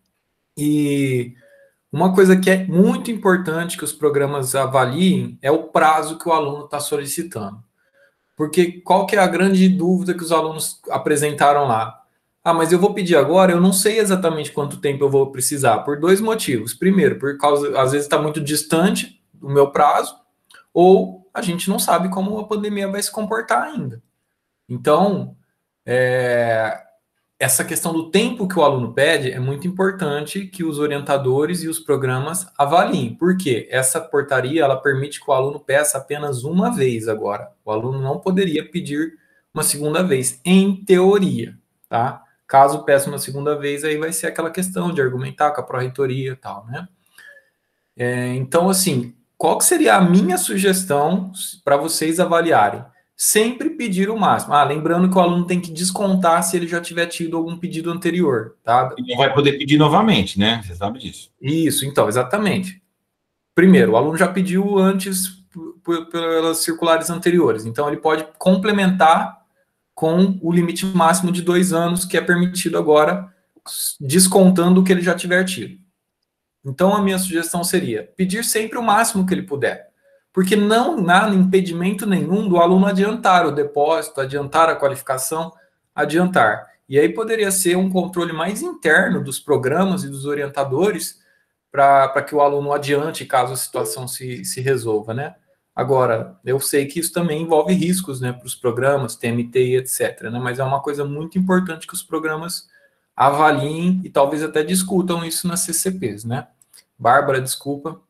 E uma coisa que é muito importante que os programas avaliem é o prazo que o aluno está solicitando. Porque qual que é a grande dúvida que os alunos apresentaram lá? Ah, mas eu vou pedir agora, eu não sei exatamente quanto tempo eu vou precisar, por dois motivos. Primeiro, por causa, às vezes está muito distante do meu prazo, ou a gente não sabe como a pandemia vai se comportar ainda. Então, é... essa questão do tempo que o aluno pede é muito importante que os orientadores e os programas avaliem. Por quê? Essa portaria, ela permite que o aluno peça apenas uma vez agora. O aluno não poderia pedir uma segunda vez, em teoria, tá? Caso peça uma segunda vez, aí vai ser aquela questão de argumentar com a pró-reitoria e tal, né? É, então, assim, qual que seria a minha sugestão para vocês avaliarem? Sempre pedir o máximo. Ah, lembrando que o aluno tem que descontar se ele já tiver tido algum pedido anterior, tá? E não vai poder pedir novamente, né? Você sabe disso. Isso, então, exatamente. Primeiro, o aluno já pediu antes pelas circulares anteriores, então ele pode complementar com o limite máximo de dois anos que é permitido agora, descontando o que ele já tiver tido. Então, a minha sugestão seria pedir sempre o máximo que ele puder. Porque não há impedimento nenhum do aluno adiantar o depósito, adiantar a qualificação, adiantar. E aí poderia ser um controle mais interno dos programas e dos orientadores para que o aluno adiante caso a situação se, se resolva, né? Agora, eu sei que isso também envolve riscos, né, para os programas, T M T e etcétera, né? Mas é uma coisa muito importante que os programas avaliem e talvez até discutam isso nas C C Ps, né? Bárbara, desculpa.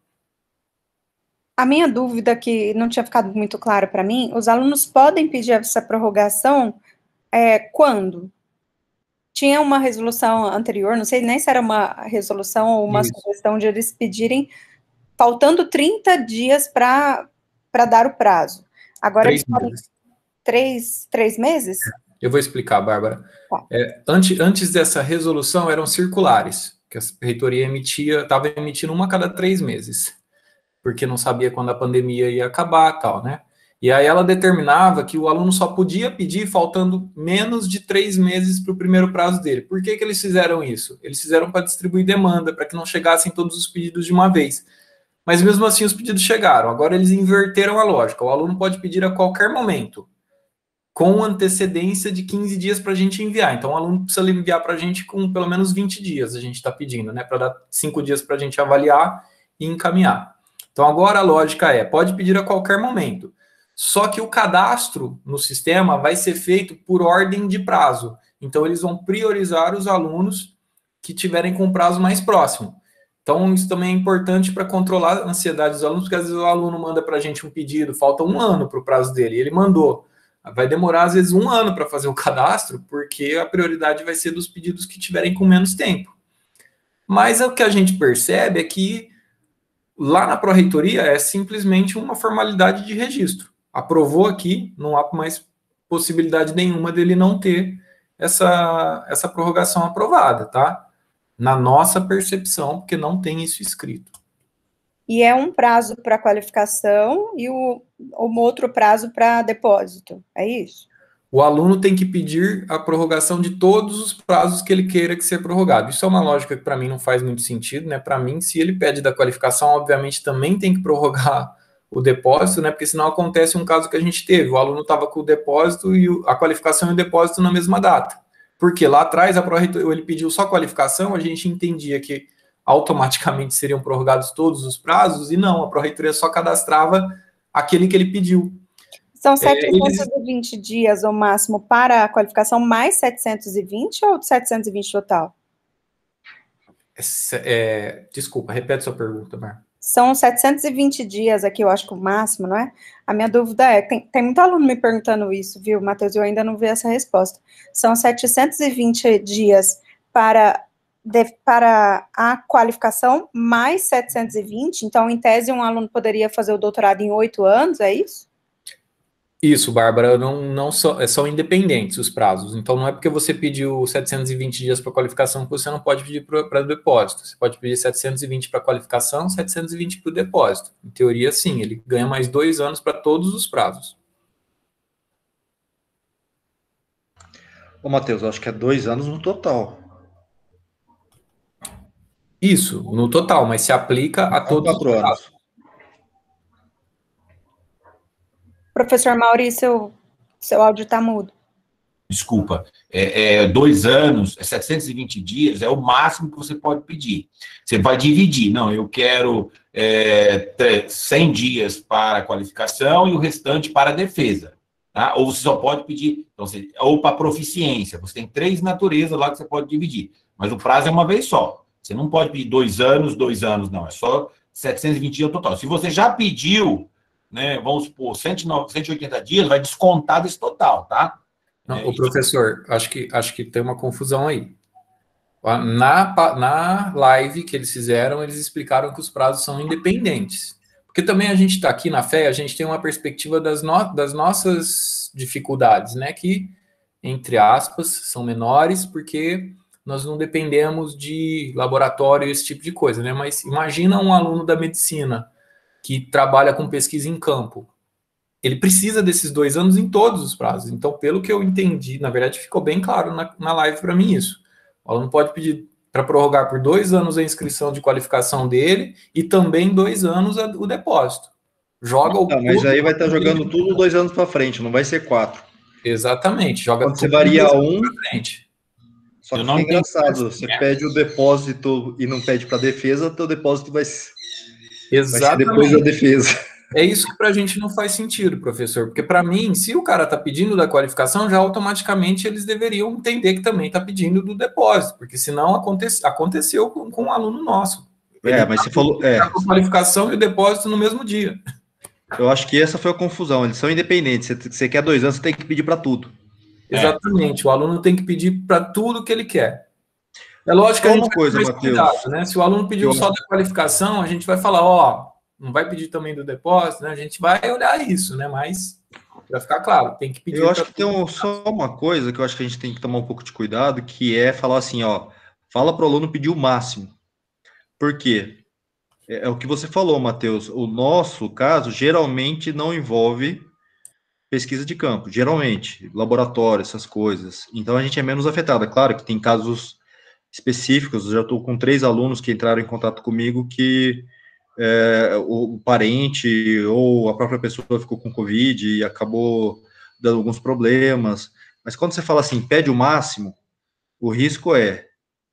A minha dúvida, que não tinha ficado muito claro para mim, os alunos podem pedir essa prorrogação é, quando? Tinha uma resolução anterior, não sei nem se era uma resolução ou uma Isso. sugestão de eles pedirem, faltando trinta dias para dar o prazo. Agora três eles podem... Meses. Três, três meses? Eu vou explicar, Bárbara. Tá. É, antes, antes dessa resolução, eram circulares, que a reitoria emitia, estava emitindo uma a cada três meses. Porque não sabia quando a pandemia ia acabar, tal, né? E aí ela determinava que o aluno só podia pedir faltando menos de três meses para o primeiro prazo dele. Por que que eles fizeram isso? Eles fizeram para distribuir demanda, para que não chegassem todos os pedidos de uma vez. Mas mesmo assim os pedidos chegaram. Agora eles inverteram a lógica. O aluno pode pedir a qualquer momento, com antecedência de quinze dias para a gente enviar. Então o aluno precisa enviar para a gente com pelo menos vinte dias, a gente está pedindo, né? Para dar cinco dias para a gente avaliar e encaminhar. Então, agora a lógica é, pode pedir a qualquer momento, só que o cadastro no sistema vai ser feito por ordem de prazo. Então, eles vão priorizar os alunos que tiverem com prazo mais próximo. Então, isso também é importante para controlar a ansiedade dos alunos, porque às vezes o aluno manda para a gente um pedido, falta um ano para o prazo dele, e ele mandou. Vai demorar, às vezes, um ano para fazer o cadastro, porque a prioridade vai ser dos pedidos que tiverem com menos tempo. Mas o que a gente percebe é que lá na pró-reitoria é simplesmente uma formalidade de registro. Aprovou aqui, não há mais possibilidade nenhuma dele não ter essa, essa prorrogação aprovada, tá? Na nossa percepção, porque não tem isso escrito. E é um prazo para qualificação e o, um outro prazo para depósito, é isso? o aluno tem que pedir a prorrogação de todos os prazos que ele queira que seja prorrogado. Isso é uma lógica que para mim não faz muito sentido, né? Para mim, se ele pede da qualificação, obviamente também tem que prorrogar o depósito, né? Porque senão acontece um caso que a gente teve, o aluno estava com o depósito e a qualificação e o depósito na mesma data. Porque lá atrás a Pró-Reitoria, ele pediu só qualificação, a gente entendia que automaticamente seriam prorrogados todos os prazos, e não, a Pró-Reitoria só cadastrava aquele que ele pediu. São setecentos e vinte é, eles... dias o máximo para a qualificação, mais setecentos e vinte ou setecentos e vinte total? É, é, desculpa, repete sua pergunta, Mar. São setecentos e vinte dias aqui, eu acho que o máximo, não é? A minha dúvida é, tem, tem muito aluno me perguntando isso, viu, Matheus? Eu ainda não vi essa resposta. São setecentos e vinte dias para, de, para a qualificação, mais setecentos e vinte, então, em tese, um aluno poderia fazer o doutorado em oito anos, é isso? Isso, Bárbara, não, não são, são independentes os prazos. Então, não é porque você pediu setecentos e vinte dias para qualificação que você não pode pedir para o depósito. Você pode pedir setecentos e vinte para qualificação, setecentos e vinte para o depósito. Em teoria, sim, ele ganha mais dois anos para todos os prazos. Ô, Matheus, eu acho que é dois anos no total. Isso, no total, mas se aplica a todos os prazos. Anos. Professor Maurício, seu, seu áudio está mudo. Desculpa, é, é dois anos, é setecentos e vinte dias, é o máximo que você pode pedir. Você vai dividir, não, eu quero é, cem dias para a qualificação e o restante para a defesa. Tá? Ou você só pode pedir, então, você, ou para proficiência, você tem três naturezas lá que você pode dividir, mas o prazo é uma vez só. Você não pode pedir dois anos, dois anos, não, é só setecentos e vinte dias total. Se você já pediu, né, vamos supor, cento e oitenta dias, vai descontar desse total, tá? Não, é, o professor, acho que, acho que tem uma confusão aí. Na, na live que eles fizeram, eles explicaram que os prazos são independentes. Porque também a gente está aqui na F E, a gente tem uma perspectiva das, no, das nossas dificuldades, né? Que, entre aspas, são menores, porque nós não dependemos de laboratório, esse tipo de coisa, né? Mas imagina um aluno da medicina que trabalha com pesquisa em campo. Ele precisa desses dois anos em todos os prazos. Então, pelo que eu entendi, na verdade, ficou bem claro na, na live para mim isso. O aluno pode pedir para prorrogar por dois anos a inscrição de qualificação dele e também dois anos a, o depósito. Joga o. Não, mas aí vai estar jogando tudo dois anos para frente, não vai ser quatro. Exatamente. Joga Quando você varia um. Frente. Só que é engraçado. Você pede o depósito e não pede para defesa, teu depósito vai ser. Exatamente. Vai ser depois da defesa. É isso que para a gente não faz sentido, professor, porque para mim, se o cara está pedindo da qualificação, já automaticamente eles deveriam entender que também está pedindo do depósito, porque senão acontece, aconteceu com, com um aluno nosso. Ele é, mas tá, você falou... É. A qualificação e o depósito no mesmo dia. Eu acho que essa foi a confusão, eles são independentes, você, você quer dois anos, você tem que pedir para tudo. Exatamente, é. O aluno tem que pedir para tudo que ele quer. É lógico que a gente uma coisa, vai ter cuidado, né? Se o aluno pediu só da qualificação, a gente vai falar, ó, não vai pedir também do depósito, né? A gente vai olhar isso, né? Mas, para ficar claro, tem que pedir... Eu acho que tem um, só uma coisa que eu acho que a gente tem que tomar um pouco de cuidado, que é falar assim, ó, fala para o aluno pedir o máximo. Por quê? É, é o que você falou, Matheus, o nosso caso geralmente não envolve pesquisa de campo, geralmente, laboratório, essas coisas. Então, a gente é menos afetado. É claro que tem casos específicos, eu já estou com três alunos que entraram em contato comigo que... É, o parente ou a própria pessoa ficou com Covid e acabou dando alguns problemas, mas quando você fala assim, pede o máximo, o risco é,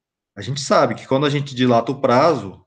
a gente sabe que quando a gente dilata o prazo,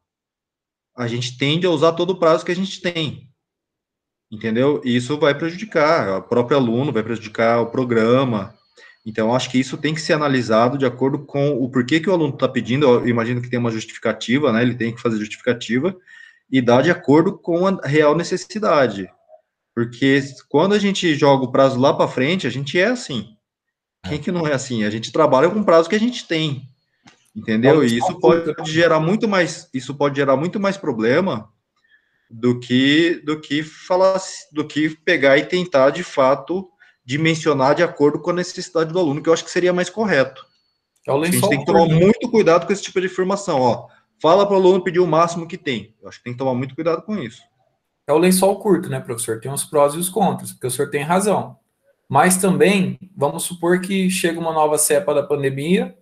a gente tende a usar todo o prazo que a gente tem, entendeu? E isso vai prejudicar o próprio aluno, vai prejudicar o programa, então acho que isso tem que ser analisado de acordo com o porquê que o aluno está pedindo, eu imagino que tem uma justificativa, né, ele tem que fazer justificativa, e dá de acordo com a real necessidade. Porque quando a gente joga o prazo lá para frente, a gente é assim. Quem que não é assim? A gente trabalha com o prazo que a gente tem. Entendeu? E isso pode gerar muito mais, isso pode gerar muito mais problema do que do que falar, do que pegar e tentar de fato dimensionar de acordo com a necessidade do aluno, que eu acho que seria mais correto. É o a gente tem que tomar muito cuidado com esse tipo de informação, ó. Fala para o aluno pedir o máximo que tem. Eu acho que tem que tomar muito cuidado com isso. É o lençol curto, né, professor? Tem os prós e os contras, porque o senhor tem razão. Mas também, vamos supor que chega uma nova cepa da pandemia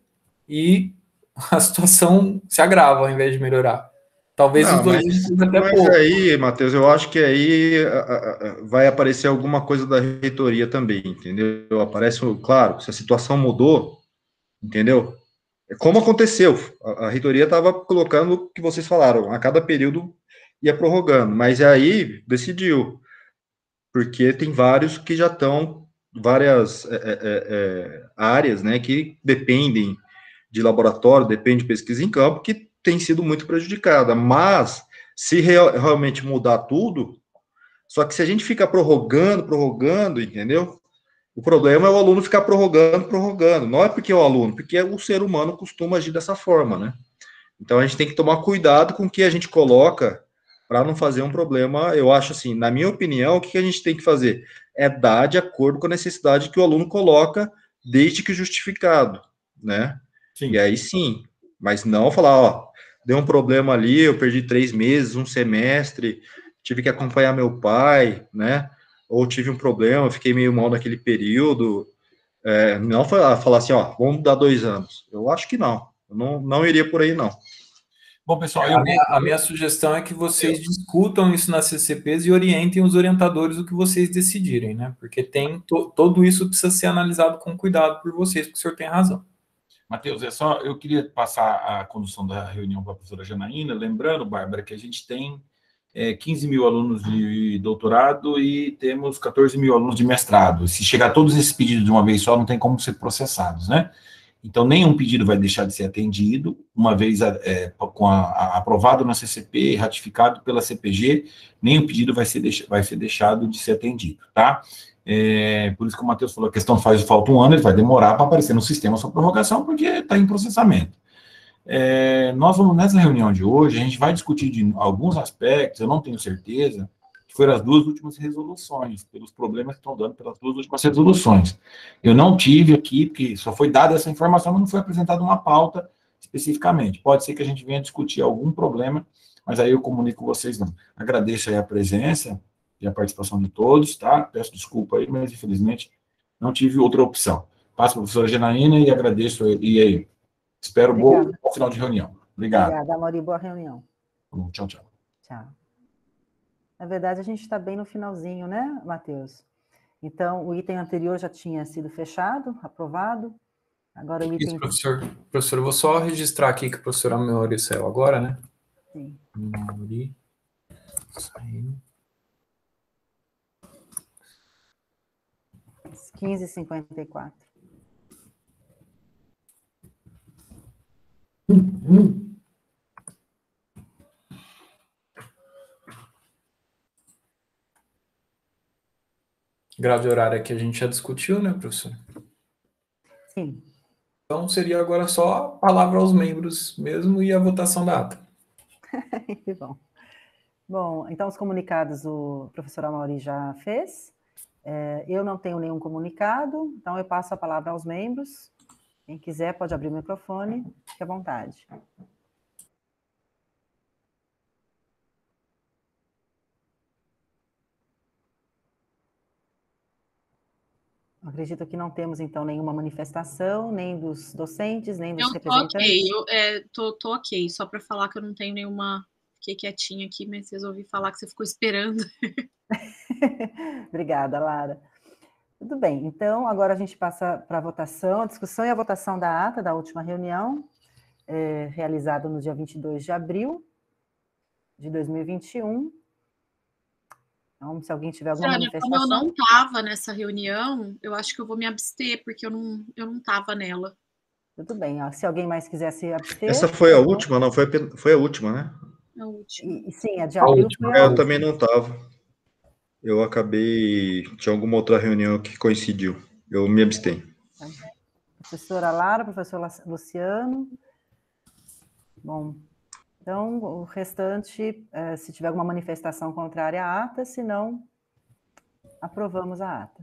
e a situação se agrava ao invés de melhorar. Talvez Não, os dois mas, anos até mas pouco. aí, Matheus, eu acho que aí a, a, a, vai aparecer alguma coisa da reitoria também, entendeu? Aparece, claro, se a situação mudou, entendeu? É como aconteceu. A, a reitoria estava colocando o que vocês falaram, a cada período ia prorrogando, mas aí decidiu, porque tem vários que já estão, várias é, é, é, áreas, né, que dependem de laboratório, depende de pesquisa em campo, que tem sido muito prejudicada. Mas, se real, realmente mudar tudo, só que se a gente fica prorrogando, prorrogando, entendeu? O problema é o aluno ficar prorrogando, prorrogando. Não é porque é o aluno, porque o ser humano costuma agir dessa forma, né? Então, a gente tem que tomar cuidado com o que a gente coloca para não fazer um problema. Eu acho assim, na minha opinião, o que a gente tem que fazer? É dar de acordo com a necessidade que o aluno coloca, desde que justificado, né? Sim. E aí sim, mas não falar, ó, deu um problema ali, eu perdi três meses, um semestre, tive que acompanhar meu pai, né? Ou tive um problema, fiquei meio mal naquele período. É, não falar, falar assim, ó, vamos dar dois anos. Eu acho que não. Eu não, não iria por aí, não. Bom, pessoal, A eu minha, a minha sugestão é que vocês discutam isso nas C C Ps e orientem os orientadores do que vocês decidirem, né? Porque tem to, tudo isso precisa ser analisado com cuidado por vocês, porque o senhor tem razão. Matheus, é só, eu queria passar a condução da reunião para a professora Janaína, lembrando, Bárbara, que a gente tem é, quinze mil alunos de doutorado e temos quatorze mil alunos de mestrado. Se chegar todos esses pedidos de uma vez só, não tem como ser processados, né? Então, nenhum pedido vai deixar de ser atendido, uma vez é, com a, a, aprovado na C C P, ratificado pela C P G, nenhum pedido vai ser, deixa, vai ser deixado de ser atendido, tá? É, por isso que o Matheus falou, a questão faz falta um ano, ele vai demorar para aparecer no sistema a sua prorrogação, porque está em processamento. É, nós vamos, nessa reunião de hoje, a gente vai discutir de alguns aspectos, eu não tenho certeza, que foram as duas últimas resoluções, pelos problemas que estão dando pelas duas últimas resoluções. Eu não tive aqui, porque só foi dada essa informação, mas não foi apresentada uma pauta especificamente. Pode ser que a gente venha discutir algum problema, mas aí eu comunico com vocês não. Agradeço aí a presença e a participação de todos, tá? Peço desculpa aí, mas infelizmente não tive outra opção. Passo para a professora Janaína e agradeço, e aí, espero um bom, bom final de reunião. Obrigado. Obrigada, Amori, boa reunião. Tchau, tchau. Tchau. Na verdade, a gente está bem no finalzinho, né, Matheus? Então, o item anterior já tinha sido fechado, aprovado. Agora o item... Isso, professor. Professor, eu vou só registrar aqui que o professor Amori saiu agora, né? Sim. Amori saiu. quinze e cinquenta e quatro. Grade horária que a gente já discutiu, né, professor? Sim. Então, seria agora só a palavra aos membros mesmo e a votação da ata. Que bom. Bom, então os comunicados o professor Amaury já fez. É, eu não tenho nenhum comunicado, então eu passo a palavra aos membros. Quem quiser pode abrir o microfone, fique à vontade. Acredito que não temos, então, nenhuma manifestação, nem dos docentes, nem dos eu tô representantes. Ok, eu é, tô, tô ok, só para falar que eu não tenho nenhuma... Fiquei quietinha aqui, mas resolvi falar que você ficou esperando. Obrigada, Lara. Tudo bem, então, agora a gente passa para a votação, a discussão e a votação da ata da última reunião, é, realizada no dia vinte e dois de abril de dois mil e vinte e um. Então, se alguém tiver alguma Jana, manifestação... como eu não estava nessa reunião, eu acho que eu vou me abster, porque eu não eu não estava nela. Tudo bem, ó, se alguém mais quiser se abster... Essa foi a última, não? Foi a, foi a última, né? A última. E, sim, a de abril foi a Eu última. também não estava. Eu acabei... Tinha alguma outra reunião que coincidiu. Eu me abstenho. Professora Lara, professor Luciano. Bom, então, o restante, se tiver alguma manifestação contrária à ata, se não, aprovamos a ata.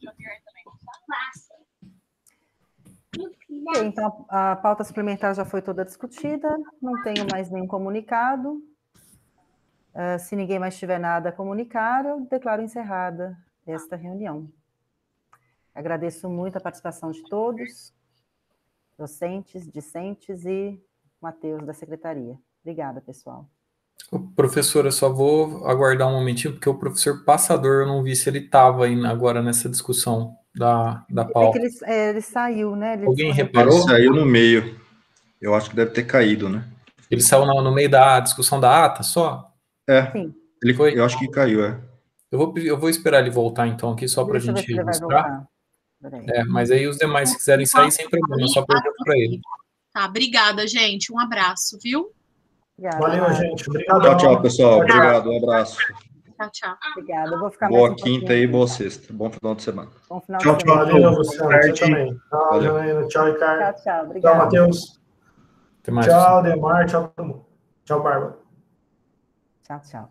Okay, então, a pauta suplementar já foi toda discutida, não tenho mais nenhum comunicado. Uh, se ninguém mais tiver nada a comunicar, eu declaro encerrada esta reunião. Agradeço muito a participação de todos, docentes, discentes e Matheus, da secretaria. Obrigada, pessoal. Professora, só vou aguardar um momentinho, porque o professor Passador, eu não vi se ele estava agora nessa discussão da, da pauta. É que ele, é, ele saiu, né? Ele Alguém Ele reparou? saiu no meio. Eu acho que deve ter caído, né? Ele saiu no, no meio da discussão da ata só? É, Sim. ele, Foi? eu acho que caiu, é. Eu vou, eu vou esperar ele voltar, então, aqui, só para a Deixa eu ver gente se ele vai registrar. voltar. Peraí. É, mas aí os demais, se quiserem sair, sem problema, só pergunto para ele. Tá, obrigada, gente. Um abraço, viu? Obrigada, Valeu, Mari. gente. Obrigado. Tchau, tchau, pessoal. Obrigado, um abraço. Tchau, tchau. Obrigada. Eu vou ficar Boa mais um quinta pouquinho e aqui. boa sexta. Bom final de semana. Bom final Tchau, de tchau. semana. Valeu, Luciano. Você tarde. também. Tchau, Valeu. Janaína. Tchau, Ricardo. Tchau, tchau. Tchau, Obrigada. Matheus. Até mais. Tchau, Demar. Tchau, todo mundo. Tchau, Bárbara. Tchau, tchau.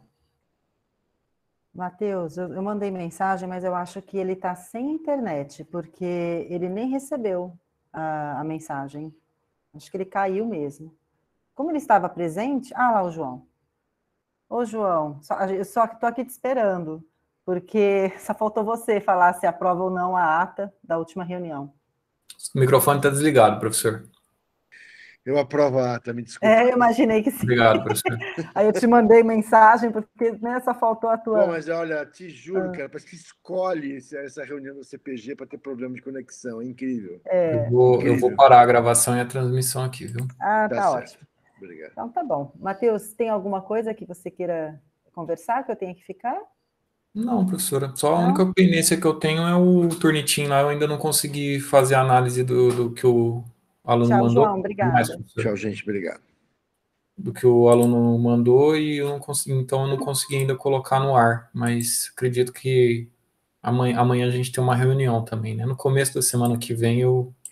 Matheus, eu, eu mandei mensagem, mas eu acho que ele está sem internet, porque ele nem recebeu a, a mensagem. Acho que ele caiu mesmo. Como ele estava presente... Ah, lá o João. Ô, João, só, eu só estou aqui te esperando, porque só faltou você falar se aprova ou não a ata da última reunião. O microfone está desligado, professor. Eu aprovo a ata, me desculpe. É, eu imaginei que sim. Obrigado, professor. Aí eu te mandei mensagem, porque né, só faltou a tua... Pô, mas olha, te juro, cara, parece que escolhe esse- essa reunião do C P G para ter problema de conexão. É incrível. É. Eu vou, eu Incrível. vou parar a gravação e a transmissão aqui, viu? Ah, Tá tá certo. ótimo. Obrigado. Então tá bom. Matheus, tem alguma coisa que você queira conversar, que eu tenha que ficar? Não, professora. Só a Não? única pendência que eu tenho é o turnitin lá. Eu ainda não consegui fazer a análise do, do que o aluno Tchau, mandou. João. Obrigada. Mais, professora. Tchau, gente. Obrigado. Do que o aluno mandou e eu não consegui, então eu não consegui ainda colocar no ar. Mas acredito que amanhã, amanhã a gente tem uma reunião também, né? No começo da semana que vem eu